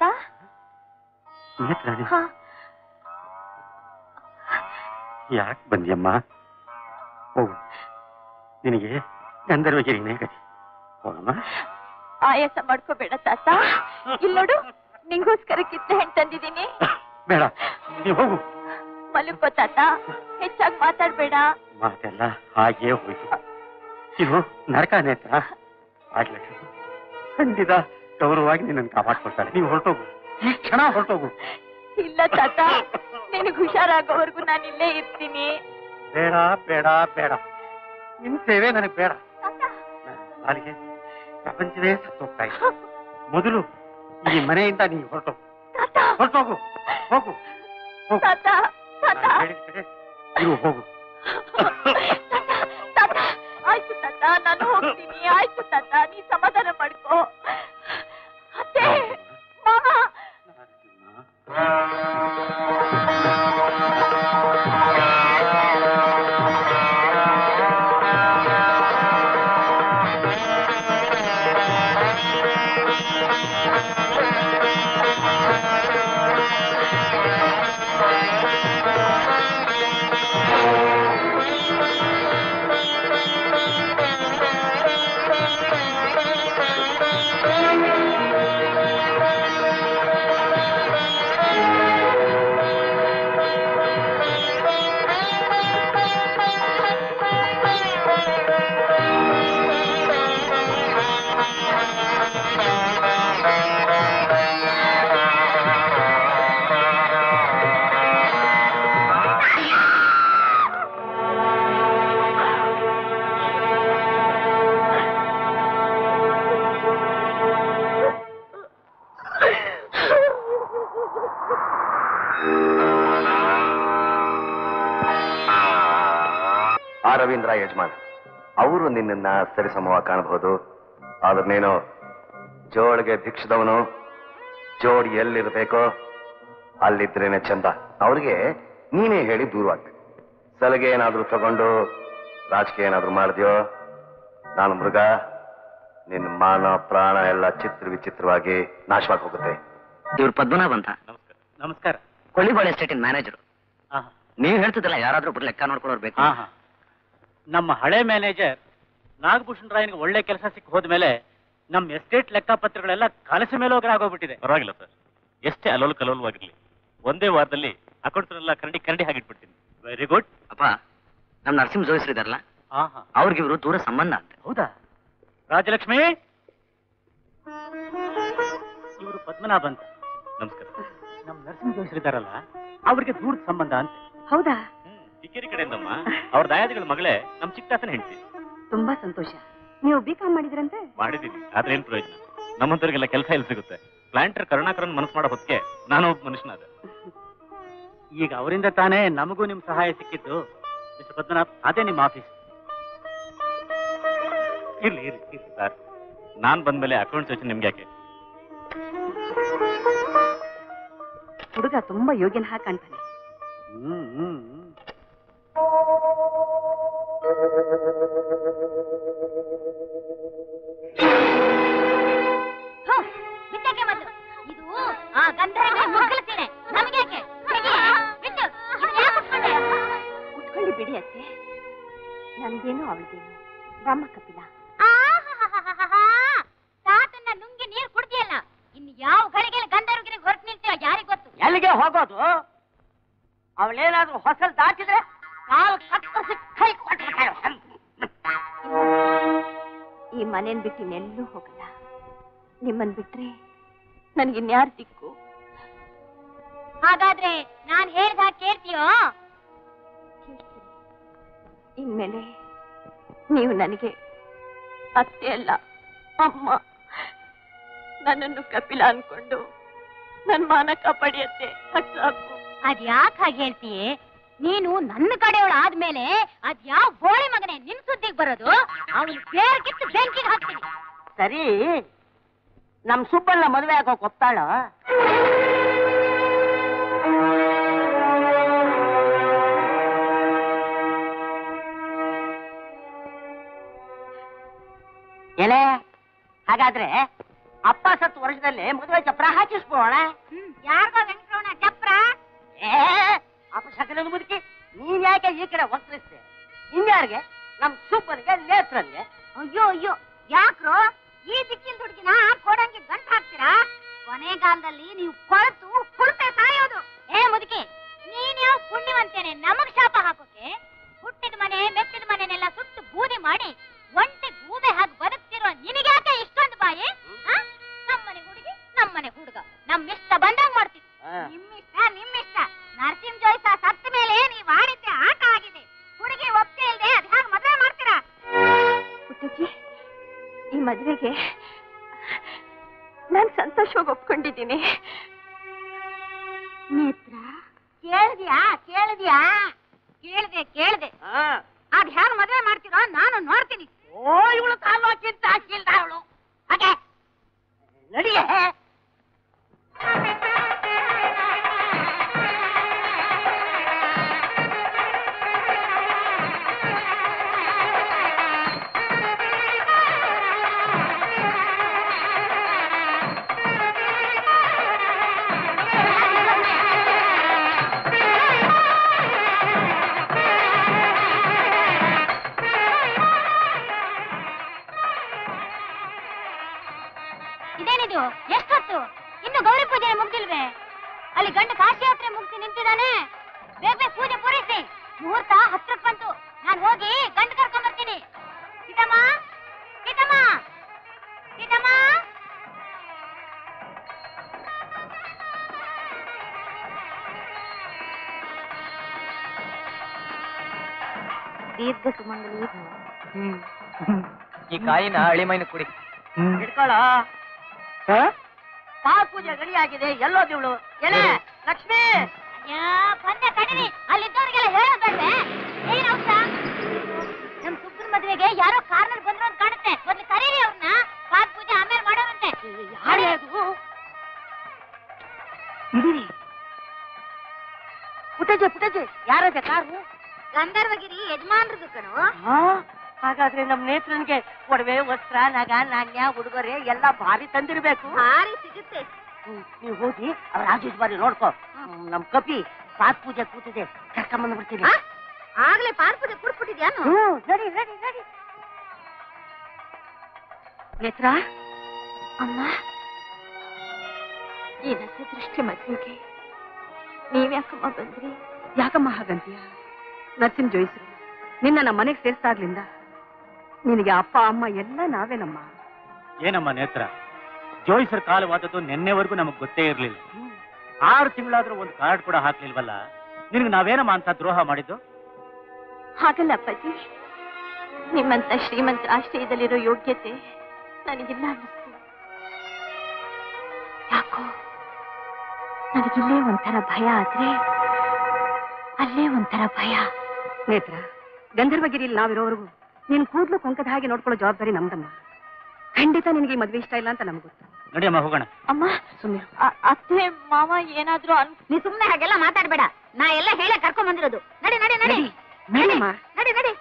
ಯಾಕೆ ಬಂದಿಯಮ್ಮ? ಹೋಗು, ನಿನಗೆ ಗಂಧರ್ವಗಿರಿನೇ ಗತಿ. ಹೋಗಮ್ಮ. ಆಯಾಸ ಮಾಡ್ಕೋಬೇಡ ತಾತ. ಇಲ್ಲಿ ನೋಡು, ನಿಂಗೋಸ್ಕರ ಕಿತ್ತಳೆ ಹಣ್ಣು ತಂದಿದ್ದೀನಿ. ಬೇಡ, ನೀವು ಹೋಗು. ಮಲಕೋ ತಾತ, ಹೆಚ್ಚಾಗಿ ಮಾತಾಡ್ಬೇಡ. ಮಾತೆಲ್ಲ ಹಾಗೇ ಹೋಯ್ತು. ಇದು ನರಕ ನೇತ್ರ. ಆಗ್ಲಿ, ಖಂಡಿತ ಗೌರವವಾಗಿ ನಿನ್ನನ್ನು ಕಾಪಾಡ್ಕೊಳ್ತಾಳೆ. ನೀವು ಹೊರಟೋಗು, ಈ ಕ್ಷಣ ಹೊರಟೋಗು. ಇಲ್ಲ ತಾತ, ನಿನಗೆ ಹುಷಾರಾಗೋವರೆಗೂ ನಾನು ಇಲ್ಲೇ ಇರ್ತೀನಿ. ಬೇಡ ಬೇಡ ಬೇಡ, ನಿನ್ ಸೇವೆ ನನಗೆ ಬೇಡ. ಅಲ್ಲಿಗೆ ಪ್ರಪಂಚವೇ ಸತ್ತೋಗ್ತಾ ಇದೆ. ಮೊದಲು ಈ ಮನೆಯಿಂದ ನೀವು ಹೊರಟೋಗು, ಹೊರಟೋಗು, ಹೋಗು ಹೋಗು. ನೀವು ಹೋಗು. ಆಯ್ತು ತಾತ, ನಾನು ಹೋಗ್ತೀನಿ. ಆಯ್ತು ತಾತ, ನೀ ಸಮಾಧಾನ ಮಾಡ್ಕೋ. ಅತ್ತೆ, ಮಾಮ. ರವೀಂದ್ರ ಯಜಮಾನ್ ಅವರು ನಿನ್ನನ್ನ ಸರಿಸಮವಾಗಿ ಕಾಣಬಹುದು. ಆದ್ರೆ ನೀನು ಜೋಳಿಗೆ ಭಿಕ್ಷದವನು. ಜೋಡಿ ಎಲ್ಲಿರ್ಬೇಕೋ ಅಲ್ಲಿದ್ರೇನೆ ಚಂದ. ಅವ್ರಿಗೆ ನೀನೇ ಹೇಳಿ ದೂರವಾಗ್ಬೇಕು. ಸಲಿಗೆ ಏನಾದ್ರೂ ತಗೊಂಡು ರಾಜಕೀಯ ಏನಾದ್ರೂ ಮಾಡಿದ್ಯೋ ನಾನು ಮೃಗ. ನಿನ್ನ ಮಾನ ಪ್ರಾಣ ಎಲ್ಲ ಚಿತ್ರ ವಿಚಿತ್ರವಾಗಿ ನಾಶವಾಗಿ ಹೋಗುತ್ತೆ. ಇವ್ರು ಪದ್ಮನಾಭ್ ಅಂತ. ನಮಸ್ಕಾರ. ಕೊಳ್ಳಿಬಾಳ ಎಸ್ಟೇಟಿನ ಮ್ಯಾನೇಜರು. ನೀವ್ ಹೇಳ್ತಿದ್ದಲ್ಲ ಯಾರಾದ್ರೂ ಒಬ್ರು ಲೆಕ್ಕ ನೋಡ್ಕೊಳ್ಳೋರು ಬೇಕು. ನಮ್ಮ ಹಳೆ ಮ್ಯಾನೇಜರ್ ನಾಗಭೂಷಣ್ ರಾಯನ್ಗೆ ಒಳ್ಳೆ ಕೆಲಸ ಸಿಕ್ಕ ಹೋದ್ಮೇಲೆ ನಮ್ಮ ಎಸ್ಟೇಟ್ ಲೆಕ್ಕಪತ್ರಗಳೆಲ್ಲ ಕಲಸ ಮೇಲೆ ಹೋಗಿ ಆಗೋಗ್ಬಿಟ್ಟಿದೆ. ಪರವಾಗಿಲ್ಲ ಸರ್, ಎಷ್ಟೇ ಅಲೋಲ್ ಕಲೋಲ್ವಾಗಿರ್ಲಿ ಒಂದೇ ವಾರದಲ್ಲಿ ಅಕೌಂಟ್ನೆಲ್ಲ ಕರಡಿ ಹಾಕಿಟ್ಬಿಡ್ತೀನಿ. Very good. ಅಪ್ಪ, ನಮ್ ನರಸಿಂಹ ಜೋಯಿಸ್ರು ಇದಾರಲ್ಲ, ಅವ್ರಿಗಿವ್ರು ದೂರ ಸಂಬಂಧ ಅಂತ. ಹೌದಾ? ರಾಜಲಕ್ಷ್ಮಿ, ಇವರು ಪದ್ಮನಾಭ ಅಂತ. ನಮಸ್ಕಾರ. ನಮ್ ನರಸಿಂಹ ಜೋಯಿಸ್ರು ಇದಾರಲ್ಲ, ಅವ್ರಿಗೆ ದೂರದ ಸಂಬಂಧ ಅಂತ. ಹೌದಾ? ಕಿಕ್ಕೇರಿ ಕಡೆಯಿಂದಮ್ಮ. ಅವ್ರ ದಾಯಾದಿಗಳ ಮಗಳೇ ನಮ್ ಚಿಕ್ಕದಾಸನ ಹೆಂಡತಿ. ತುಂಬಾ ಸಂತೋಷ. ನೀವು ಬಿಕಾಮ್ ಮಾಡಿದ್ರಂತೆ? ಮಾಡಿದೀನಿ, ಆದ್ರೆ ಏನ್ ಪ್ರಯೋಜನ? ನಮ್ಮಂತವ್ರಿಗೆಲ್ಲ ಕೆಲಸ ಎಲ್ಲಿ ಸಿಗುತ್ತೆ? ಪ್ಲಾಂಟರ್ ಕರುಣಾಕರನ್ ಮನಸ್ಸು ಮಾಡೋ ಹೊತ್ತಿಗೆ ನಾನು ಒಬ್ಬ ಮನುಷ್ಯನಾದ. ಈಗ ಅವರಿಂದ ತಾನೇ ನಮಗೂ ನಿಮ್ ಸಹಾಯ ಸಿಕ್ಕಿದ್ದು. ಮಿಸ್ಟರ್ ಪದ್ಮನಾಭ್, ಅದೇ ನಿಮ್ಮ ಆಫೀಸ್. ಇರ್ಲಿ ಇರ್ಲಿ ಇರ್ಲಿ ಸರ್, ನಾನ್ ಬಂದ್ಮೇಲೆ ಅಕೌಂಟ್ ಯೋಚನೆ ನಿಮ್ಗೆ ಯಾಕೆ? ಹುಡುಗ ತುಂಬಾ ಯೋಗ್ಯನ ಹಾಗೆ ಕಾಣ್ತಾನೆ. ಬಿಟ್ಟಕ್ಕೆ ಮೊದಲು ಇದು ಆ ಗಂಧರ್ವ ಮುಗ್ಗಲಸೀನೆ. ನಮಗೇಕೆ? ಉಟ್ಕೊಳ್ಳಿ ಬಿಡಿ ಅತ್ತೆ, ನನ್ಗೇನು ಅವಳಿಗೇನು. ರಾಮ ಕಪಿಲ, ತಾತನ್ನ ನುಂಗಿ ನೀರು ಕುಡ್ದಿಯಲ್ಲ, ಇನ್ನು ಯಾವ ಗಳಿಗೆಲ್ಲ ಗಂಧರ್ವಗಿರಿ ಹೊರಟು ನಿಲ್ತೀವ ಯಾರಿಗ್ ಗೊತ್ತು? ಎಲ್ಲಿಗೆ ಹೋಗೋದು? ಅವಳೇನಾದ್ರೂ ಹೊಸಲ್ ದಾಟಿದ್ರೆ ಕಾಲ್ ಕತ್ತರಿಸಿ ಕೈ ಕೊಟ್ಬಿಟ್ಟಾಳೆ. ಈ ಮನೇನ್ ಬಿಟ್ಟು ಇನ್ನೆಲ್ಲೂ ಹೋಗಲ್ಲ. ನಿಮ್ಮನ್ ಬಿಟ್ರೆ ನನ್ಗಿನ್ಯಾರು ದಿಕ್ಕು? ಹಾಗಾದ್ರೆ ನಾನ್ ಹೇಳ್ದ ಕೇಳ್ತೀಯೋ? ಇನ್ಮೇಲೆ ನೀವು ನನಗೆ ಅತ್ತೆ ಅಲ್ಲ, ಅಮ್ಮ. ನನ್ನನ್ನು ಕಪಿಲ ಅನ್ಕೊಂಡು ನನ್ ಮಾನ ಕಾಪಾಡಿಯತ್ತೆ. ಸಾಕು. ಅದ್ಯಾಕೆ ಹಾಗೆ ಹೇಳ್ತೀಯೇ? ನೀನು ನನ್ನ ಕಡೆಯವಳು ಆದ್ಮೇಲೆ ಅದ್ಯಾವ ಬೋಳಿ ಮಗನೇ ನಿನ್ ಸುದ್ದಿಗೆ ಬರೋದು? ಅವನು ಬೇರೆ ಕಿತ್ತು ಬೆಂಕಿಗೆ ಹಾಕ್ತೀನಿ. ಸರಿ, ನಮ್ ಸುಬ್ಬಣ್ಣ ಮದುವೆ ಆಗೋಕ್ ಒಪ್ತಾಳ? ಏನೇ? ಹಾಗಾದ್ರೆ ಅಪ್ಪ ಸತ್ತು ವರ್ಷದಲ್ಲಿ ಮದುವೆ ಚಪ್ರ ಹಾಕಿಸ್ಬೋಣ. ಯಾರಿಗೋ ವೆಂಕಟರಮಣ ಚಪ್ರ? ಅಪ್ಪ ಸಕಲ ಮುದುಕಿ, ನೀನ್ ಯಾಕೆ ಈ ಕಡೆ ಒತ್ತರಿಸ್ತೆ? ಇನ್ಯಾರಿಗೆ? ನಮ್ ಸೂಪರ್ಗೆ, ನೇತ್ರನ್ಗೆ. ಅಯ್ಯೋ ಅಯ್ಯೋ, ಯಾಕ್ರೋ ಈ ದಿಕ್ಕಿನ ದುಡ್ಗಿನ ಕೊಡಂಗೆ ಗಂಟು ಹಾಕ್ತೀರಾ? ಕೊನೆಗಾಲದಲ್ಲಿ ನೀವು ಕೊಳತು ಕುಳಿತೆ ಸಾಯೋದು. ಮುದುಕಿ, ನೀನ್ ಯಾವ ಪುಣ್ಯವಂತೇನೆ ನಮಗ್ ಶಾಪ ಹಾಕೋಕೆ? ಹುಟ್ಟಿದ ಮನೆ ಮೆಟ್ಟಿದ ಮನೆನೆಲ್ಲ ಸುಟ್ಟು ಬೂದಿ ಮಾಡಿ ಒಂಟಿ ಗೂಬೆ ಹಾಕಿ ಬದುಕ್ತಿರೋ ನಿನಗ್ಯಾಕೆ ಇಷ್ಟೊಂದು ಬಾಯಿ? ನಮ್ಮನೆ ಹುಡುಗಿ ನಮ್ಮನೆ ಹುಡುಗ ನಮ್ಮಿಷ್ಟ ಬಂದಂಗ್ ಮಾಡ್ತೀವಿ. ನಿಮ್ಮಿಷ್ಟ. ನರಸಿಂಹ ಜೋಯ್ಸ ಸತ್ತ ಮೇಲೆ ನೀವ್ ಆಡಿದ್ದೆ ಆಟ ಆಗಿದೆ. ಹುಡುಗಿ ಒಪ್ಪಿಗೆ ಇಲ್ದೆ ಅದ್ ಹೇಗೆ ಮದುವೆ ಮಾಡ್ತೀರಾ? ಪುಟ್ಟಜ್ಜಿ, ಈ ಮದುವೆಗೆ ನಾನ್ ಸಂತೋಷವಾಗಿ ಒಪ್ಕೊಂಡಿದ್ದೀನಿ. ನೇತ್ರ, ಕೇಳಿದ್ಯಾ? ಕೇಳ್ದೆ. ಅದ್ ಹೇಗೆ ಮದುವೆ ಮಾಡ್ತೀರೋ ನಾನು ನೋಡ್ತೀನಿ. ಓ, ಇವಳು ತಾಲೂಕಿಂತ ಹಾಕಿಲ್ದ ಅವಳು. ಹಾಗೆ ನಡಿಯೇ. ಇದೇನಿದು? ಎಷ್ಟೊತ್ತು? ಇನ್ನು ಗೌರಿ ಪೂಜೆ ಮುಗ್ದಿಲ್ವೇ? ಅಲ್ಲಿ ಗಂಡ ಕಾಶಿ ಯಾತ್ರೆ ಮುಗಿಸಿ ನಿಂತಿದ್ದಾನೆ. ಬೇಗ ಪೂಜೆ ಪೂರೈಸಿ. ಮುಹೂರ್ತ ಹತ್ರಕ್ಕೆ ಬಂತು. ನಾನು ಹೋಗಿ ಗಂಡ ಕರ್ಕೊಂಡ್ ಬರ್ತೀನಿ. ಸೀತಮ್ಮ, ಸೀತಮ್ಮ, ಸೀತಮ್ಮ. ದೀರ್ಘ ಸುಮಂಗಲಿ. ಈ ಕಾಯಿನ ಅಳಿಮೈನ ಕುಡಿ. ಹಿಡ್ಕೊಳ್ಳ. ಪಾದ ಪೂಜೆ ಗಡಿ ಆಗಿದೆ. ಎಲ್ಲೋದಿವಳು? ಎಲೆ ಲಕ್ಷ್ಮಿ. ಬಂದೆ ತಡೀರಿ. ಅಲ್ಲಿದ್ದವ್ರಿಗೆಲ್ಲ ಹೇಳೋದಲ್ವೇ? ಏನ್ ಅವಸರ? ನಮ್ ಸುಬ್ಬನ ಮದುವೆಗೆ ಯಾರೋ ಕಾರ್ನಲ್ಲಿ ಬಂದ್ರು ಅಂತ ಕಾಣುತ್ತೆ. ಮೊದ್ಲು ಕರೀರಿ ಅವ್ರನ್ನ. ಪಾದ ಪೂಜೆ ಆಮೇಲೆ ಮಾಡೋರಂತೆ. ಯಾರೇ ಅದು? ಇಡೀರಿ. ಪುಟಜೆ ಯಾರದ ಕಾರು? ಗಂಧರ್ವಗಿರಿ ಯಜಮಾನ್ರದು ಕಣು. ಹಾಗಾದ್ರೆ ನಮ್ ನೇತ್ರನ್ಗೆ ಒಡವೆ, ವಸ್ತ್ರ, ನಗ, ನಾಣ್ಯ, ಉಡುಗೊರೆ ಎಲ್ಲ ಭಾರಿ ತಂದಿರ್ಬೇಕು. ಭಾರಿ ಸಿಗುತ್ತೆ. ನೀವು ಹೋಗಿ ಅವ್ರ ಆಜುಬಾರಿ ನೋಡ್ಕೊ. ನಮ್ ಕಪಿ ಪಾದ ಪೂಜೆ ಕೂತಿದೆ, ಕರ್ಕೊಂಬಂದ್ ಬಿಡ್ತೀನಿ. ಆಗ್ಲೇ ಪಾದ ಪೂಜೆ ಕುಡ್ಬಿಟ್ಟಿದ್ಯಾನು? ನಡಿ. ನೇತ್ರ, ಅಮ್ಮ, ಈ ನರಸಿಂಹ ಮದುವೆಗೆ ನೀವ್ಯಾಕಮ್ಮ ಬಂದ್ರಿ? ಯಾಕಮ್ಮ ಹಾಗಂತೀಯ? ನರಸಿಂಹ ಜೋಯಿಸ್ರು ನಿನ್ನ ನಮ್ಮ ಮನೆಗೆ ಸೇರ್ಸಾಗ್ಲಿಂದ ನಿನಗೆ ಅಪ್ಪ ಅಮ್ಮ ಎಲ್ಲ ನಾವೇನಮ್ಮ. ಏನಮ್ಮ ನೇತ್ರ, ಜೋಯಿಸರ್ ಕಾಲವಾದದ್ದು ನಿನ್ನೆವರೆಗೂ ನಮಗ್ ಗೊತ್ತೇ ಇರ್ಲಿಲ್ಲ. 6 ತಿಂಗಳಾದ್ರೂ ಒಂದು ಕಾರ್ಡ್ ಕೂಡ ಹಾಕ್ಲಿಲ್ವಲ್ಲ. ನಿನಗೆ ನಾವೇನಮ್ಮ ಅಂತ ದ್ರೋಹ ಮಾಡಿದ್ದು? ಹಾಗಲ್ಲ ಅಪ್ಪಾಜಿ, ನಿಮ್ಮಂತ ಶ್ರೀಮಂತ ಆಶ್ರಯದಲ್ಲಿರೋ ಯೋಗ್ಯತೆ ನನಗಿಲ್ಲ ಅನ್ನಿಸ್ತು. ಯಾಕೋ ನನಗಿಲ್ಲೇ ಒಂಥರ ಭಯ ಆದ್ರೆ ಅಲ್ಲೇ ಒಂಥರ ಭಯ. ನೇತ್ರ, ಗಂಧರ್ವಗಿರಿಯಲ್ಲಿ ನಾವಿರೋವರೆಗೂ ನೀನ್ ಕೂದ್ಲು ಕೊಂಕದ ಹಾಗೆ ನೋಡ್ಕೊಳ್ಳೋ ಜವಾಬ್ದಾರಿ ನಮ್ದಮ್ಮ. ಖಂಡಿತ ನಿನಗೆ ಮದ್ವೆ ಇಷ್ಟ ಇಲ್ಲ ಅಂತ ನಮ್ಗೆ ಗೊತ್ತು. ನಡಿಯಮ್ಮ ಹೋಗೋಣ. ಅಮ್ಮ, ಸುಮ್ಮನೆ ಅತ್ತೆ ಮಾವ ಏನಾದ್ರೂ ನೀ ಸುಮ್ಮನೆ ಹಾಗೆಲ್ಲ ಮಾತಾಡ್ಬೇಡ. ನಾ ಎಲ್ಲ ಹೇಳೇ ಕರ್ಕೊಂಡ್ ಬಂದಿರೋದು. ನಡಿ ನಡಿ ನಡಿ ಮೇಡಮ್ಮ, ನಡಿ ನಡಿ.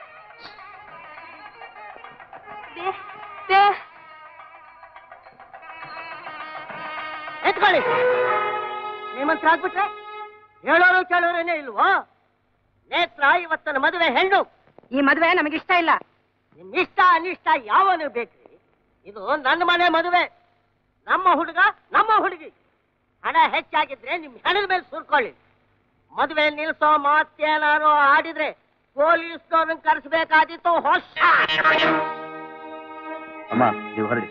ಎತ್ಕೊಳ್ಳಿ. ಶ್ರೀಮಂತರಾಗ್ಬಿಟ್ರೆ ಹೇಳೋರು ಕೇಳೋರೇನೇ ಇಲ್ವೋ? ನೇತ್ರ ಇವತ್ತನ ಮದುವೆ ಹೆಣ್ಣು. ಈ ಮದ್ವೆ ನಮಗಿಷ್ಟ ಇಲ್ಲ. ನಿಮ್ ಇಷ್ಟ ಅನಿಷ್ಟ ಯಾವನು ಬೇಕ್ರಿ? ಇದು ನನ್ನ ಮನೆ ಮದುವೆ. ನಮ್ಮ ಹುಡುಗ, ನಮ್ಮ ಹುಡುಗಿ. ಹಣ ಹೆಚ್ಚಾಗಿದ್ರೆ ನಿಮ್ ಹೆಣದ ಮೇಲೆ ಸುರ್ಕೊಳ್ಳಿ. ಮದುವೆ ನಿಲ್ಸೋ ಮಾತೇನಾರು ಆಡಿದ್ರೆ ಪೊಲೀಸ್ನವ್ರನ್ನ ಕರೆಸ್ಬೇಕಾದಿತ್ತು ಹೊಸ. ಅಮ್ಮ ನೀವು ಹೊರಡಿ.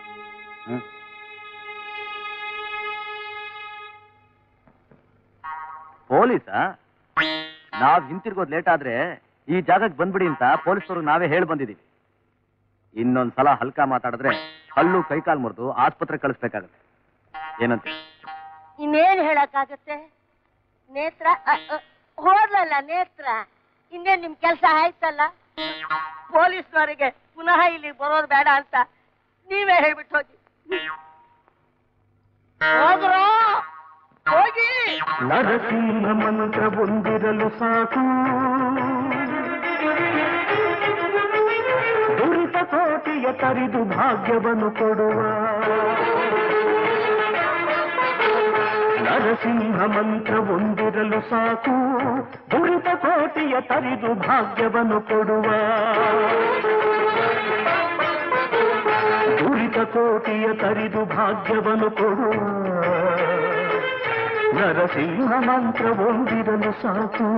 ಪೊಲೀಸಾ? ನಾವ್ ಹಿಂತಿರ್ಗೋದ್ ಲೇಟ್ ಆದ್ರೆ ಈ ಜಾಗಕ್ಕೆ ಬಂದ್ಬಿಡಿ ಅಂತ ಪೊಲೀಸವ್ರಿಗೆ ನಾವೇ ಹೇಳಿ ಬಂದಿದೀವಿ. ಇನ್ನೊಂದ್ಸಲ ಹಲ್ಕ ಮಾತಾಡಿದ್ರೆ ಹಲ್ಲು ಕೈಕಾಲ್ ಮುರಿದು ಆಸ್ಪತ್ರೆ ಕಳಿಸ್ಬೇಕಾಗತ್ತೆ. ಏನಂತ? ಇನ್ನೇನ್ ಹೇಳಕ್ಕಾಗತ್ತೆ? ನೇತ್ರ ಹೋದ್ಲಲ್ಲ ನೇತ್ರ, ಇನ್ನೇನ್ ನಿಮ್ ಕೆಲ್ಸ ಆಯ್ತಲ್ಲ. ಪೊಲೀಸ್ನವರಿಗೆ ಪುನಃ ಇಲ್ಲಿ ಬರೋದು ಬೇಡ ಅಂತ ನೀವೇ ಹೇಳ್ಬಿಟ್ಟು ಹೋಗಿ. ಹೋಗ್ರೋ ಹೋಗಿ. ನರಸಿಂಹ ಮಂತ್ರ ಹೊಂದಿರಲು ಸಾಕು, ದುರಿತ ಕೋಟಿಯ ತರಿದು ಭಾಗ್ಯವನ್ನು ಕೊಡುವ. ನರಸಿಂಹ ಮಂತ್ರ ಹೊಂದಿರಲು ಸಾಕು, ದುರಿತ ಕೋಟಿಯ ತರಿದು ಭಾಗ್ಯವನ್ನು ಕೊಡುವ. ದುರಿತ ಕೋಟಿಯ ತರಿದು ಭಾಗ್ಯವನ್ನು ಕೊಡುವ. ನರಸಿಂಹ ಮಂತ್ರ ಹೊಂದಿರಲು ಸಾಕು.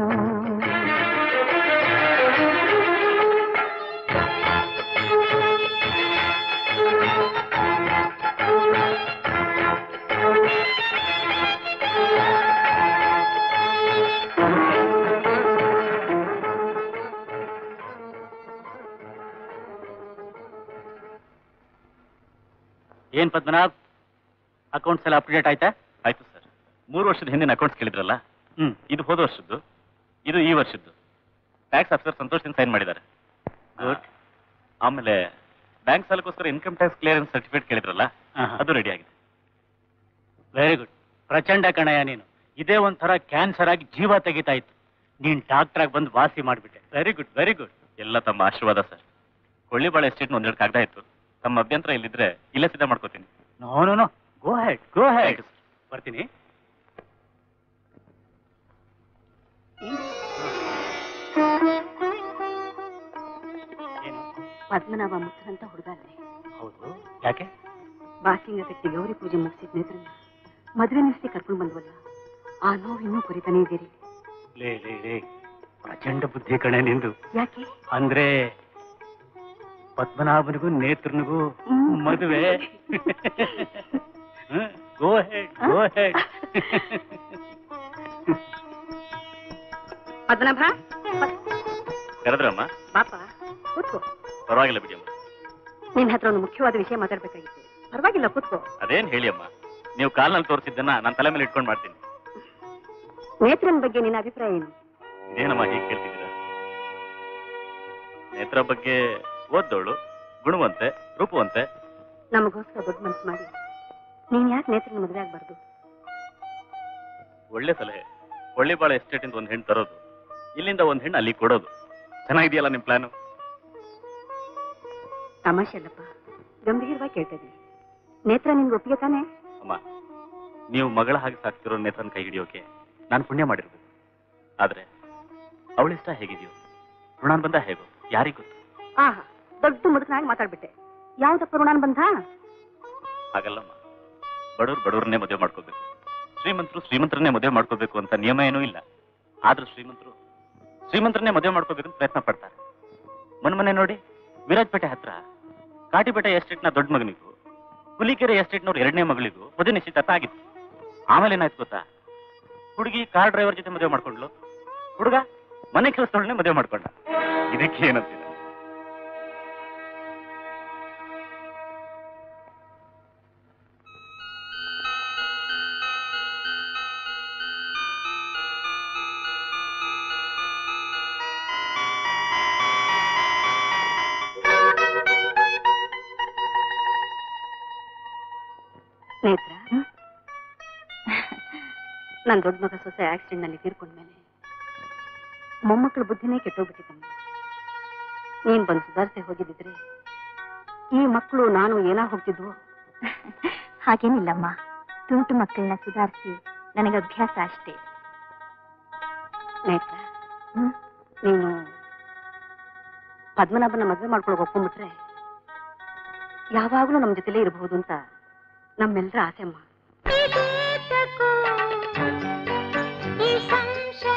ಏನ್ ಪದ್ಮನಾಭ್, ಅಕೌಂಟ್ಸ್ ಎಲ್ಲ ಅಪ್ಡೇಟ್ ಆಯ್ತಾ? ಆಯ್ತು ಸರ್. 3 ವರ್ಷದ ಹಿಂದಿನ ಅಕೌಂಟ್ಸ್ ಕೇಳಿದ್ರಲ್ಲ, ಇದು ಹೋದ ವರ್ಷದ್ದು, ಇದು ಈ ವರ್ಷದ್ದು. ಟ್ಯಾಕ್ಸ್ ಆಫೀಸರ್ ಸಂತೋಷದಿಂದ ಸೈನ್ ಮಾಡಿದ್ದಾರೆ. ಗುಡ್. ಆಮೇಲೆ ಬ್ಯಾಂಕ್ ಸಾಲಕ್ಕೋಸ್ಕರ ಇನ್ಕಮ್ ಟ್ಯಾಕ್ಸ್ ಕ್ಲಿಯರೆನ್ಸ್ ಸರ್ಟಿಫಿಕೇಟ್ ಕೇಳಿದ್ರಲ್ಲ, ಅದು ರೆಡಿ ಆಗಿದೆ. Very good. ಪ್ರಚಂಡ ಕಣಯ್ಯ ನೀನು. ಇದೇ ಒಂಥರ ಕ್ಯಾನ್ಸರ್ ಆಗಿ ಜೀವ ತೆಗಿತಾ ಇತ್ತು. ನೀನ್ ಡಾಕ್ಟರ್ ಆಗಿ ಬಂದು ವಾಸಿ ಮಾಡಿಬಿಟ್ಟೆ. Very good, very good. ಎಲ್ಲ ತಮ್ಮ ಆಶೀರ್ವಾದ ಸರ್. ಕೊಳ್ಳಿಬಾಳೆ ಎಸ್ಟೇಟ್ ಒಂದೆರಡು ಕಾಗದ ಇತ್ತು. ತಮ್ಮ ಅಭ್ಯಂತರ ಇಲ್ಲಿದ್ರೆ ಇಲ್ಲೇ ಸಿದ್ಧ ಮಾಡ್ಕೋತೀನಿ. No no no, go head, go head. ಬರ್ತೀನಿ. ಪದ್ಮನಾಭ ಮುತ್ತರಂತ ಹುಡುಗ ಅಲ್ಲೇ? ಹೌದು. ಯಾಕೆ? ಬಾಸಿಂಗ ಕಟ್ಟಿ ಗೌರಿ ಪೂಜೆ ಮುಗಿಸಿದ ನೇತ್ರನ್ನ ಮದುವೆ ನಿಲ್ಲಿಸಿ ಕರ್ಕೊಂಡು ಬಂದ್ವಲ್ಲ, ಆ ನೋವು ಇನ್ನೂ ಕುರಿತಾನೇ ಇದೀರಿ. ಲೇ ಲೇ ಲೇ, ಪ್ರಚಂಡ ಬುದ್ಧಿ ಕಣೆ ನಿಂದು. ಯಾಕೆ? ಅಂದ್ರೆ ಪದ್ಮನಾಭನಿಗೂ ನೇತ್ರನಿಗೂ ಮದುವೆ. Go head, go head. Padmanabha ಕರೆದ್ರಮ್ಮ? ಪಾಪ ಕೂತ್ಕೋ. ಪರವಾಗಿಲ್ಲ ಬಿಡಿಯಮ್ಮ. ನಿನ್ನ ಹತ್ರ ಒಂದು ಮುಖ್ಯವಾದ ವಿಷಯ ಮಾತಾಡ್ಬೇಕಾಗಿತ್ತು. ಪರವಾಗಿಲ್ಲ ಕೂತ್ಕೋ. ಅದೇನ್ ಹೇಳಿ ಅಮ್ಮ, ನೀವು ಕಾಲ್ನಲ್ಲಿ ತೋರಿಸಿದ್ದನ್ನ ನಾನು ತಲೆ ಮೇಲೆ ಇಟ್ಕೊಂಡು ಮಾಡ್ತೀನಿ. ನೇತ್ರನ ಬಗ್ಗೆ ನಿನ್ನ ಅಭಿಪ್ರಾಯ ಏನು? ಇದೇನಮ್ಮ ಹೀಗೆ ಕೇಳ್ತಿದ್ದೀರಾ? ನೇತ್ರ ಬಗ್ಗೆ ಓದ್ದೋಳು, ಗುಣವಂತೆ, ರೂಪವಂತೆ. ನಮಗೋಸ್ಕರ ದೊಡ್ಡ ಮನಸ್ಸು ಮಾಡಿ ನೀನ್ ಯಾಕೆ ನೇತ್ರನ ಮದುವೆ ಆಗ್ಬಾರ್ದು? ಒಳ್ಳೆ ಸಲಹೆ. ಕೊಳ್ಳಿಬಾಳೆ ಎಸ್ಟೇಟ್ ಇಂದ ಒಂದು ಹೆಣ್ಣು ತರೋದು, ಇಲ್ಲಿಂದ ಒಂದು ಹೆಣ್ಣು ಅಲ್ಲಿ ಕೊಡೋದು. ಚೆನ್ನಾಗಿದೆಯಲ್ಲ ನಿಮ್ ಪ್ಲಾನು? ತಮಾಷೆ ಅಲ್ಲಪ್ಪ, ಗಂಭೀರವಾಗಿ ಕೇಳ್ತಾ ಇದ್ದೀನಿ. ನೇತ್ರ ನಿನ್ಗೆ ಒಪ್ಪಿಗೆ ತಾನೆ? ಅಮ್ಮ, ನೀವು ಮಗಳ ಹಾಗೆ ಸಾಕ್ತಿರೋ ನೇತ್ರನ ಕೈ ಹಿಡಿಯೋಕೆ ನಾನು ಪುಣ್ಯ ಮಾಡಿರ್ಬೇಕು. ಆದ್ರೆ ಅವಳಿಷ್ಟ ಹೇಗಿದೆಯೋ, ಋಣಾನ್ ಬಂದ ಹೇಗೋ ಯಾರಿಗೂ ಗೊತ್ತು. ಆಹಾ, ದೊಡ್ಡ ಮುದುಕನಾಗಿ ಮಾತಾಡ್ಬಿಟ್ಟೆ. ಯಾವ್ದಪ್ಪ ಋಣಾನ್ ಬಂಧ? ಹಾಗಲ್ಲಮ್ಮ, ಬಡವ್ರು ಬಡವ್ರನ್ನೇ ಮದುವೆ ಮಾಡ್ಕೋಬೇಕು, ಶ್ರೀಮಂತರು ಶ್ರೀಮಂತರನ್ನೇ ಮದುವೆ ಮಾಡ್ಕೋಬೇಕು ಅಂತ ನಿಯಮ ಏನೂ ಇಲ್ಲ. ಆದ್ರೂ ಶ್ರೀಮಂತರು ಶ್ರೀಮಂತರನ್ನೇ ಮದುವೆ ಮಾಡ್ಕೋಬೇಕು ಪ್ರಯತ್ನ ಪಡ್ತಾರೆ. ಮೊನ್ನೆ ನೋಡಿ, ವಿರಾಜಪೇಟೆ ಹತ್ರ ಕಾಟಿಪೇಟೆ ಎಸ್ಟೇಟ್ನ ದೊಡ್ಡ ಮಗನಿಗೂ ಹುಲಿಕೆರೆ ಎಸ್ಟೇಟ್ನವ್ರ 2ನೇ ಮಗಳಿಗೂ ಮದುವೆ ನಿಶ್ಚಿತಾರ್ಥ ಆಗಿತ್ತು. ಆಮೇಲೆ ಏನಾಯ್ತು ಗೊತ್ತಾ? ಹುಡುಗಿ ಕಾರ್ ಡ್ರೈವರ್ ಜೊತೆ ಮದುವೆ ಮಾಡ್ಕೊಂಡ್ಲು, ಹುಡುಗ ಮನೆ ಕೆಲಸದೊಳನೆ ಮದುವೆ ಮಾಡ್ಕೊಂಡ. ಇದಕ್ಕೆ ಏನಂತೀರ? ನೇತ್ರ, ನನ್ನ ದೊಡ್ಡ ಮಗ ಸೊಸೆ ಆಕ್ಸಿಡೆಂಟ್ ನಲ್ಲಿ ತೀರ್ಕೊಂಡ್ಮೇಲೆ ಮೊಮ್ಮಕ್ಕಳ ಬುದ್ಧಿನೇ ಕೆಟ್ಟೋಗ್ಬಿಟ್ಟಿದ್ದಮ್ಮ. ನೀನ್ ಬಂದು ಸುಧಾರಿಸಿ ಹೋಗಿದ್ದಿದ್ರೆ ಈ ಮಕ್ಕಳು ನಾನು ಏನಾಗ ಹೋಗ್ತಿದ್ವು? ಹಾಗೇನಿಲ್ಲಮ್ಮ, ತುಂಟು ಮಕ್ಕಳನ್ನ ಸುಧಾರಿಸಿ ನನಗೆ ಅಭ್ಯಾಸ ಅಷ್ಟೇ. ನೇತ್ರ, ನೀನು ಪದ್ಮನಾಭನ ಮದುವೆ ಮಾಡ್ಕೊಳಕ್ ಒಪ್ಕೊಂಡ್ಬಿಟ್ರೆ ಯಾವಾಗ್ಲೂ ನಮ್ಮ ಜೊತೆಲೇ ಇರಬಹುದು ಅಂತ ನಮ್ಮೆಲ್ಲರ ಆಸೆ ಅಮ್ಮ.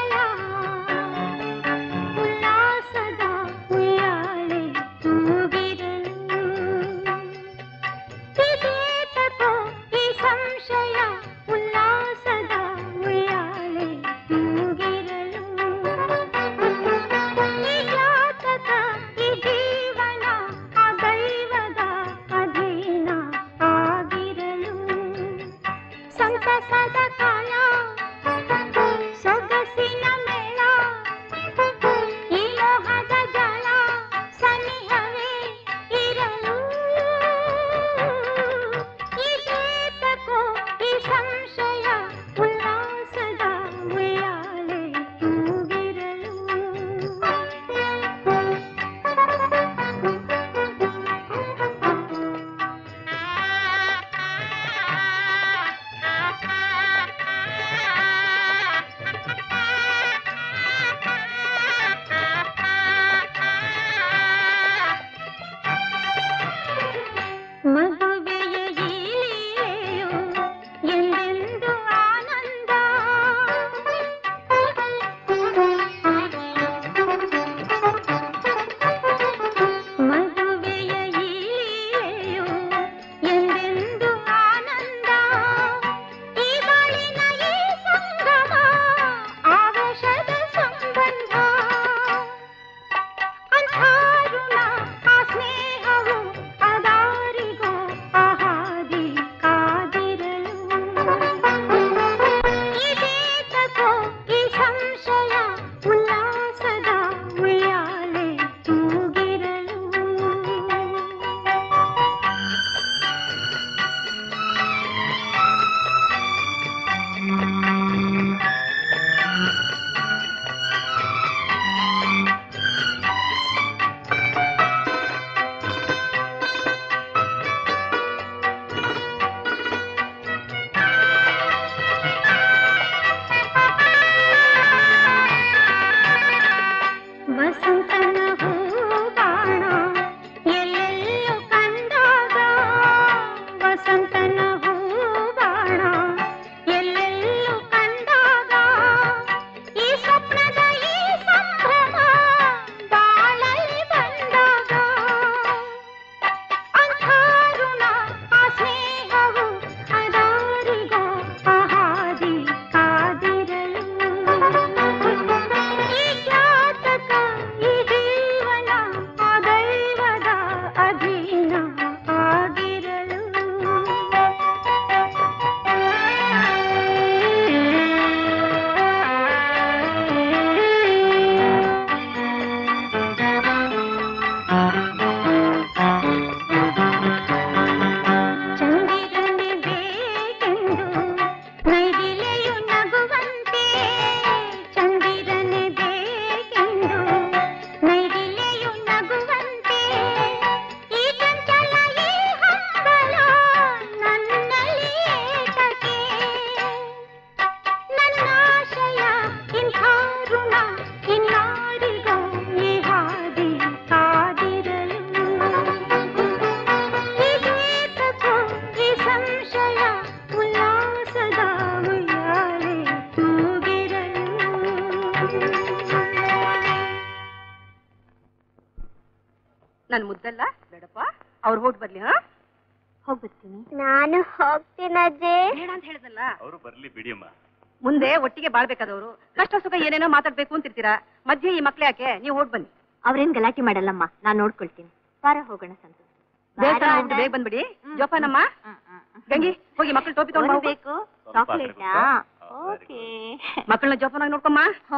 ನನ್ ಮುದ್ದಲ್ಲ ಬೇಡಪ್ಪ, ಅವ್ರು ಹೋಗಿ ಬರ್ಲಿ. ಹಾ, ಹೋಗ್ಬರ್ತೀನಿ. ನಾನು ಹೋಗ್ತೀನಜ್ಜಿ. ಬೇಡ ಅಂತ ಹೇಳಿದ್ನಲ್ಲ. ಅವರು ಬರ್ಲಿ ಬಿಡಿಯಮ್ಮ. ಮುಂದೆ ಒಟ್ಟಿಗೆ ಬಾಳ್ಬೇಕಾದವರು ಕಷ್ಟ ಸುಖ ಏನೇನೋ ಮಾತಾಡ್ಬೇಕು ಅಂತಿರ್ತೀರಾ, ಮಧ್ಯೆ ಈ ಮಕ್ಳು ಯಾಕೆ? ನೀವು ಹೋಗಿ ಬನ್ನಿ. ಅವ್ರೇನ್ ಗಲಾಟೆ ಮಾಡಲ್ಲಮ್ಮ, ನಾನ್ ನೋಡ್ಕೊಳ್ತೀನಿ. ಬಾರ ಹೋಗೋಣ ಸಂತೋಷ. ಬೇಗ ಬಂದ್ಬಿಡಿ. ಜೋಪಾನಮ್ಮ. ಗಂಗಿ, ಹೋಗಿ ಮಕ್ಳು ಟೋಪಿ ತಗೊಂಡು ಬೇಕು. ಚಾಕ್ಲೇಟಾ? ಓಕೆ. ಮಕ್ಕಳನ್ನ ಜೋಪಾನಾಗಿ ನೋಡ್ಕೊಮ್ಮ.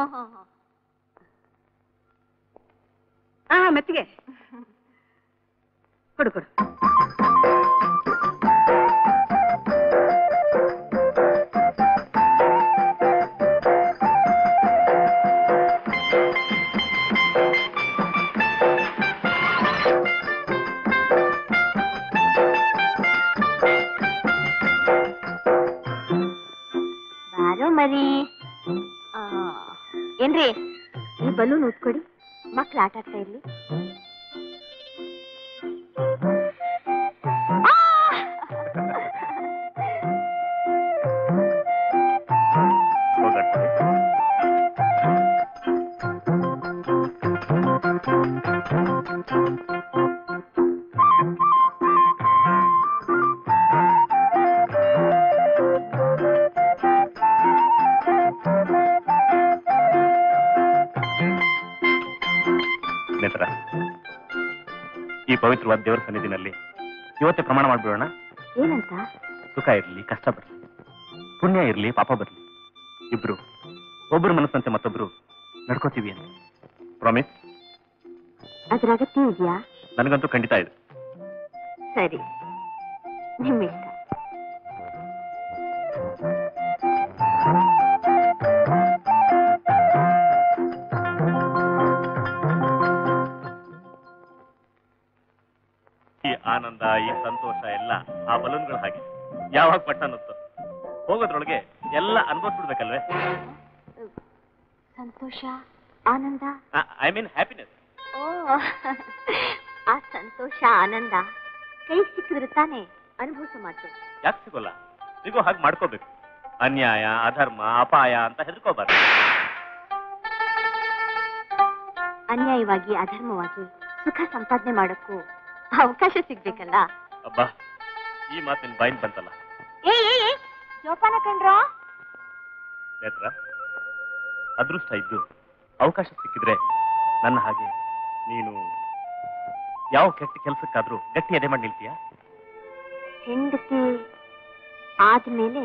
ಮೆತ್ತಿಗೆ ಕೊಡು ಕೊಡು. ಬಾರೋ ಮರಿ. ಏನ್ರಿ, ಈ ಬಲೂನ್ ಉಟ್ಕೊಡಿ, ಮಕ್ಳು ಆಟ ಆಡ್ತಾ ಇರ್ಲಿ. ಈ ಪವಿತ್ರವಾದ ದೇವರ ಸನ್ನಿಧಿನಲ್ಲಿ ಇವತ್ತೇ ಪ್ರಮಾಣ ಮಾಡ್ಬಿಡೋಣ. ಏನಂತ? ಸುಖ ಇರ್ಲಿ, ಕಷ್ಟ ಬರ್ಲಿ, ಪುಣ್ಯ ಇರ್ಲಿ, ಪಾಪ ಬರ್ಲಿ, ಇಬ್ರು ಒಬ್ಬರು ಮನಸ್ಸಂತೆ ಮತ್ತೊಬ್ರು ನಡ್ಕೋತೀವಿ ಅಂತ ಪ್ರಾಮಿಸ್. ಅದ್ರ ಅಗತ್ಯ ಇದೆಯಾ? ನನಗಂತೂ ಖಂಡಿತ ಇದೆ. ಸರಿ, ನಿಮ್ಮಿಷ್ಟ. ಈ ಆನಂದ, ಈ ಸಂತೋಷ ಎಲ್ಲ ಆ ಬಲೂನ್ಗಳು ಹಾಗೆ ಯಾವಾಗ ಪಟ್ಟ ಅನ್ನುತ್ತೋ ಹೋಗೋದ್ರೊಳಗೆ ಎಲ್ಲ ಅನುಭವಿಸ್ಬಿಡ್ಬೇಕಲ್ವೇ? ಸಂತೋಷ, ಆನಂದ, ಐ ಮೀನ್ ಹ್ಯಾಪಿನೆಸ್. ಓ, ಆ ಸಂತೋಷ ಆನಂದ ಕೈ ಸಿಕ್ಕಿದ್ರೆ ತಾನೇ ಅನುಭವಿಸೋ ಮಾತು. ಯಾಕೆ ಸಿಗೋಲ್ಲ? ಸಿಗೋ ಹಾಗೆ ಮಾಡ್ಕೋಬೇಕು. ಅನ್ಯಾಯ, ಅಧರ್ಮ, ಅಪಾಯ ಅಂತ ಹೆದರ್ಕೋಬಾರ್ದು. ಅನ್ಯಾಯವಾಗಿ, ಅಧರ್ಮವಾಗಿ ಸುಖ ಸಂಪಾದನೆ ಮಾಡೋಕ್ಕೂ ಅವಕಾಶ ಸಿಗ್ಬೇಕಲ್ಲ. ಅಬ್ಬಾ, ಈ ಮಾತಿನ ಬಾಯಿನ್ ಬಂತಲ್ಲ. ಜೋಪಾನ ಕಂಡ್ರೋ. ನೇತ್ರ, ಅದೃಷ್ಟ ಇದ್ದು ಅವಕಾಶ ಸಿಕ್ಕಿದ್ರೆ ನನ್ನ ಹಾಗೆ ನೀನು ಯಾವ ಕೆಟ್ಟ ಕೆಲಸಕ್ಕಾದ್ರೂ ಗಟ್ಟಿ ಎದೆ ಮಾಡಿ ನಿಲ್ತೀಯ? ಹೆಂಡತಿ ಆದ್ಮೇಲೆ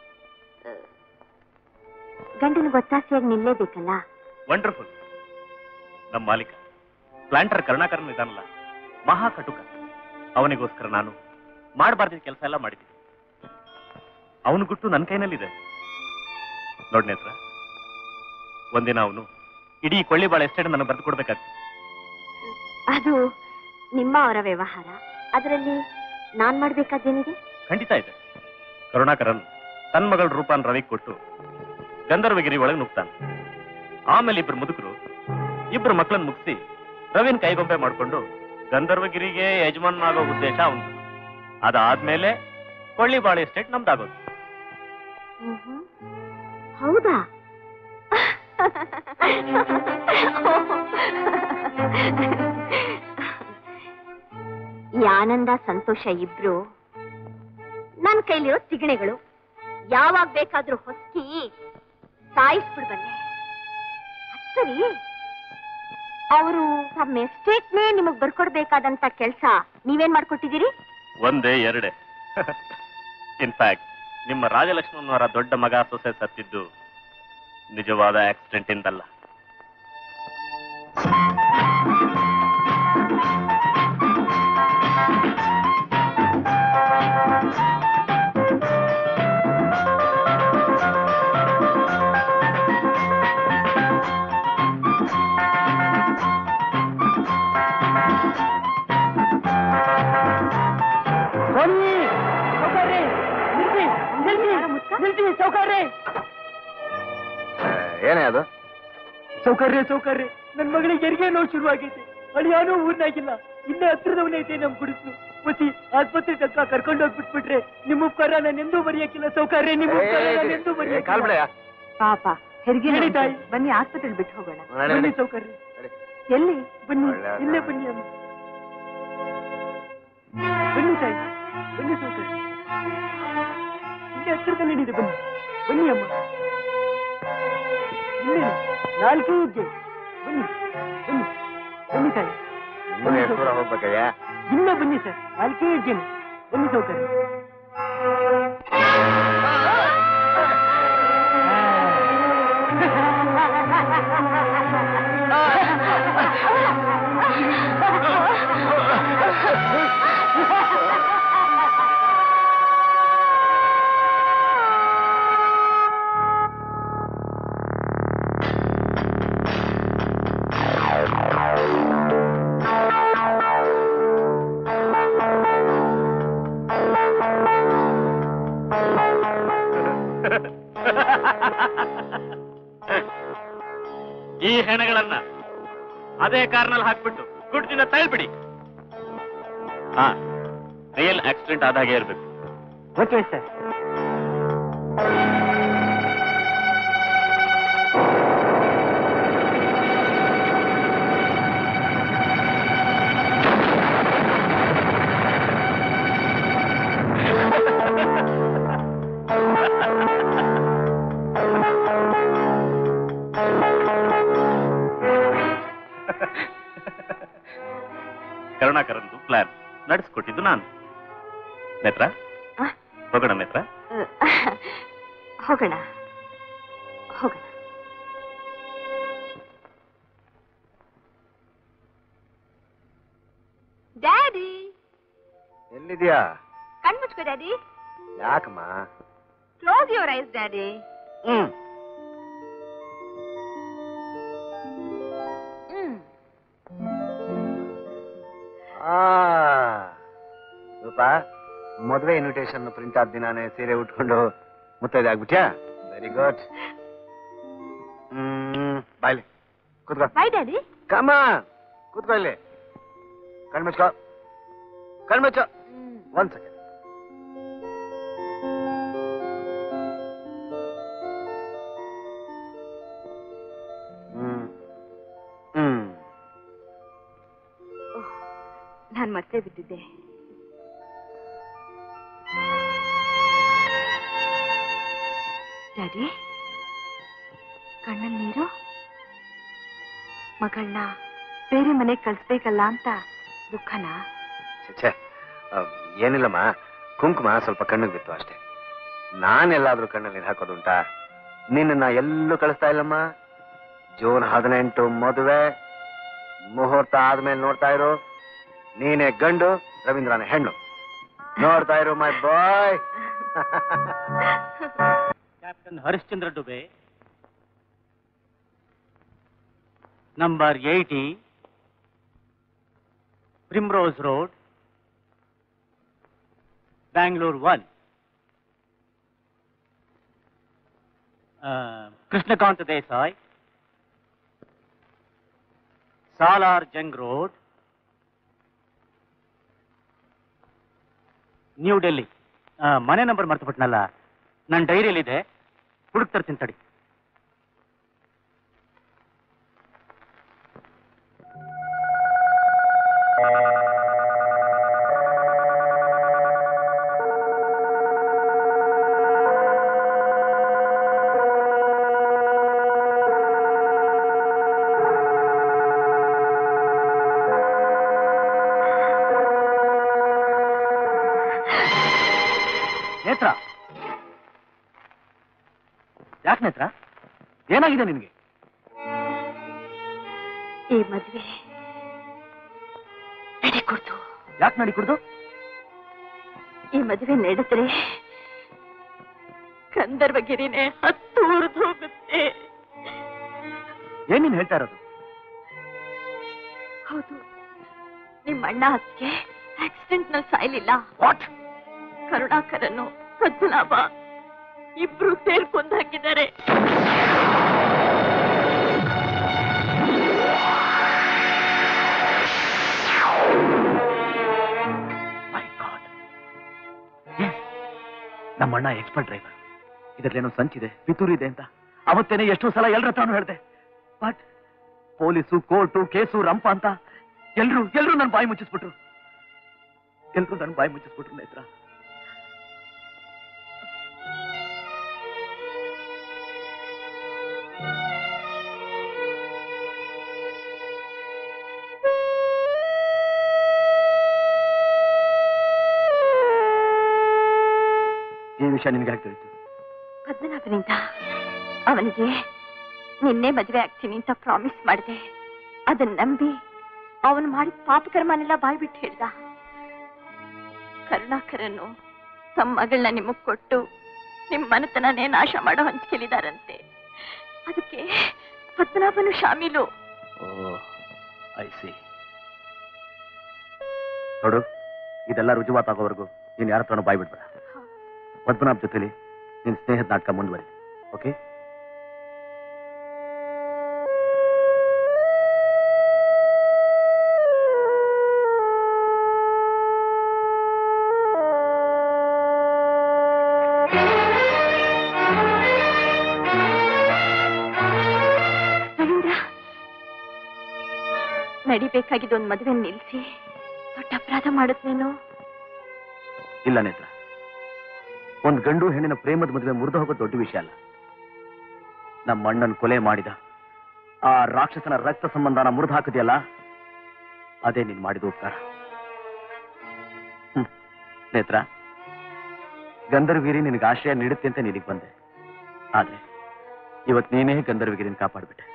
ಗಂಡನ ಗೊತ್ತಾಸೆಯಾಗಿ ನಿಲ್ಲೇಬೇಕಲ್ಲ. ವಂಡರ್ಫುಲ್. ನಮ್ಮ ಮಾಲೀಕ ಪ್ಲಾಂಟರ್ ಕರುಣಾಕರನ್ ಇದಾನಲ್ಲ, ಮಹಾ ಕಟುಕ. ಅವನಿಗೋಸ್ಕರ ನಾನು ಮಾಡಬಾರ್ದಿದ್ದ ಕೆಲಸ ಎಲ್ಲ ಮಾಡಿದ್ದೀನಿ. ಅವನು ಗುಟ್ಟು ನನ್ನ ಕೈನಲ್ಲಿದೆ. ನೋಡ್ ನೇತ್ರ, ಒಂದಿನ ಅವನು ಇಡೀ ಕೊಳ್ಳಿಬಾಳ ಎಸ್ಟೇಟ್ ನನಗೆ ಬರೆದು ಕೊಡ್ಬೇಕಾಗ್ತದೆ. ಅದು ನಿಮ್ಮ ಅವರ ವ್ಯವಹಾರ, ಅದರಲ್ಲಿ ನಾನ್ ಮಾಡ್ಬೇಕಾದೇನಿದೆ? ಖಂಡಿತ ಇದೆ. ಕರುಣಾಕರನ್ ತನ್ನ ಮಗಳ ರೂಪಾನ್ ರವಿಗೆ ಕೊಟ್ಟು ಗಂಧರ್ವಗಿರಿ ಒಳಗೆ ನುಗ್ತಾನೆ. ಆಮೇಲೆ ಇಬ್ರು ಮುದುಕರು ಇಬ್ರು ಮಕ್ಕಳನ್ನ ಮುಗಿಸಿ ರವಿನ ಕೈಗೊಂಬೆ ಮಾಡ್ಕೊಂಡು ಗಂಧರ್ವಗಿರಿಗೆ ಯಜಮಾನನಾಗೋ ಉದ್ದೇಶ ಅವನು. ಅದಾದ್ಮೇಲೆ ಕೊಳ್ಳಿಬಾಳ ಎಸ್ಟೇಟ್ ನಮ್ದಾಗೋದು. ಹೌದಾ? ಈ ಆನಂದ ಸಂತೋಷ ಇಬ್ರು ನನ್ ಕೈಲಿರೋ ತಿಗಣೆಗಳು. ಯಾವಾಗ ಬೇಕಾದ್ರೂ ಹೊಸ್ಕಿ ಸಾಯಿಸ್ಬಿಡ್ಬಲ್ಲೆ. ಸರಿ, ಅವರು ತಮ್ಮ ಎಸ್ಟೇಟ್ನೇ ನಿಮಗ್ ಬರ್ಕೊಡ್ಬೇಕಾದಂತ ಕೆಲ್ಸ ನೀವೇನ್ ಮಾಡ್ಕೊಟ್ಟಿದ್ದೀರಿ? ಒಂದೇ ಎರಡೇ. ಇನ್ಫ್ಯಾಕ್ಟ್ ನಿಮ್ಮ ರಾಜಲಕ್ಷ್ಮಣವರ ದೊಡ್ಡ ಮಗ ಸೊಸೆ ಸತ್ತಿದ್ದು ನಿಜವಾದ ಆಕ್ಸಿಡೆಂಟ್ ಇಂದಲ್ಲ. ಏನೇ ಅದು? ಸೌಕರ್ಯ ಸೌಕರ್ಯ, ನನ್ ಮಗಳಿಗೆ ಹೆರಿಗೆ ನೋವು ಶುರುವಾಗೈತೆ. ಅಳಿಯಾನೂ ಊರ್ನಾಗಿಲ್ಲ, ಇಲ್ಲೇ ಹತ್ರದವನೈತೆ ನಮ್ ಗುಡಿಸ್ಲು. ಮತಿ ಆಸ್ಪತ್ರೆ ತಕ್ಕ ಕರ್ಕೊಂಡು ಹೋಗ್ಬಿಟ್ಬಿಟ್ರೆ ನಿಮ್ಮ ಉಪಕಾರ ನಾನು ಎಂದೂ ಮರೆಯಕ್ಕಿಲ್ಲ ಸೌಕರ್ಯ. ನಿಮ್ಮ ಉಪಕಾರ ನಾನು ಎಂದೂ ಮರೆಯಕ್ಕಿಲ್ಲ. ಪಾಪ ಹೆರಿಗೆ ನಡೀತಾಯಿ. ಬನ್ನಿ ಆಸ್ಪತ್ರೆಗೆ ಬಿಟ್ಟು ಹೋಗೋಣ. ಬನ್ನಿ ಸೌಕರ್ಯ. ಎಲ್ಲಿ? ಬನ್ನಿ, ಇಲ್ಲೇ ಬನ್ನಿ ಅಮ್ಮ. ಬನ್ನಿ ತಾಯಿ, ಬನ್ನಿ ಸೌಕರ್ಯ. ಇಲ್ಲಿ ಹತ್ತಿರದಲ್ಲಿ ನಡೀರಿ, ಬನ್ನಿ ಬನ್ನಿ ಅಮ್ಮ. ಇಲ್ಲೇ 4 ಹೆಜ್ಜೆ. ಬನ್ನಿ ಬನ್ನಿ ಬನ್ನಿ ತಾಯಿ. ಎಷ್ಟು ದೂರ ಹೋಗ್ಬೇಕಯ್ಯ? ಇನ್ನ ಬನ್ನಿ ಸರ್, 4 ಹೆಜ್ಜೆನೆ. ಬನ್ನಿ ಸೌಕರ್ಯ. ಈ ಹೆಣಗಳನ್ನ ಅದೇ ಕಾರ್ನಲ್ಲಿ ಹಾಕ್ಬಿಟ್ಟು ಗುಡ್ಡಿನ ತಳ್ಬಿಡಿ. ಹಾ, ರಿಯಲ್ ಆಕ್ಸಿಡೆಂಟ್ ಆದಾಗೆ ಇರ್ಬೇಕು. Okay sir. ಕರುಣಾಕರಂದು ಪ್ಲಾನ್ ನಡೆಸ್ಕೊಟ್ಟಿದ್ದು ನಾನು. ನೇತ್ರ, ಹೋಗೋಣ ನೇತ್ರ. ಹೋಗೋಣ ಹೋಗೋಣ. ಡ್ಯಾಡಿ, ಎಲ್ಲಿದ್ಯಾ? ಕಣ್ಮುಚ್ಕೋ ಡ್ಯಾಡಿ. ಯಾಕಮ್ಮ? Close your eyes daddy. Roopa, ಮದುವೆ ಇನ್ವಿಟೇಷನ್ ಪ್ರಿಂಟ್ ಆದ ದಿನಾನೇ ಸೀರೆ ಉಟ್ಕೊಂಡು ಮುತ್ತೈದೆ ಆಗ್ಬಿಟ್ಯಾ? Very good. ಬಾಯ್ಲಿ ಕೂತ್ಕೋ. Bye daddy. ಕಮ್ಮ ಕೂತ್ಕೋ ಇಲ್ಲಿ. ಕಣ್ಮುಚ್ಕೋ, ಕಣ್ಮುಚ್ಚೋ. 1 ಸೆಕೆಂಡ್. ನಾನು ಮತ್ತೆ ಬಿಟ್ಟಿದ್ದೆ. ಡ್ಯಾಡಿ, ಕಣ್ಣಲ್ಲಿ ನೀರು. ಮಗಳನ್ನ ಬೇರೆ ಮನೆಗೆ ಕಳಿಸ್ಬೇಕಲ್ಲ ಅಂತ ದುಃಖನಾ? ಛೇ, ಏನಿಲ್ಲಮ್ಮ, ಕುಂಕುಮ ಸ್ವಲ್ಪ ಕಣ್ಣಿಗೆ ಬಿತ್ತು ಅಷ್ಟೇ. ನಾನೆಲ್ಲಾದ್ರೂ ಕಣ್ಣಲ್ಲಿ ನೀರು ಹಾಕೋದುಂಟಾ? ನಿನ್ನ ಎಲ್ಲೂ ಕಳಿಸ್ತಾ ಇಲ್ಲಮ್ಮ. ಜೂನ್ 18 ಮದುವೆ, ಮುಹೂರ್ತ ಆದ್ಮೇಲೆ ನೋಡ್ತಾ ಇರು. ನೀನೇ ಗಂಡು, ರವೀಂದ್ರನೇ ಹೆಣ್ಣು. ನೋಡ್ತಾ ಇರು my boy. Captain Harishchandra Dubey, number 80, primrose road, Bangalore 1. Krishnakant Desai, Salar Jung road, new Delhi. ಮನೆ ನಂಬರ್ ಮರ್ತುಬಿಟ್ನಲ್ಲ, ನನ್ನ ಡೈರಿಯಲ್ಲಿದೆ, ಹುಡುಕ್ತರ್ತೀನಿ ತಡಿ. ನೇತ್ರ, ಯಾಕೆ ನೇತ್ರ, ಏನಾಗಿದೆ ನಿನ್ಗೆ? ಈ ಮದ್ವೆ ನಡಿ ಕೊಡ್ತು. ಯಾಕೆ ನಡಿ ಕುಡ್ದು? ಈ ಮದುವೆ ನಡೆದ್ರೆ ಗಂಧರ್ವಗಿರಿನೇ ಹತ್ತು ಉರಿದು ಹೋಗುತ್ತೆ. ಏನ್ ನೀನ್ ಹೇಳ್ತಾ ಇರೋದು? ಹೌದು, ನಿಮ್ಮ ಅಣ್ಣ ಹತ್ಗೆ ಆಕ್ಸಿಡೆಂಟ್ ನಲ್ಲಿ ಸಾಯ್ಲಿಲ್ಲ. ವಾಟ್? ಕರುಣಾಕರನ್ನು ಪದ್ಮನಾಭ ಇಬ್ರು ಸೇರ್ಕೊಂಡ್ ಹಾಕಿದ್ದಾರೆ. ನಮ್ಮಣ್ಣ ಎಕ್ಸ್ಪರ್ಟ್ ಡ್ರೈವರ್. ಇದರಲ್ಲೇನೋ ಸಂಚಿದೆ, ಪಿತೂರಿ ಇದೆ ಅಂತ ಅವತ್ತೇನೆ ಎಷ್ಟೋ ಸಲ ಎಲ್ಲರ ತಾನು ಹೇಳ್ದೆ. ಬಟ್ ಪೊಲೀಸು, ಕೋರ್ಟು, ಕೇಸು, ರಂಪ ಅಂತ ಎಲ್ರು ನನ್ನ ಬಾಯಿ ಮುಚ್ಚಿಸ್ಬಿಟ್ರು. ಎಲ್ರು ನನ್ನ ಬಾಯಿ ಮುಚ್ಚಿಸ್ಬಿಟ್ರು ನೇತ್ರ. ಈ ವಿಷಯ ನಿನ್ಗೆ ಯಾಕೆ ತಿಳಿತು? ಪದ್ಮನಾಭನಿಂದ ಅವನಿಗೆ ನಿನ್ನೆ ಮದುವೆ ಆಗ್ತೀನಿ ಅಂತ ಪ್ರಾಮಿಸ್ ಮಾಡಿದೆ. ಅದನ್ನ ನಂಬಿ ಅವನು ಮಾಡಿದ ಪಾಪಕರ್ಮನೆಲ್ಲ ಬಾಯ್ಬಿಟ್ಟು ಹೇಳ್ದ. ಕರುಣಾಕರನ್ನು ತಮ್ಮ ಮಗಳನ್ನ ನಿಮಗ್ ಕೊಟ್ಟು ನಿಮ್ ಮನತನನೇ ನಾಶ ಮಾಡೋ ಹಂಚಿಕೆಲಿದಾರಂತೆ. ಅದಕ್ಕೆ ಪದ್ಮನಾಭನು ಶಾಮೀಲು. ನೋಡು, ಇದೆಲ್ಲ ರುಜುವಾತಾಗೋವರೆಗೂ ನೀನ್ ಯಾರ ಹತ್ರನೂ ಬಾಯ್ ಬಿಡ್ಬೇಡ. ಪದ್ಮನಾಭ್ ಜೊತೆಲಿ ನಿನ್ ಸ್ನೇಹದ ನಾಟಕ ಮುಂದುವರಿ. ಓಕೆ? ನಡಿಬೇಕಾಗಿದ್ದ ಒಂದು ಮದುವೆ ನಿಲ್ಸಿ ದೊಡ್ಡ ಅಪರಾಧ ಮಾಡುತ್ತೇನು? ಇಲ್ಲ ನೇತ್ರ, ಒಂದ್ ಗಂಡು ಹೆಣ್ಣಿನ ಪ್ರೇಮದ ಮದುವೆ ಮುರಿದು ಹೋಗೋ ದೊಡ್ಡ ವಿಷಯ ಅಲ್ಲ. ನಮ್ಮ ಅಣ್ಣನ ಕೊಲೆ ಮಾಡಿದ ಆ ರಾಕ್ಷಸನ ರಕ್ತ ಸಂಬಂಧನ ಮುರಿದು ಹಾಕಿದೆಯಲ್ಲ, ಅದೇ ನೀನ್ ಮಾಡಿದ ಉಪಕಾರ. ನೇತ್ರ, ಗಂಧರ್ವಗಿರಿ ನಿನಗೆ ಆಶ್ರಯ ನೀಡುತ್ತೆ ಅಂತ ನಿನಗೆ ಬಂದೆ. ಆದ್ರೆ ಇವತ್ತು ನೀನೇ ಗಂಧರ್ವಗಿರಿನ ಕಾಪಾಡ್ಬಿಟ್ಟೆ.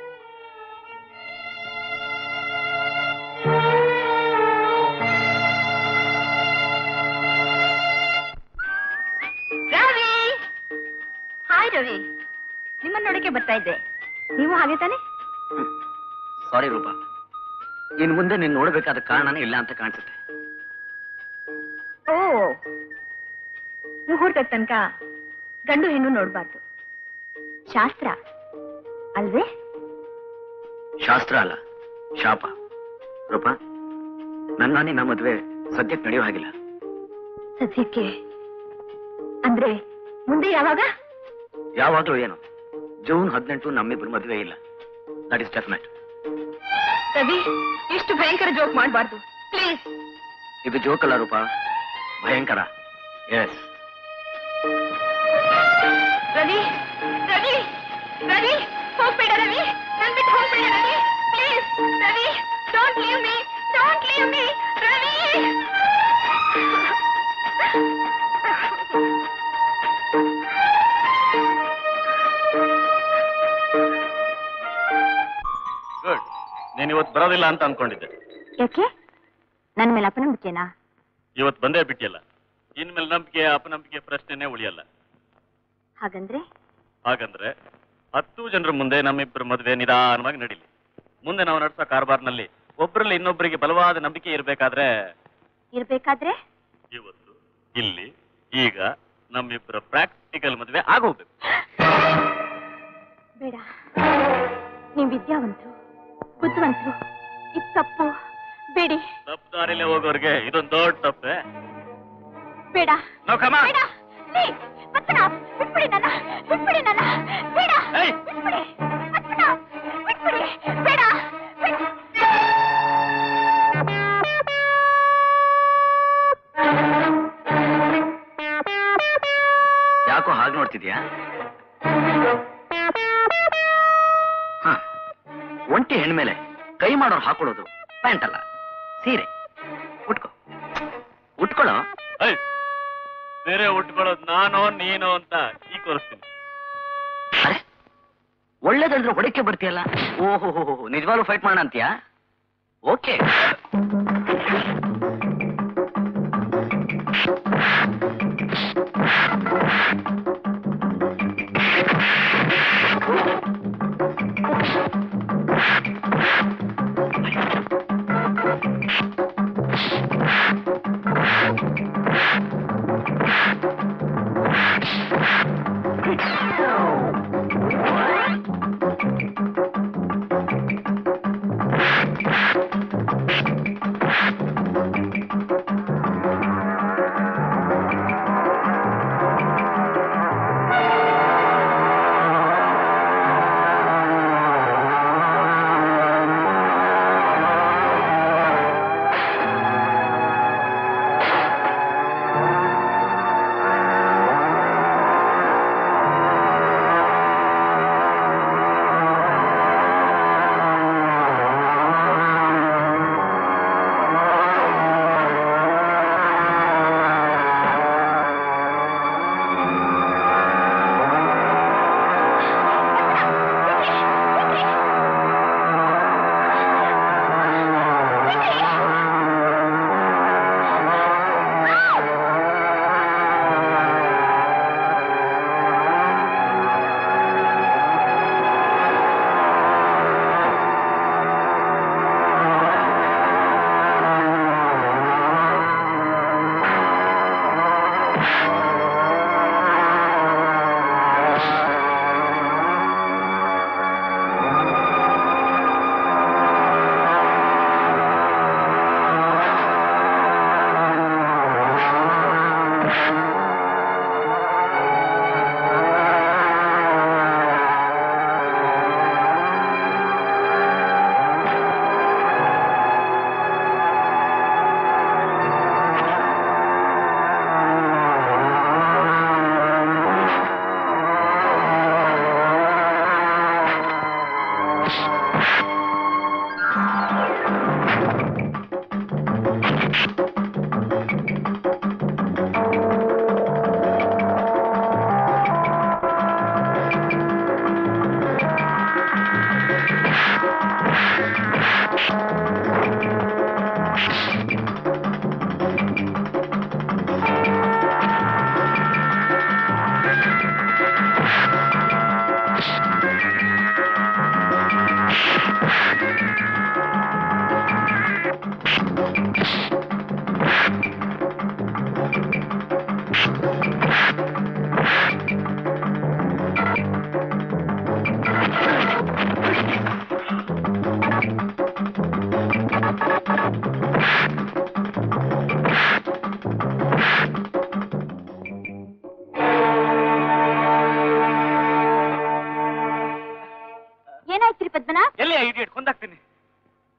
ರವಿ, ನಿಮ್ಮನ್ನ ನೋಡಕ್ಕೆ ಬರ್ತಾ ಇದ್ದೆ. ನೀವು ಹಾಗೆ ತಾನೆ? ಸಾರಿ ರೂಪಾ, ಇನ್ ಮುಂದೆ ನೀನ್ ನೋಡ್ಬೇಕಾದ ಕಾರಣನೇ ಇಲ್ಲ ಅಂತ ಕಾಣಿಸುತ್ತೆ. ಓ, ಮುಹೂರ್ತದ ತನಕ ಗಂಡು ಹೆಣ್ಣು ನೋಡ್ಬಾರ್ದು, ಶಾಸ್ತ್ರ ಅಲ್ವೇ? ಶಾಸ್ತ್ರ ಅಲ್ಲ, ಶಾಪ. ರೂಪಾ, ನನ್ನ ನಿನ್ನ ಮದುವೆ ಸದ್ಯಕ್ಕೆ ನಡೆಯೋ ಹಾಗಿಲ್ಲ. ಸದ್ಯಕ್ಕೆ ಅಂದ್ರೆ ಮುಂದೆ ಯಾವಾಗ? ಯಾವಾಗ್ಲೂ ಏನು, ಜೂನ್ 18 ನಮ್ಮಿಬ್ರು ಮದುವೆ ಇಲ್ಲ. That is definite. ರವಿ, ಇಷ್ಟು ಭಯಂಕರ ಜೋಕ್ ಮಾಡಬಾರ್ದು ಪ್ಲೀಸ್. ಇದು ಜೋಕ್ ಅಲ್ಲ ರೂಪಾ, ಭಯಂಕರ. ಎಸ್. ರವಿ, ರವಿ, ರವಿ, ಹೋಗ್ಬೇಡ ರವಿ, ನನ್ ಬಿಟ್ಟು ಹೋಗ್ಬೇಡ Ravi, please Ravi, don't leave me, don't leave me Ravi. Good. ನೀನ್ ಇವತ್ತು ಬರೋದಿಲ್ಲ ಅಂತ ಅನ್ಕೊಂಡಿದ್ದೆ. ಯಾಕೆ? ನನ್ನ ಮೇಲೆ ಅಪನಂಬಿಕೆನಾ? ಇವತ್ತು ಬಂದೇ ಬಿಟ್ಟಿಯಲ್ಲ, ಇನ್ಮೇಲೆ ನಂಬಿಕೆ ಅಪನಂಬಿಕೆ ಪ್ರಶ್ನೆನೇ ಉಳಿಯಲ್ಲ. ಹಾಗಂದ್ರೆ 10 ಜನರ ಮುಂದೆ ನಮ್ಮಿಬ್ಬರ ಮದುವೆ ನಿಧಾನವಾಗಿ ನಡೀಲಿ. ಮುಂದೆ ನಾವು ನಡೆಸೋ ಕಾರ್ಬಾರ್ನಲ್ಲಿ ಒಬ್ಬರಲ್ಲಿ ಇನ್ನೊಬ್ಬರಿಗೆ ಬಲವಾದ ನಂಬಿಕೆ ಇರಬೇಕಾದ್ರೆ ಇವತ್ತು ಇಲ್ಲಿ ಈಗ ನಮ್ಮಿಬ್ಬರ ಪ್ರಾಕ್ಟಿಕಲ್ ಮದುವೆ ಆಗೋಗ್ಬೇಕು. ಬೇಡ, ನೀವು ವಿದ್ಯಾವಂತರು, ಬುದ್ಧಿವಂತರು, ಇದು ತಪ್ಪು. ಬೇಡಿ. ತಪ್ಪು ದಾರಿಲೇ ಹೋಗೋರ್ಗೆ ಇದೊಂದು ದೊಡ್ಡ ತಪ್ಪೆ. ಬೇಡ, ನೋ ಕಮ್ ಆನ್. ಬೇಡ, ಪ್ಲೀಸ್ ಪದ್ಮನಾಭ್, ಬಿಟ್ಬಿಡಿ ನನ್ನ, ಬಿಟ್ಬಿಡಿ ನನ್ನ, ಬೇಡ, ಬಿಟ್ಬಿಡಿ ಪದ್ಮನಾಭ್, ಬಿಟ್ಬಿಡಿ, ಬೇಡ. ಯಾಕೋ ಹಾಗೆ ನೋಡ್ತಿದ್ಯಾ? ಒಂಟಿ ಹೆಣ್ಮೇಲೆ ಕೈ ಮಾಡೋರು ಹಾಕೊಳ್ಳೋದು ಪ್ಯಾಂಟ್ ಅಲ್ಲ, ಸೀರೆ. ಉಟ್ಕೊಳ್ಳೋ. ಸೀರೆ ಉಟ್ಕೊಳ್ಳೋದು ನಾನೋ ನೀನೋ ಅಂತ ಈಗ ತೋರಿಸ್ತೀನಿ. ಅರೆ, ಒಳ್ಳೇದಂದ್ರೆ ಹೊಡಕ್ಕೆ ಬರ್ತೀಯಲ್ಲ. ಓಹೋ, ನಿಜವಾಗ್ಲೂ ಫೈಟ್ ಮಾಡೋಣ ಅಂತೀಯಾ? ಓಕೆ.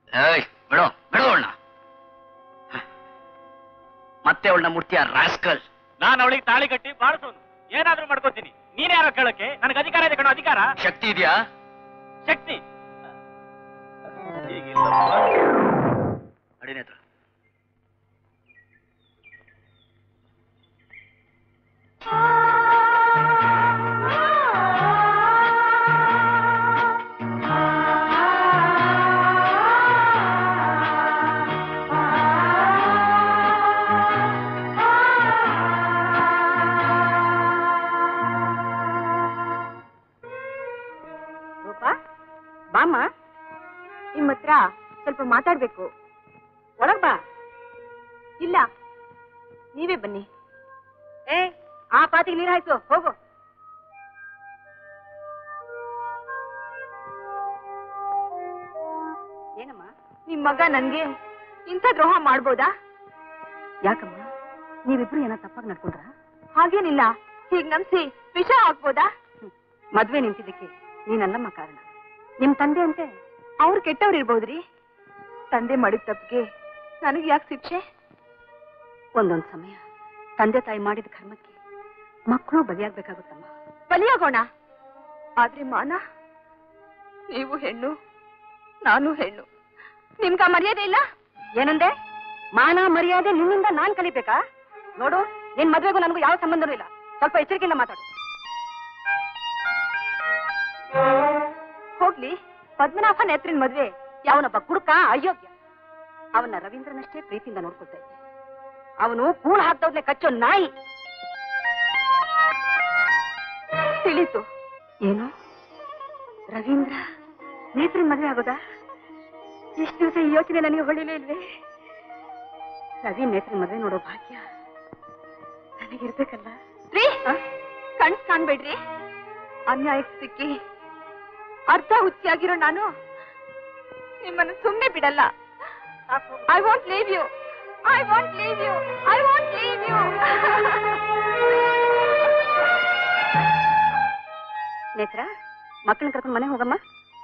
ಬಿಡೋ ಬಿಡೋ ಅವಳನ್ನ. ಮತ್ತೆ ಅವಳನ್ನ ಮುಟ್ತೀಯ ರಾಸ್ಕಲ್. ನಾನು ಅವಳಿಗೆ ತಾಳಿ ಕಟ್ಟಿ ಬಾಳಿಸೋನು, ಏನಾದ್ರೂ ಮಾಡ್ಕೋತೀನಿ. ನೀನ್ ಯಾರೋ ಕೇಳಕ್ಕೆ? ನನಗೆ ಅಧಿಕಾರ ಇದೆ ಕಣೋ, ಅಧಿಕಾರ. ಶಕ್ತಿ ಇದೆಯಾ? ಶಕ್ತಿ ಅಡಿನೇತ್ರ. ಬಾಮ್ಮ, ನಿಮ್ಮ ಹತ್ರ ಸ್ವಲ್ಪ ಮಾತಾಡ್ಬೇಕು. ಒಳಗ್ ಬಾ. ಇಲ್ಲ, ನೀವೇ ಬನ್ನಿ. ಆ ಪಾತಿಗೆ ನೀರು ಹಾಯ್ತು, ಹೋಗು. ಏನಮ್ಮ, ನಿಮ್ ಮಗ ನನ್ಗೆ ಇಂಥ ದ್ರೋಹ ಮಾಡ್ಬೋದಾ? ಯಾಕಮ್ಮ, ನೀವಿಬ್ರು ಏನೋ ತಪ್ಪಾಗಿ ನಡ್ಕೊಂಡ್ರ? ಹಾಗೇನಿಲ್ಲ, ಹೀಗ್ ನಂಬಿಸಿ ವಿಷ ಹಾಕ್ಬೋದಾ? ಮದ್ವೆ ನಿಂತಿದ್ದಕ್ಕೆ ನೀನಲ್ಲಮ್ಮ ಕಾರಣ. ನಿಮ್ ತಂದೆ ಅಂತೆ ಅವ್ರು ಕೆಟ್ಟವ್ರು ಇರ್ಬೋದ್ರಿ. ತಂದೆ ಮಾಡಿದ ತಪ್ಪಿಗೆ ನನಗೆ ಯಾಕೆ ಶಿಕ್ಷೆ? ಒಂದೊಂದ್ ಸಮಯ ತಂದೆ ತಾಯಿ ಮಾಡಿದ ಕರ್ಮಕ್ಕೆ ಮಕ್ಕಳು ಬಲಿಯಾಗ್ಬೇಕಾಗುತ್ತಮ್ಮ. ಬಲಿಯಾಗೋಣ, ಆದ್ರೆ ಮಾನ, ನೀವು ಹೆಣ್ಣು, ನಾನು ಹೆಣ್ಣು, ನಿಮ್ಗ ಮರ್ಯಾದೆ ಇಲ್ಲ. ಏನಂದೆ? ಮಾನ ಮರ್ಯಾದೆ ನಿನ್ನಿಂದ ನಾನ್ ಕಲಿಬೇಕಾ? ನೋಡು, ನಿನ್ ಮದ್ವೆಗೂ ನನಗೂ ಯಾವ ಸಂಬಂಧನೂ ಇಲ್ಲ. ಸ್ವಲ್ಪ ಎಚ್ಚರಿಕೆಯಿಂದ ಮಾತಾಡು. ಹೋಗ್ಲಿ, ಪದ್ಮನಾಭ ನೇತ್ರಿನ ಮದ್ವೆ ಯಾವನೊಬ್ಬ ಕುಡುಕ, ಅಯೋಗ್ಯ. ಅವನ ರವೀಂದ್ರನಷ್ಟೇ ಪ್ರೀತಿಯಿಂದ ನೋಡ್ಕೊಳ್ತಾ ಇದ್ದೆ. ಅವನು ಕೂಳು ಹಾಕ್ದವ್ರನ್ನೇ ಕಚ್ಚೋ ನಾಯಿ. ತಿಳಿತು. ಏನು, ರವೀಂದ್ರ ನೇತ್ರಿನ ಮದ್ವೆ ಆಗೋದಾ? ಇಷ್ಟು ದಿವಸ ಈ ಯೋಚನೆ ನನಗೆ ಹೊಳಿಲೇ ಇಲ್ವೇ? ರವಿ ನೇತ್ರಿನ ಮದ್ವೆ ನೋಡೋ ಭಾಗ್ಯ ನನಗಿರ್ಬೇಕಲ್ಲ. ಕಣ್ ಕಾಣ್ಬೇಡ್ರಿ. ಅನ್ಯಾಯಕ್ಕೆ ಸಿಕ್ಕಿ ಅರ್ಧ ಹುಚ್ಚಿಯಾಗಿರೋ ನಾನು ನಿಮ್ಮನ್ನು ಸುಮ್ಮನೆ ಬಿಡಲ್ಲ. I want leave you, I want leave you, I want leave you. Netra, ಮಕ್ಕಳನ್ನ ಕರ್ಕೊಂಡು ಮನೆ ಹೋಗಮ್ಮ.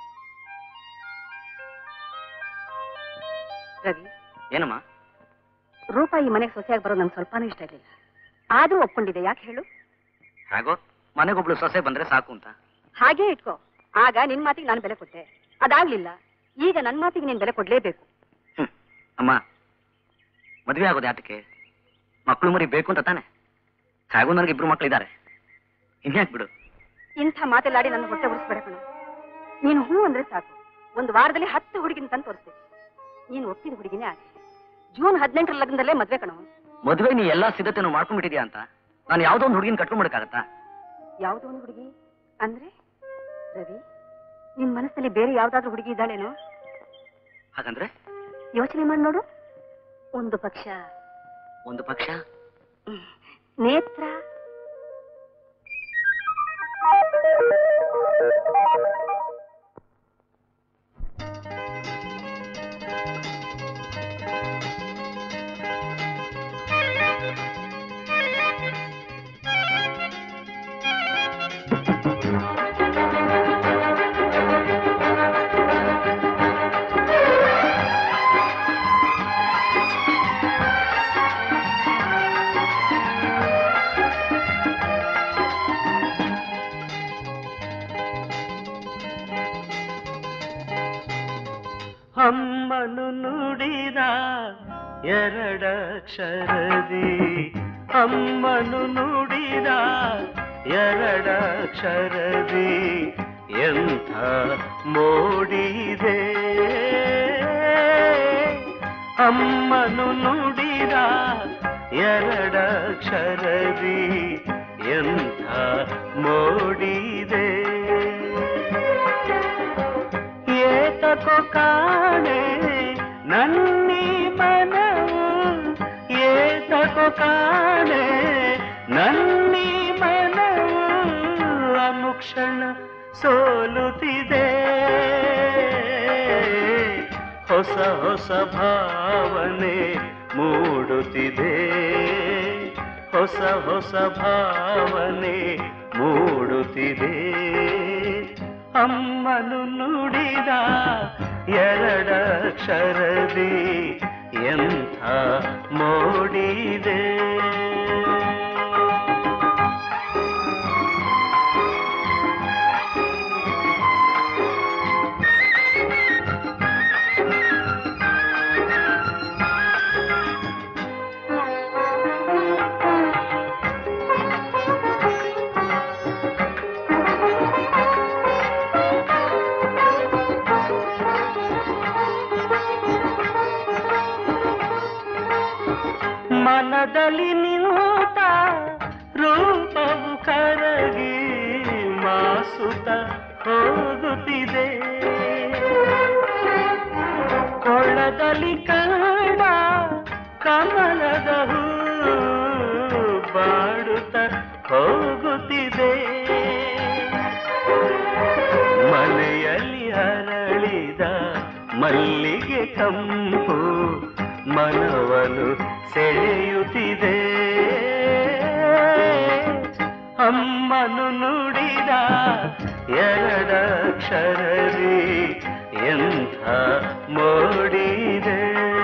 ರವಿ. ಏನಮ್ಮ? ರೂಪ ಈ ಮನೆಗೆ ಸೊಸೆಯಾಗಿ ಬರೋದು ನಂಗೆ ಸ್ವಲ್ಪನೂ ಇಷ್ಟ ಇರಲಿಲ್ಲ. ಆದ್ರೂ ಒಪ್ಕೊಂಡಿದ್ದೆ. ಯಾಕೆ ಹೇಳು? ಹಾಗೋ, ಮನೆಗೊಬ್ಳು ಸೊಸೆ ಬಂದ್ರೆ ಸಾಕು ಅಂತ. ಹಾಗೇ ಇಟ್ಕೋ. ಆಗ ನಿನ್ ಮಾತಿಗೆ ನಾನು ಬೆಲೆ ಕೊಟ್ಟೆ, ಅದಾಗ್ಲಿಲ್ಲ. ಈಗ ನನ್ ಮಾತಿಗೆ ನೀನ್ ಬೆಲೆ ಕೊಡ್ಲೇಬೇಕು. ಅಮ್ಮ, ಮದ್ವೆ ಆಗೋದು ಯಾತಕ್ಕೆ? ಮಕ್ಕಳು ಮರಿ ಬೇಕು ಅಂತ ತಾನೆ? ಹಾಗೋ ನನಗೆ ಇಬ್ರು ಮಕ್ಕಳಿದ್ದಾರೆ, ಇನ್ಯಾಕ್ ಬಿಡು. ಇಂಥ ಮಾತೆಲ್ಲಾಡಿ ನನ್ನ ಹೊಟ್ಟೆ ಉರಿಸ್ಬೇಡ ಕಣೋ. ನೀನು ಹೂ ಅಂದ್ರೆ ಸಾಕು, ಒಂದು ವಾರದಲ್ಲಿ 10 ಹುಡುಗಿನ ತಂದು ತೋರಿಸ್ತೀನಿ. ನೀನು ಒಪ್ಪಿದ ಹುಡುಗಿನೇ ಆಗಿ ಜೂನ್ 18 ಲಗ್ನದಲ್ಲೇ ಮದ್ವೆ ಕಣೋ. ಮದುವೆ ನೀ ಎಲ್ಲಾ ಸಿದ್ಧತೆನೂ ಮಾಡ್ಕೊಂಡ್ಬಿಟ್ಟಿದ್ಯಾ ಅಂತ ನಾನು ಯಾವ್ದೋ ಒಂದು ಹುಡುಗಿನ ಕಟ್ಕೊಂಡ್ಬಿಡಕ್ಕಾಗತ್ತಾ? ಯಾವ್ದೋ ಒಂದು ಹುಡುಗಿ ಅಂದ್ರೆ? ರವಿ, ನಿನ್ ಮನಸ್ಸಲ್ಲಿ ಬೇರೆ ಯಾವ್ದಾದ್ರೂ ಹುಡುಗಿ ಇದ್ದಾಳೇನೋ? ಹಾಗಂದ್ರೆ ಯೋಚನೆ ಮಾಡಿ ನೋಡು. ಒಂದು ಪಕ್ಷ ನೇತ್ರ. ಅಮ್ಮನು ನುಡಿದ ಎರಡಕ್ಷರದಿ, ಅಮ್ಮನು ನುಡಿದ ಎರಡಕ್ಷರದಿ ಎಂಥ ಮೋಡಿದೆ. ಅಮ್ಮನು ನುಡಿದ ಎರಡಕ್ಷರದಿ ಎಂಥ ಮೋಡಿದೆ. ಏತಕೋ ಕಾಣೆ ನನ್ನಿ ಮನವು, ಏತಕೋ ಕಾಣೆ ನನ್ನಿ ಮನವು, ಅನುಕ್ಷಣ ಸೋಲುತ್ತಿದೆ. ಹೊಸ ಹೊಸ ಭಾವನೆ ಮೂಡುತ್ತಿದೆ, ಹೊಸ ಹೊಸ ಭಾವನೆ ಮೂಡುತ್ತಿದೆ. ಅಮ್ಮನು ನುಡಿದ ಎರಡಕ್ಷರದಿ ಕ್ಷರದಿ ಎಂಥ ಮೋಡಿದೆ. ಮನದಲ್ಲಿ ನಿಂತ ರೂಪವು ಕರಗಿ ಮಾಸುತ್ತ ಹೋಗುತ್ತಿದೆ. ಕೊಳ್ಳದಲ್ಲಿ ಕಂಡ ಕಮಲದ ಹೂ ಬಾಡುತ್ತ ಹೋಗುತ್ತಿದೆ. ಮನೆಯಲ್ಲಿ ಅರಳಿದ ಮಲ್ಲಿಗೆ ಕಂಪು ಮನವನು ಸೆಳೆಯುತ್ತಿದೆ. ಅಮ್ಮನು ನುಡಿದ ಎರಡಕ್ಷರದಿ ಎಂಥ ಮೋಡಿದೆ.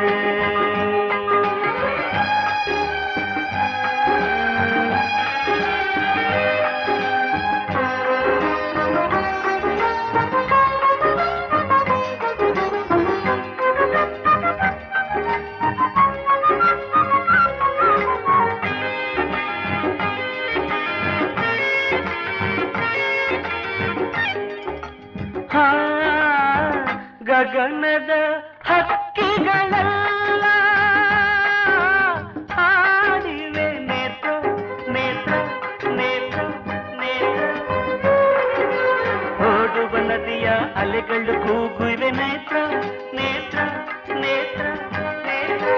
ಗಗನದ ಹಕ್ಕಿಗಳೆಲ್ಲ ಹಾಡಿವೆ ನೇತ್ರ ನೇತ್ರ ನೇತ್ರ ನೇತ್ರ. ಓಡುವ ನದಿಯ ಅಲೆಗಳು ಕೂಗುವೆ ನೇತ್ರ ನೇತ್ರ ನೇತ್ರ ನೇತ್ರ.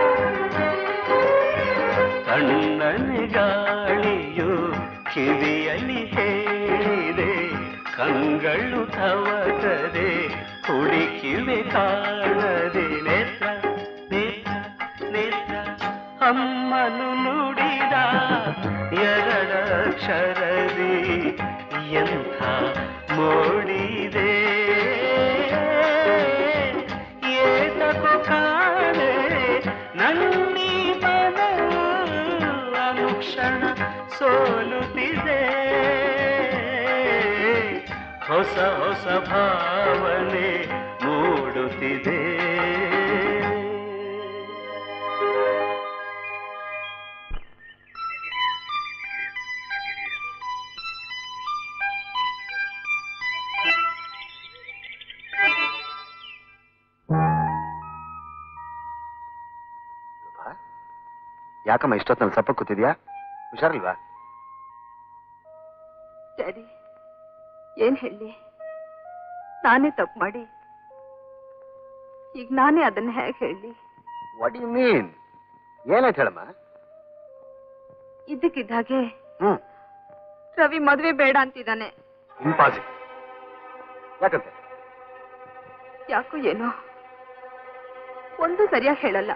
ತಣ್ಣನೆ ಗಾಳಿಯು ಕಿವಿಯಲ್ಲಿ ಹೇಳಿದೆ ಕಂಗಳು ತವಕದೆ ಹುಡುಕಿವೆ ಕಾಣದೆ. ನೇತ್ರ ನೇತ್ರ ನೇತ್ರ. ಅಮ್ಮನು ನುಡಿದ ಎರಡಕ್ಷರದಿ ಎಂಥ ಮೋಡಿದೆ. ಏತಕೋ ಕಾಣೆ ನನ್ನಿ ಮನವು ಅನುಕ್ಷಣ ಸೋಲುತ್ತಿದೆ. ಹೊಸ ಹೊಸ ಭಾವನೆ ಮೂಡುತ್ತಿದೆ. ಯಾಕಮ್ಮ ಇಷ್ಟೊತ್ತಲ್ಲಿ ಸಪ್ಪ ಕೂತಿದ್ಯಾ? ಹುಷಾರಿಲ್ವಾ? ಡ್ಯಾಡಿ, ಏನ್ ಹೇಳಿ? ನಾನೇ ತಪ್ಪು ಮಾಡಿ ಈಗ ನಾನೇ ಅದನ್ನ ಹೇಗೆ ಹೇಳಿ? What you mean? ಏನಾಯ್ತು ಹೇಳಮ್ಮ? ಇದ್ದಕ್ಕಿದ್ದಾಗೆ ರವಿ ಮದುವೆ ಬೇಡ ಅಂತಿದ್ದಾನೆ. ಇಂಪಾಸಿಬಲ್. ಯಾಕಂತೆ? ಯಾಕೋ ಏನೋ ಒಂದು ಸರಿಯಾಗಿ ಹೇಳಲ್ಲ.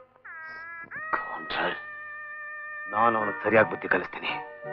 ನಾನು ಅವನಿಗೆ ಸರಿಯಾಗಿ ಬುದ್ಧಿ ಕಲಿಸ್ತೀನಿ.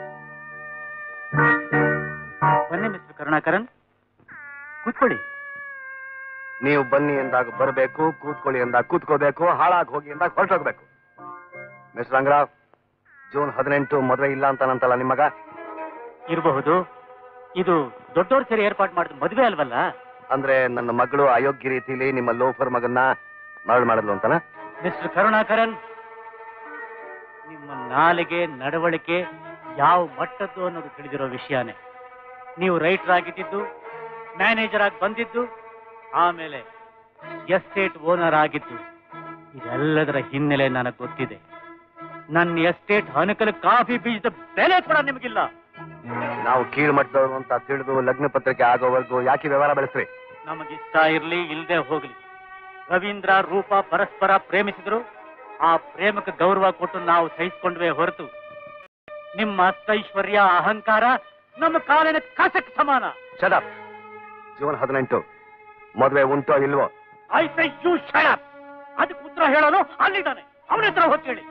ಬನ್ನಿ ಮಿಸ್ಟರ್ ಕರುಣಾಕರನ್, ಕೂತ್ಕೊಳ್ಳಿ. ನೀವು ಬನ್ನಿ ಎಂದಾಗ ಬರಬೇಕು, ಕೂತ್ಕೊಳ್ಳಿ ಎಂದಾಗ ಕೂತ್ಕೋಬೇಕು, ಹಾಳಾಗಿ ಹೋಗಿ ಎಂದಾಗ ಹೊರಟೋಗ್ಬೇಕು. ಮಿಸ್ಟರ್ ರಂಗರಾವ್, ಜೂನ್ 18 ಮದುವೆ ಇಲ್ಲ ಅಂತಾನಂತಲ್ಲ ನಿಮ್ಮಗ? ಇರಬಹುದು. ಇದು ದೊಡ್ಡವ್ರ ಸೇರಿ ಏರ್ಪಾಡು ಮಾಡಿದ ಮದುವೆ ಅಲ್ವಲ್ಲ? ಅಂದ್ರೆ ನನ್ನ ಮಗಳು ಅಯೋಗ್ಯ ರೀತಿಲಿ ನಿಮ್ಮ ಲೋಫರ್ ಮಗನ್ನ ಮರಳು ಮಾಡಿದ್ಲು ಅಂತನಾ? ಮಿಸ್ಟರ್ ಕರುಣಾಕರನ್, ನಿಮ್ಮ ನಾಲಿಗೆ ನಡವಳಿಕೆ ಯಾವ ಮಟ್ಟದ್ದು ಅನ್ನೋದು ತಿಳಿದಿರೋ ವಿಷಯನೇ. ನೀವು ರೈಟರ್ ಆಗಿದ್ದು, ಮ್ಯಾನೇಜರ್ ಆಗಿ ಬಂದಿದ್ದು, ಆಮೇಲೆ ಎಸ್ಟೇಟ್ ಓನರ್ ಆಗಿದ್ದು, ಇದೆಲ್ಲದರ ಹಿನ್ನೆಲೆ ನನಗೆ ಗೊತ್ತಿದೆ. ನನ್ನ ಎಸ್ಟೇಟ್ ಹನಕಲ ಕಾಫಿ ಬೀಜದ ಬೆಲೆ ಕೂಡ ನಿಮಗಿಲ್ಲ. ನಾವು ಕೀಳ್ಮಟ್ಟದವರು ಅಂತ ತಿಳಿದು ಲಗ್ನ ಪತ್ರಿಕೆ ಆಗೋವರೆಗೂ ಯಾಕೆ ವ್ಯವಹಾರ ಬೆಳೆಸ್ರಿ? ನಮಗಿಷ್ಟ ಇರ್ಲಿ ಇಲ್ಲದೆ ಹೋಗ್ಲಿ, ರವೀಂದ್ರ ರೂಪ ಪರಸ್ಪರ ಪ್ರೇಮಿಸಿದ್ರು. ಆ ಪ್ರೇಮಕ್ಕೆ ಗೌರವ ಕೊಟ್ಟು ನಾವು ಸಹಿಸಿಕೊಂಡ್ವೆ ಹೊರತು ನಿಮ್ಮ ಅಷ್ಟೈಶ್ವರ್ಯ ಅಹಂಕಾರ ನಮ್ಮ ಕಾಲಿನ ಕಸಕ್ಕೆ ಸಮಾನ. Shut up. ಜೂನ್ 18 ಮದುವೆ ಉಂಟೋ ಇಲ್ವೋ? I say you shut up. ಅದಕ್ಕೆ ಉತ್ತರ ಹೇಳೋನು ಅಲ್ಲಿದ್ದಾನೆ, ಅವನ ಹತ್ರ ಹೋಗಿ ಹೇಳಿ.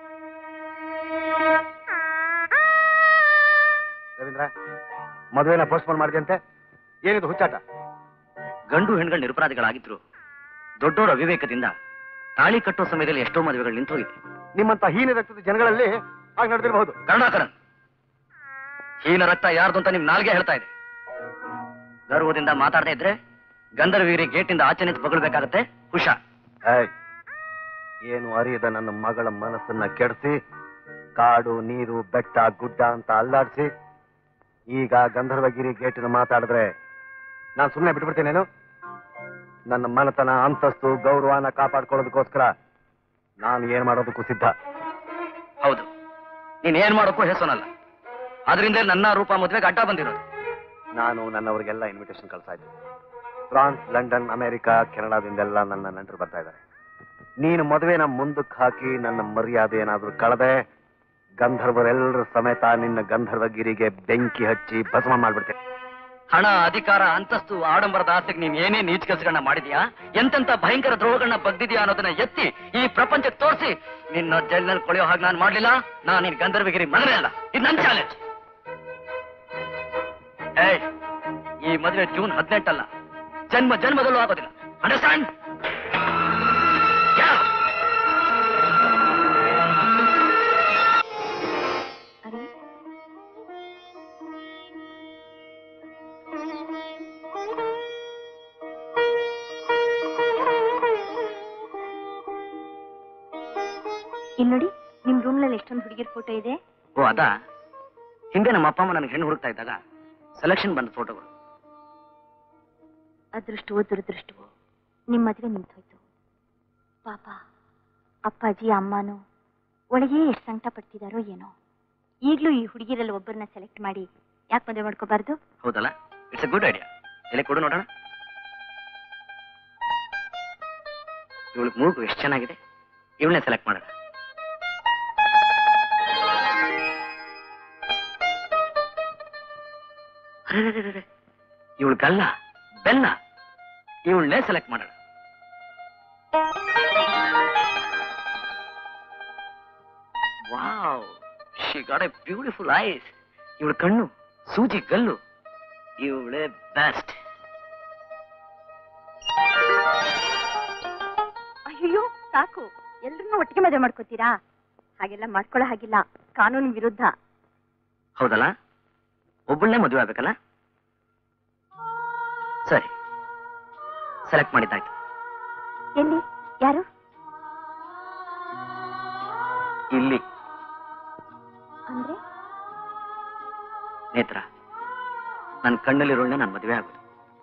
ರವೀಂದ್ರ, ಮದುವೆನ ಪೋಸ್ಟ್ಪೋನ್ ಮಾಡಿದೆ ಅಂತೆ, ಏನಿದು ಹುಚ್ಚಾಟ? ಗಂಡು ಹೆಣ್ಗಳು ನಿರಪರಾಧಿಗಳಾಗಿದ್ರು ದೊಡ್ಡೋರ ಅವಿವೇಕದಿಂದ ತಾಳಿ ಕಟ್ಟೋ ಸಮಯದಲ್ಲಿ ಎಷ್ಟೋ ಮದುವೆಗಳು ನಿಂತು ಹೋಗಿದೆ. ನಿಮ್ಮಂತ ಹೀನ ರಕ್ತದ ಜನಗಳಲ್ಲಿ ಹಾಗೆ ನಡೆದಿರಬಹುದು. ಕರುಣಾಕರನ್, ಹೀನ ರಕ್ತ ಯಾರ್ದು ಅಂತ ನಿಮ್ ನಾಲ್ಗೆ ಹೇಳ್ತಾ ಇದೆ. ಗರ್ವದಿಂದ ಮಾತಾಡದೇ ಇದ್ರೆ ಗಂಧರ್ವಗಿರಿ ಗೇಟಿಂದ ಆಚೆ ನಿಂತು ಬಗಳ್ಬೇಕಾಗತ್ತೆ. ಹುಷಾ. ಏನು ಅರಿಯದ ನನ್ನ ಮಗಳ ಮನಸ್ಸನ್ನ ಕೆಡಿಸಿ ಕಾಡು ನೀರು ಬೆಟ್ಟ ಗುಡ್ಡ ಅಂತ ಅಲ್ಲಾಡಿಸಿ ಈಗ ಗಂಧರ್ವಗಿರಿ ಗೇಟಿನ ಮಾತಾಡಿದ್ರೆ ನಾನು ಸುಮ್ಮನೆ ಬಿಟ್ಬಿಡ್ತೇನೇನು? ನನ್ನ ಮನತನ ಅಂತಸ್ತು ಗೌರವನ ಕಾಪಾಡ್ಕೊಳ್ಳೋದಕ್ಕೋಸ್ಕರ ನಾನು ಏನ್ ಮಾಡೋದಕ್ಕೂ ಸಿದ್ಧ. ಹೌದು, ನೀನ್ ಏನ್ ಮಾಡೋಕ್ಕೂ ಹೆಸನಲ್ಲ. ಅದರಿಂದ ನನ್ನ ರೂಪ ಮದುವೆಗೆ ಅಡ್ಡ ಬಂದಿರೋದು. ನಾನು ನನ್ನವರಿಗೆಲ್ಲ ಇನ್ವಿಟೇಷನ್ ಕಳ್ಸಾ ಇದ್ದೀನಿ. ಫ್ರಾನ್ಸ್, ಲಂಡನ್, ಅಮೆರಿಕಾ, ಕೆನಡಾದಿಂದೆಲ್ಲ ನನ್ನ ನೆಂಟರು ಬರ್ತಾ ಇದ್ದಾರೆ. ನೀನು ಮದುವೆನ ಮುಂದಕ್ಕೆ ಹಾಕಿ ನನ್ನ ಮರ್ಯಾದೆ ಏನಾದ್ರೂ ಕಳೆದೆ ಗಂಧರ್ವರೆಲ್ಲರ ಸಮೇತ ನಿನ್ನ ಗಂಧರ್ವಗಿರಿಗೆ ಬೆಂಕಿ ಹಚ್ಚಿ ಭಸ್ಮ ಮಾಡ್ಬಿಡ್ತೇನೆ. ಹಣ, ಅಧಿಕಾರ, ಅಂತಸ್ತು, ಆಡಂಬರದ ಆಸೆಗೆ ನೀನ್ ಏನೇ ನೀಚ ಕೆಲಸಗಳನ್ನ ಮಾಡಿದ್ಯಾ, ಎಂತೆಂತ ಭಯಂಕರ ದ್ರೋಹಗಳನ್ನ ಬಗ್ದಿದ್ಯಾ ಅನ್ನೋದನ್ನ ಎತ್ತಿ ಈ ಪ್ರಪಂಚಕ್ಕೆ ತೋರಿಸಿ ನಿನ್ನ ಜೈಲಿನಲ್ಲಿ ಕೊಳೆಯೋ ಹಾಗೆ ನಾನು ಮಾಡ್ಲಿಲ್ಲ. ನಾನು ನಿನ್ ಗಂಧರ್ವಗಿರಿ ಮದುವೆ ಅಲ್ಲ, ಇದು ನನ್ನ ಚಾಲೆಂಜ್. ಈ ಮದುವೆ ಜೂನ್ 18 ಅಲ್ಲ, ಜನ್ಮ ಜನ್ಮದಲ್ಲೂ ಆಗೋದಿಲ್ಲ. ಅಂಡರ್ಸ್ಟ್ಯಾಂಡ್? ಇಲ್ಲಿ ನೋಡಿ, ನಿಮ್ ರೂಮ್ ನಲ್ಲಿ ಎಷ್ಟೊಂದು ಹುಡುಗಿರ್ ಫೋಟೋ ಇದೆ. ಓ ಅದಾ? ಹಿಂದೆ ನಮ್ಮ ಅಪ್ಪ ಅಮ್ಮ ನನಗೆ ಹೆಣ್ಣು ಹುಡುಕ್ತಾ ಇದ್ದಾಗ ಸೆಲೆಕ್ಷನ್ ಬಂದ ಫೋಟೋಗಳು. ಅದೃಷ್ಟವೋ ದುರದೃಷ್ಟವೋ ನಿಮ್ ಮದುವೆ ನಿಂತೋಯ್ತು. ಪಾಪ ಅಪ್ಪಾಜಿ ಅಮ್ಮನೂ ಒಳಗೆ ಎಷ್ಟು ಸಂಕಟ ಪಡ್ತಿದಾರೋ ಏನೋ. ಈಗ್ಲೂ ಈ ಹುಡುಗಿರಲ್ಲಿ ಒಬ್ಬರನ್ನ ಸೆಲೆಕ್ಟ್ ಮಾಡಿ ಯಾಕೆ ಮದುವೆ ಮಾಡ್ಕೋಬಾರ್ದು? ಹೌದಲ್ಲ? It's a good idea. ಎಲ್ಲಿ ಕೊಡು ನೋಡೋಣ. ಇವಳಿಗೆ ಮೂಗು ಎಷ್ಟು ಚೆನ್ನಾಗಿದೆ, ಇವಳನ್ನೇ ಸೆಲೆಕ್ಟ್ ಮಾಡೋಣ. ಇವಳು ಗಲ್ಲ ಬೆಲ್ಲ, ಇವಳನ್ನೇ ಸೆಲೆಕ್ಟ್ ಮಾಡೋಣ. Wow, she got a beautiful eyes. ಇವಳ ಕಣ್ಣು ಸೂಜಿ ಗಲ್ಲು, ಇವಳೇ ಬೆಸ್ಟ್. ಅಯ್ಯೋ ಸಾಕು, ಎಲ್ರನ್ನೂ ಒಟ್ಟಿಗೆ ಮದುವೆ ಮಾಡ್ಕೋತೀರಾ? ಹಾಗೆಲ್ಲ ಮಾಡ್ಕೊಳ್ಳೋ ಹಾಗಿಲ್ಲ, ಕಾನೂನು ವಿರುದ್ಧ. ಹೌದಲ್ಲ? ಒಬ್ಬಳನ್ನೇ ಮದುವೆ ಆಗ್ಬೇಕಲ್ಲ? ಸರಿ, ಸೆಲೆಕ್ಟ್ ಮಾಡಿದ್ದಾಯ್ತು. ಎಲ್ಲಿ? ಯಾರು? ಇಲ್ಲಿ. ಅಂದ್ರೆ ನೇತ್ರ, ನನ್ನ ಕಣ್ಣಲ್ಲಿರೋಳನ್ನ ನಾನು ಮದುವೆ ಆಗೋದು.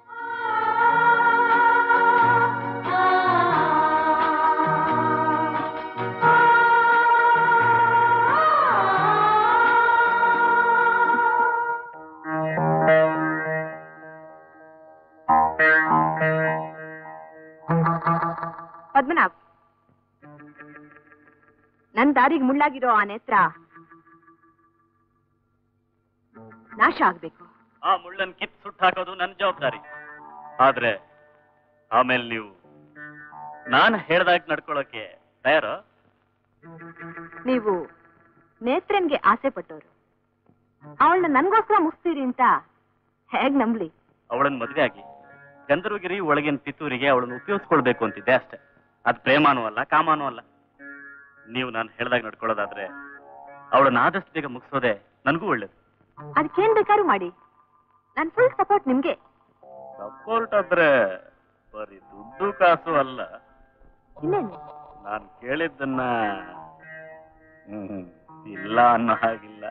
ಪದ್ಮನಾಭ್, ನನ್ ದಾರಿಗೆ ಮುಳ್ಳಾಗಿರೋ ಆ ನೇತ್ರ ನಾಶ ಆಗ್ಬೇಕು. ಆ ಮುಳ್ಳನ್ ಕಿತ್ ಸುಟ್ಟು ಹಾಕೋದು ನನ್ನ ಜವಾಬ್ದಾರಿ. ಆದ್ರೆ ಆಮೇಲೆ ನೀವು ನಾನು ಹೇಳ್ದಾಗ ನಡ್ಕೊಳ್ಳೋಕೆ ತಯಾರ? ನೀವು ನೇತ್ರನ್ಗೆ ಆಸೆ ಪಟ್ಟವರು, ಅವಳನ್ನ ನನ್ಗೋಸ್ಕರ ಮುಗಿಸ್ತೀರಿ ಅಂತ ಹೇಗ್ ನಂಬ್ಲಿ? ಅವಳನ್ನ ಮದುವೆ ಆಗಿ ಗಂಧರ್ವಗಿರಿ ಒಳಗಿನ ಪಿತೂರಿಗೆ ಅವಳನ್ನು ಉಪಯೋಗಿಸ್ಕೊಳ್ಬೇಕು ಅಂತಿದ್ದೆ ಅಷ್ಟೇ. ಅದು ಪ್ರೇಮಾನೂ ಅಲ್ಲ, ಕಾಮಾನೂ ಅಲ್ಲ. ನೀವು ನಾನು ಹೇಳ್ದಾಗ ನಡ್ಕೊಳ್ಳೋದಾದ್ರೆ ಅವಳನ್ನ ಆದಷ್ಟು ಬೇಗ ಮುಗಿಸೋದೆ ನನಗೂ ಒಳ್ಳೇದು. ಅದಕ್ಕೇನ್ ಬೇಕಾದ್ರೂ ಮಾಡಿ, ನನ್ ಫುಲ್ ಸಪೋರ್ಟ್ ನಿಮ್ಗೆ. ಸಪೋರ್ಟ್ ಆದ್ರೆ ಬರೀ ದುಡ್ಡು ಕಾಸು ಅಲ್ಲ, ಇನ್ನೇನು? ನಾನು ಕೇಳಿದ್ದನ್ನ ಇಲ್ಲ ಅನ್ನೋ ಹಾಗಿಲ್ಲ.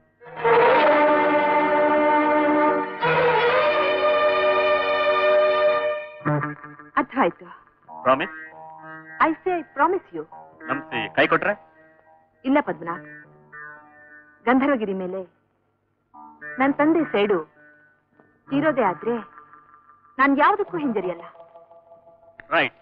ಅರ್ಥ ಆಯ್ತು. Promise? I say promise you. ನಮ್ಸಿ ಕೈ ಕೊಟ್ರೆ? ಇಲ್ಲ ಪದ್ಮನಾಭ್, ಗಂಧರ್ವಗಿರಿ ಮೇಲೆ ನನ್ನ ತಂದೆ ಸೇಡು ತೀರೋದೇ ಆದ್ರೆ ನಾನು ಯಾವುದಕ್ಕೂ ಹಿಂಜರಿಯಲ್ಲ. ರೈಟ್.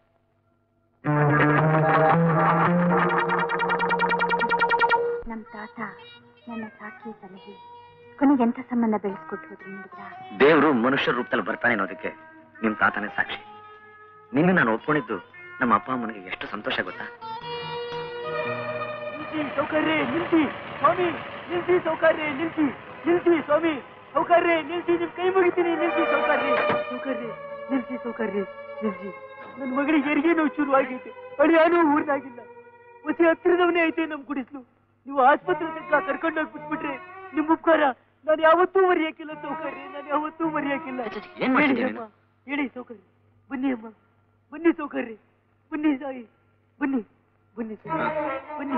ನಮ್ ತಾತ ನನ್ನ ಸಾಕಿ ಸಲಹೆ ಕೊನೆಗೆ ಎಂಥ ಸಂಬಂಧ ಬೆಳೆಸ್ಕೊಟ್ಟು ಹೋದ್ರು ನೋಡಿದ್ರ? ದೇವರು ಮನುಷ್ಯ ರೂಪದಲ್ಲಿ ಬರ್ತಾನೆ ಅನ್ನೋದಕ್ಕೆ ನಿಮ್ ತಾತನೇ ಸಾಕ್ಷಿ. ನಿನ್ನೆ ನಾನು ಒಪ್ಕೊಂಡಿದ್ದು ನಮ್ಮ ಅಪ್ಪ ಅಮ್ಮನಿಗೆ ಎಷ್ಟು ಸಂತೋಷ ಗೊತ್ತಾ? ಸೌಕರ್ಯ ನಿಲ್ಸಿ ಸ್ವಾಮಿ, ನಿಲ್ಸಿ ಸೌಕರ್ಯ, ನಿಲ್ಸಿ ನಿಲ್ಸಿ ಸ್ವಾಮಿ, ಸೌಕರ್ಯ ನಿಲ್ಸಿ, ನಿಮ್ ಕೈ ಮುಗಿತೀನಿ, ನಿಲ್ಸಿ ಸೌಕರ್ಯ, ಸೌಕರ್ಯ ನಿಲ್ಸಿ, ಸೌಕರ್ಯ ನಿಲ್ಸಿ. ನನ್ನ ಮಗಳಿಗೆ ಹೆರಿಗೆ ನೋವು ಶುರುವಾಗೈತೆ. ಅಳಿಯಾನು ಊರ್ನಾಗಿಲ್ಲ. ಹೊಸ ಹತ್ತಿರದವನೇ ಐತೆ ನಮ್ ಗುಡಿಸ್ಲು. ನೀವು ಆಸ್ಪತ್ರೆ ತನಕ ಕರ್ಕೊಂಡೋಗಿ ಬಿಟ್ಬಿಟ್ರೆ ನಿಮ್ ಉಪಕಾರ ನಾನು ಯಾವತ್ತೂ ಮರೆಯಕ್ಕಿಲ್ಲ ಸೌಕರ್ಯ, ನಾನು ಯಾವತ್ತೂ ಮರೆಯಕ್ಕಿಲ್ಲ. ಹೇಳಿ ಸೌಕರ್ಯ, ಬನ್ನಿ ಅಮ್ಮ, ಬನ್ನಿ ಸೌಕರ್ಯ, ಬನ್ನಿ ಸಾಯಿ, ಬನ್ನಿ ಬನ್ನಿ ಬನ್ನಿ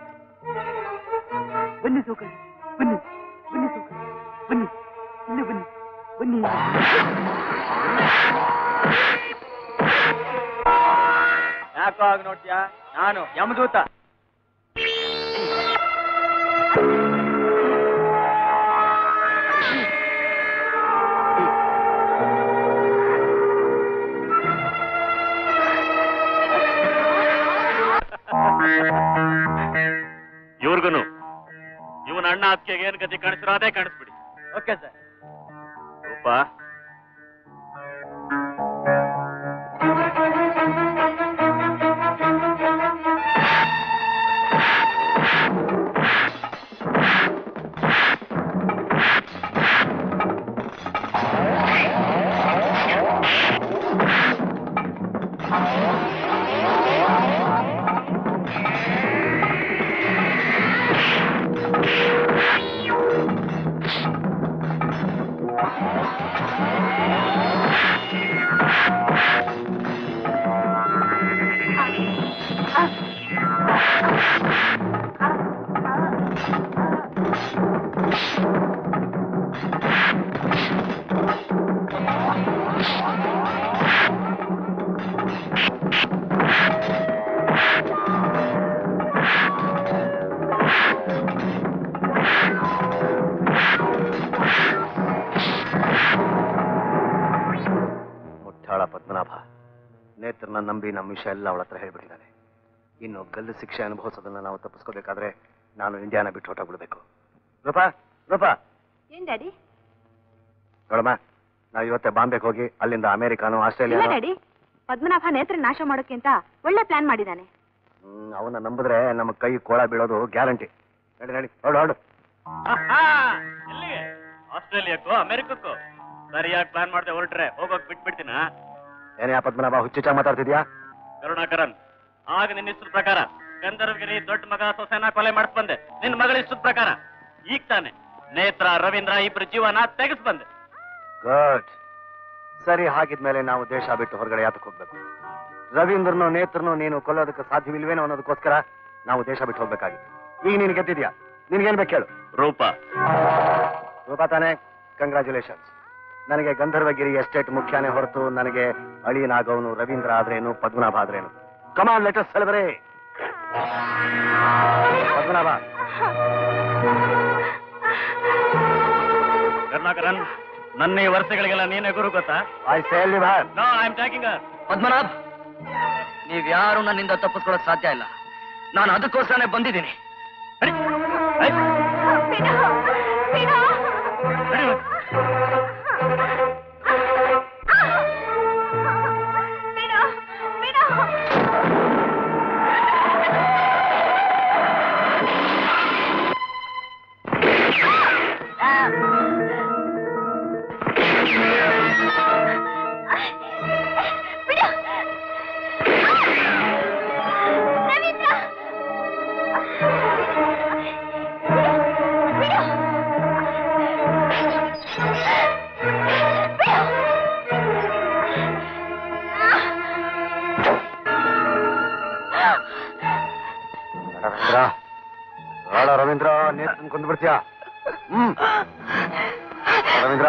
ಬನ್ನಿ ಸೌಕರ್ಯ, ಬನ್ನಿ ಬನ್ನಿ ಸೌಕರ್ಯ, ಬನ್ನಿ ಇಲ್ಲೇ ಬನ್ನಿ ಬನ್ನಿ. ಯಾಕೋ ಆಗ ನೋಡ್ತೀಯಾ? ನಾನು ಯಮದೂತ. ಇವ್ರಿಗೂ ಇವನ ಅಣ್ಣ ಅದಕ್ಕೆ ಏನ್ ಗತಿ ಕಾಣಿಸ್ರೋ ಅದೇ ಕಾಣಿಸ್ಬಿಡಿ. Okay sir. ರೂಪ, ಪದ್ಮನಾಭ ನೇತ್ರನ ನಂಬಿ ನಮ್ಮ ವಿಷಯ ಎಲ್ಲ ಅವಳ ಹತ್ರ ಹೇಳ್ಬಿಟ್ಟಿದ್ದಾನೆ. ಇನ್ನು ಗಲ್ಲು ಶಿಕ್ಷೆ ಅನುಭವಿಸೋದನ್ನ ನಾವು ತಪ್ಪಿಸ್ಕೋಬೇಕಾದ್ರೆ ನಾನು ಇಂಡಿಯಾನ ಬಿಟ್ಟು ಹೊರಟೋಗ್ಬಿಡ್ಬೇಕು. ರೂಪಾ, ರೂಪಾ, ಏನ್ ಡ್ಯಾಡಿ? ನೋಡಮ್ಮ, ನಾವು ಇವತ್ತೇ ಬಾಂಬೆಗೆ ಹೋಗಿ ಅಲ್ಲಿಂದ ಅಮೆರಿಕಾನು ಆಸ್ಟ್ರೇಲಿಯಾ. ಡ್ಯಾಡಿ, ಪದ್ಮನಾಭ ನೇತ್ರ ನಾಶ ಮಾಡೋಕೆ ಅಂತ ಒಳ್ಳೆ ಪ್ಲಾನ್ ಮಾಡಿದ್ದಾನೆ. ಅವನ್ನ ನಂಬಿದ್ರೆ ನಮ್ಮ ಕೈ ಕೋಳ ಬೀಳೋದು ಗ್ಯಾರಂಟಿ. ನಡಿ ನಡಿ, ಹೊರಡು ಹೊರಡು. ಎಲ್ಲಿಗೆ? ಆಸ್ಟ್ರೇಲಿಯಾಕ್ಕೋ ಅಮೆರಿಕಕ್ಕೋ? ಸರಿಯಾಗಿ ಪ್ಲಾನ್ ಮಾಡದೆ ಹೊರಟ್ರೆ ಹೋಗೋಕ್ ಬಿಟ್ಬಿಡ್ತೀನ. ಏನೇ ಪದ್ಮನಾಭ ಹುಚ್ಚುಚ್ಚ ಮಾತಾಡ್ತಿದ್ಯಾ? ಕರುಣಾಕರನ್, ಆಗ ನಿನ್ನ ಇಷ್ಟದ ಪ್ರಕಾರ ಗಂಧರ್ವಗಿರಿ ದೊಡ್ಡ ಮಗ ಸೊಸೆನ ಕೊಲೆ ಮಾಡಿಸ್ ಬಂದೆ. ನಿನ್ನ ಮಗಳ ಇಷ್ಟದ ಪ್ರಕಾರ ಈಗ ತಾನೆ ನೇತ್ರ ರವೀಂದ್ರ ಇಬ್ರು ಜೀವನ ತೆಗೆಸ್ ಬಂದೆ. ಗುಡ್. ಸರಿ, ಹಾಗಿದ್ಮೇಲೆ ನಾವು ದೇಶ ಬಿಟ್ಟು ಹೊರಗಡೆ ಯಾತಕ್ಕೆ ಹೋಗ್ಬೇಕು? ರವೀಂದ್ರನೋ ನೇತ್ರನೋ ನೀನು ಕೊಲ್ಲೋದಕ್ಕೆ ಸಾಧ್ಯವಿಲ್ವೇನೋ ಅನ್ನೋದಕ್ಕೋಸ್ಕರ ನಾವು ದೇಶ ಬಿಟ್ಟು ಹೋಗ್ಬೇಕಾಗಿತ್ತು. ಈಗ ನೀನು ಗೆದ್ದಿದ್ಯಾ, ನಿನ್ಗೇನ್ ಬೇಕು ಹೇಳು? ರೂಪಾ. ರೂಪಾ ತಾನೆ? ಕಂಗ್ರಾಚುಲೇಷನ್ಸ್. ನನಗೆ ಗಂಧರ್ವಗಿರಿ ಎಸ್ಟೇಟ್ ಮುಖ್ಯನೇ ಹೊರತು ನನಗೆ ಅಳಿಯನಾಗವನು ರವೀಂದ್ರ ಆದ್ರೇನು ಪದ್ಮನಾಭ ಆದ್ರೇನು. Come on, let us celebrate. Padmanabha. Karunakaran, ನನ್ನ ಈ ವರ್ಷಗಳಿಗೆಲ್ಲ ನೀನೇ ಗುರು ಗೊತ್ತಾ? I sale you back. No, I am taking her. Padmanabh, ನೀವ್ಯಾರು ನನ್ನಿಂದ ತಪ್ಪಿಸ್ಕೊಳ್ಳೋಕ್ ಸಾಧ್ಯ ಇಲ್ಲ. ನಾನು ಅದಕ್ಕೋಸ್ಕರನೇ ಬಂದಿದ್ದೀನಿ. ರವೀಂದ್ರ, ನೇತ್ರ ಕೊಂದು ಬಿಡ್ತೀಯಾ? ರವೀಂದ್ರ,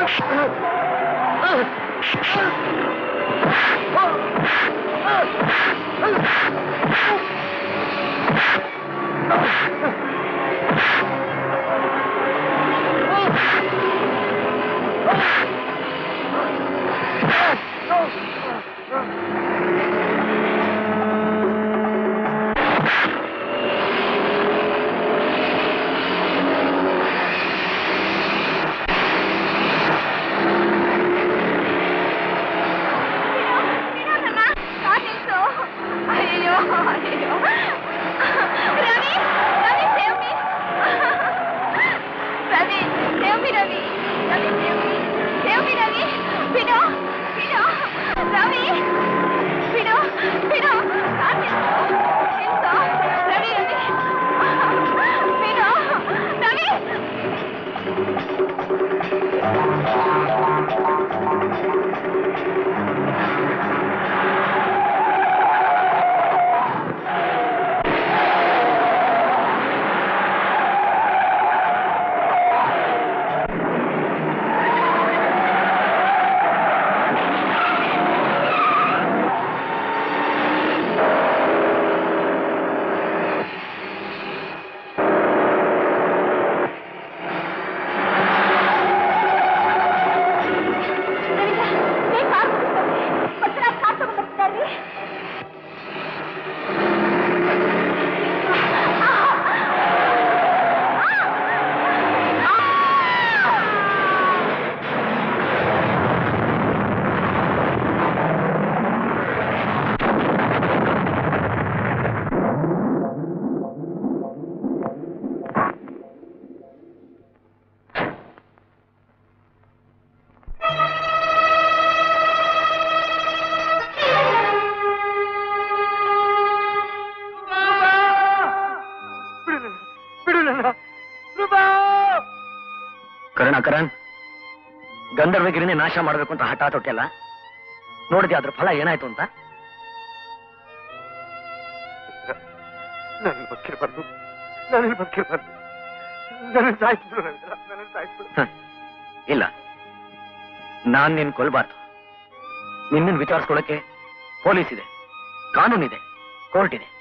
ಕರಣ್ ಗಂಧರ್ವಗಿರಿನೇ ನಾಶ ಮಾಡಬೇಕು ಅಂತ ಹಠ ತೊಟ್ಟೆಲ್ಲ ನೋಡಿದೆ, ಅದ್ರ ಫಲ ಏನಾಯ್ತು ಅಂತ. ಇಲ್ಲ, ನಾನ್ ನಿನ್ ಕೊಲ್ಬಾರ್ದು. ನಿನ್ನ ವಿಚಾರಿಸ್ಕೊಳ್ಳಕ್ಕೆ ಪೊಲೀಸ್ ಇದೆ, ಕಾನೂನಿದೆ, ಕೋರ್ಟ್ ಇದೆ.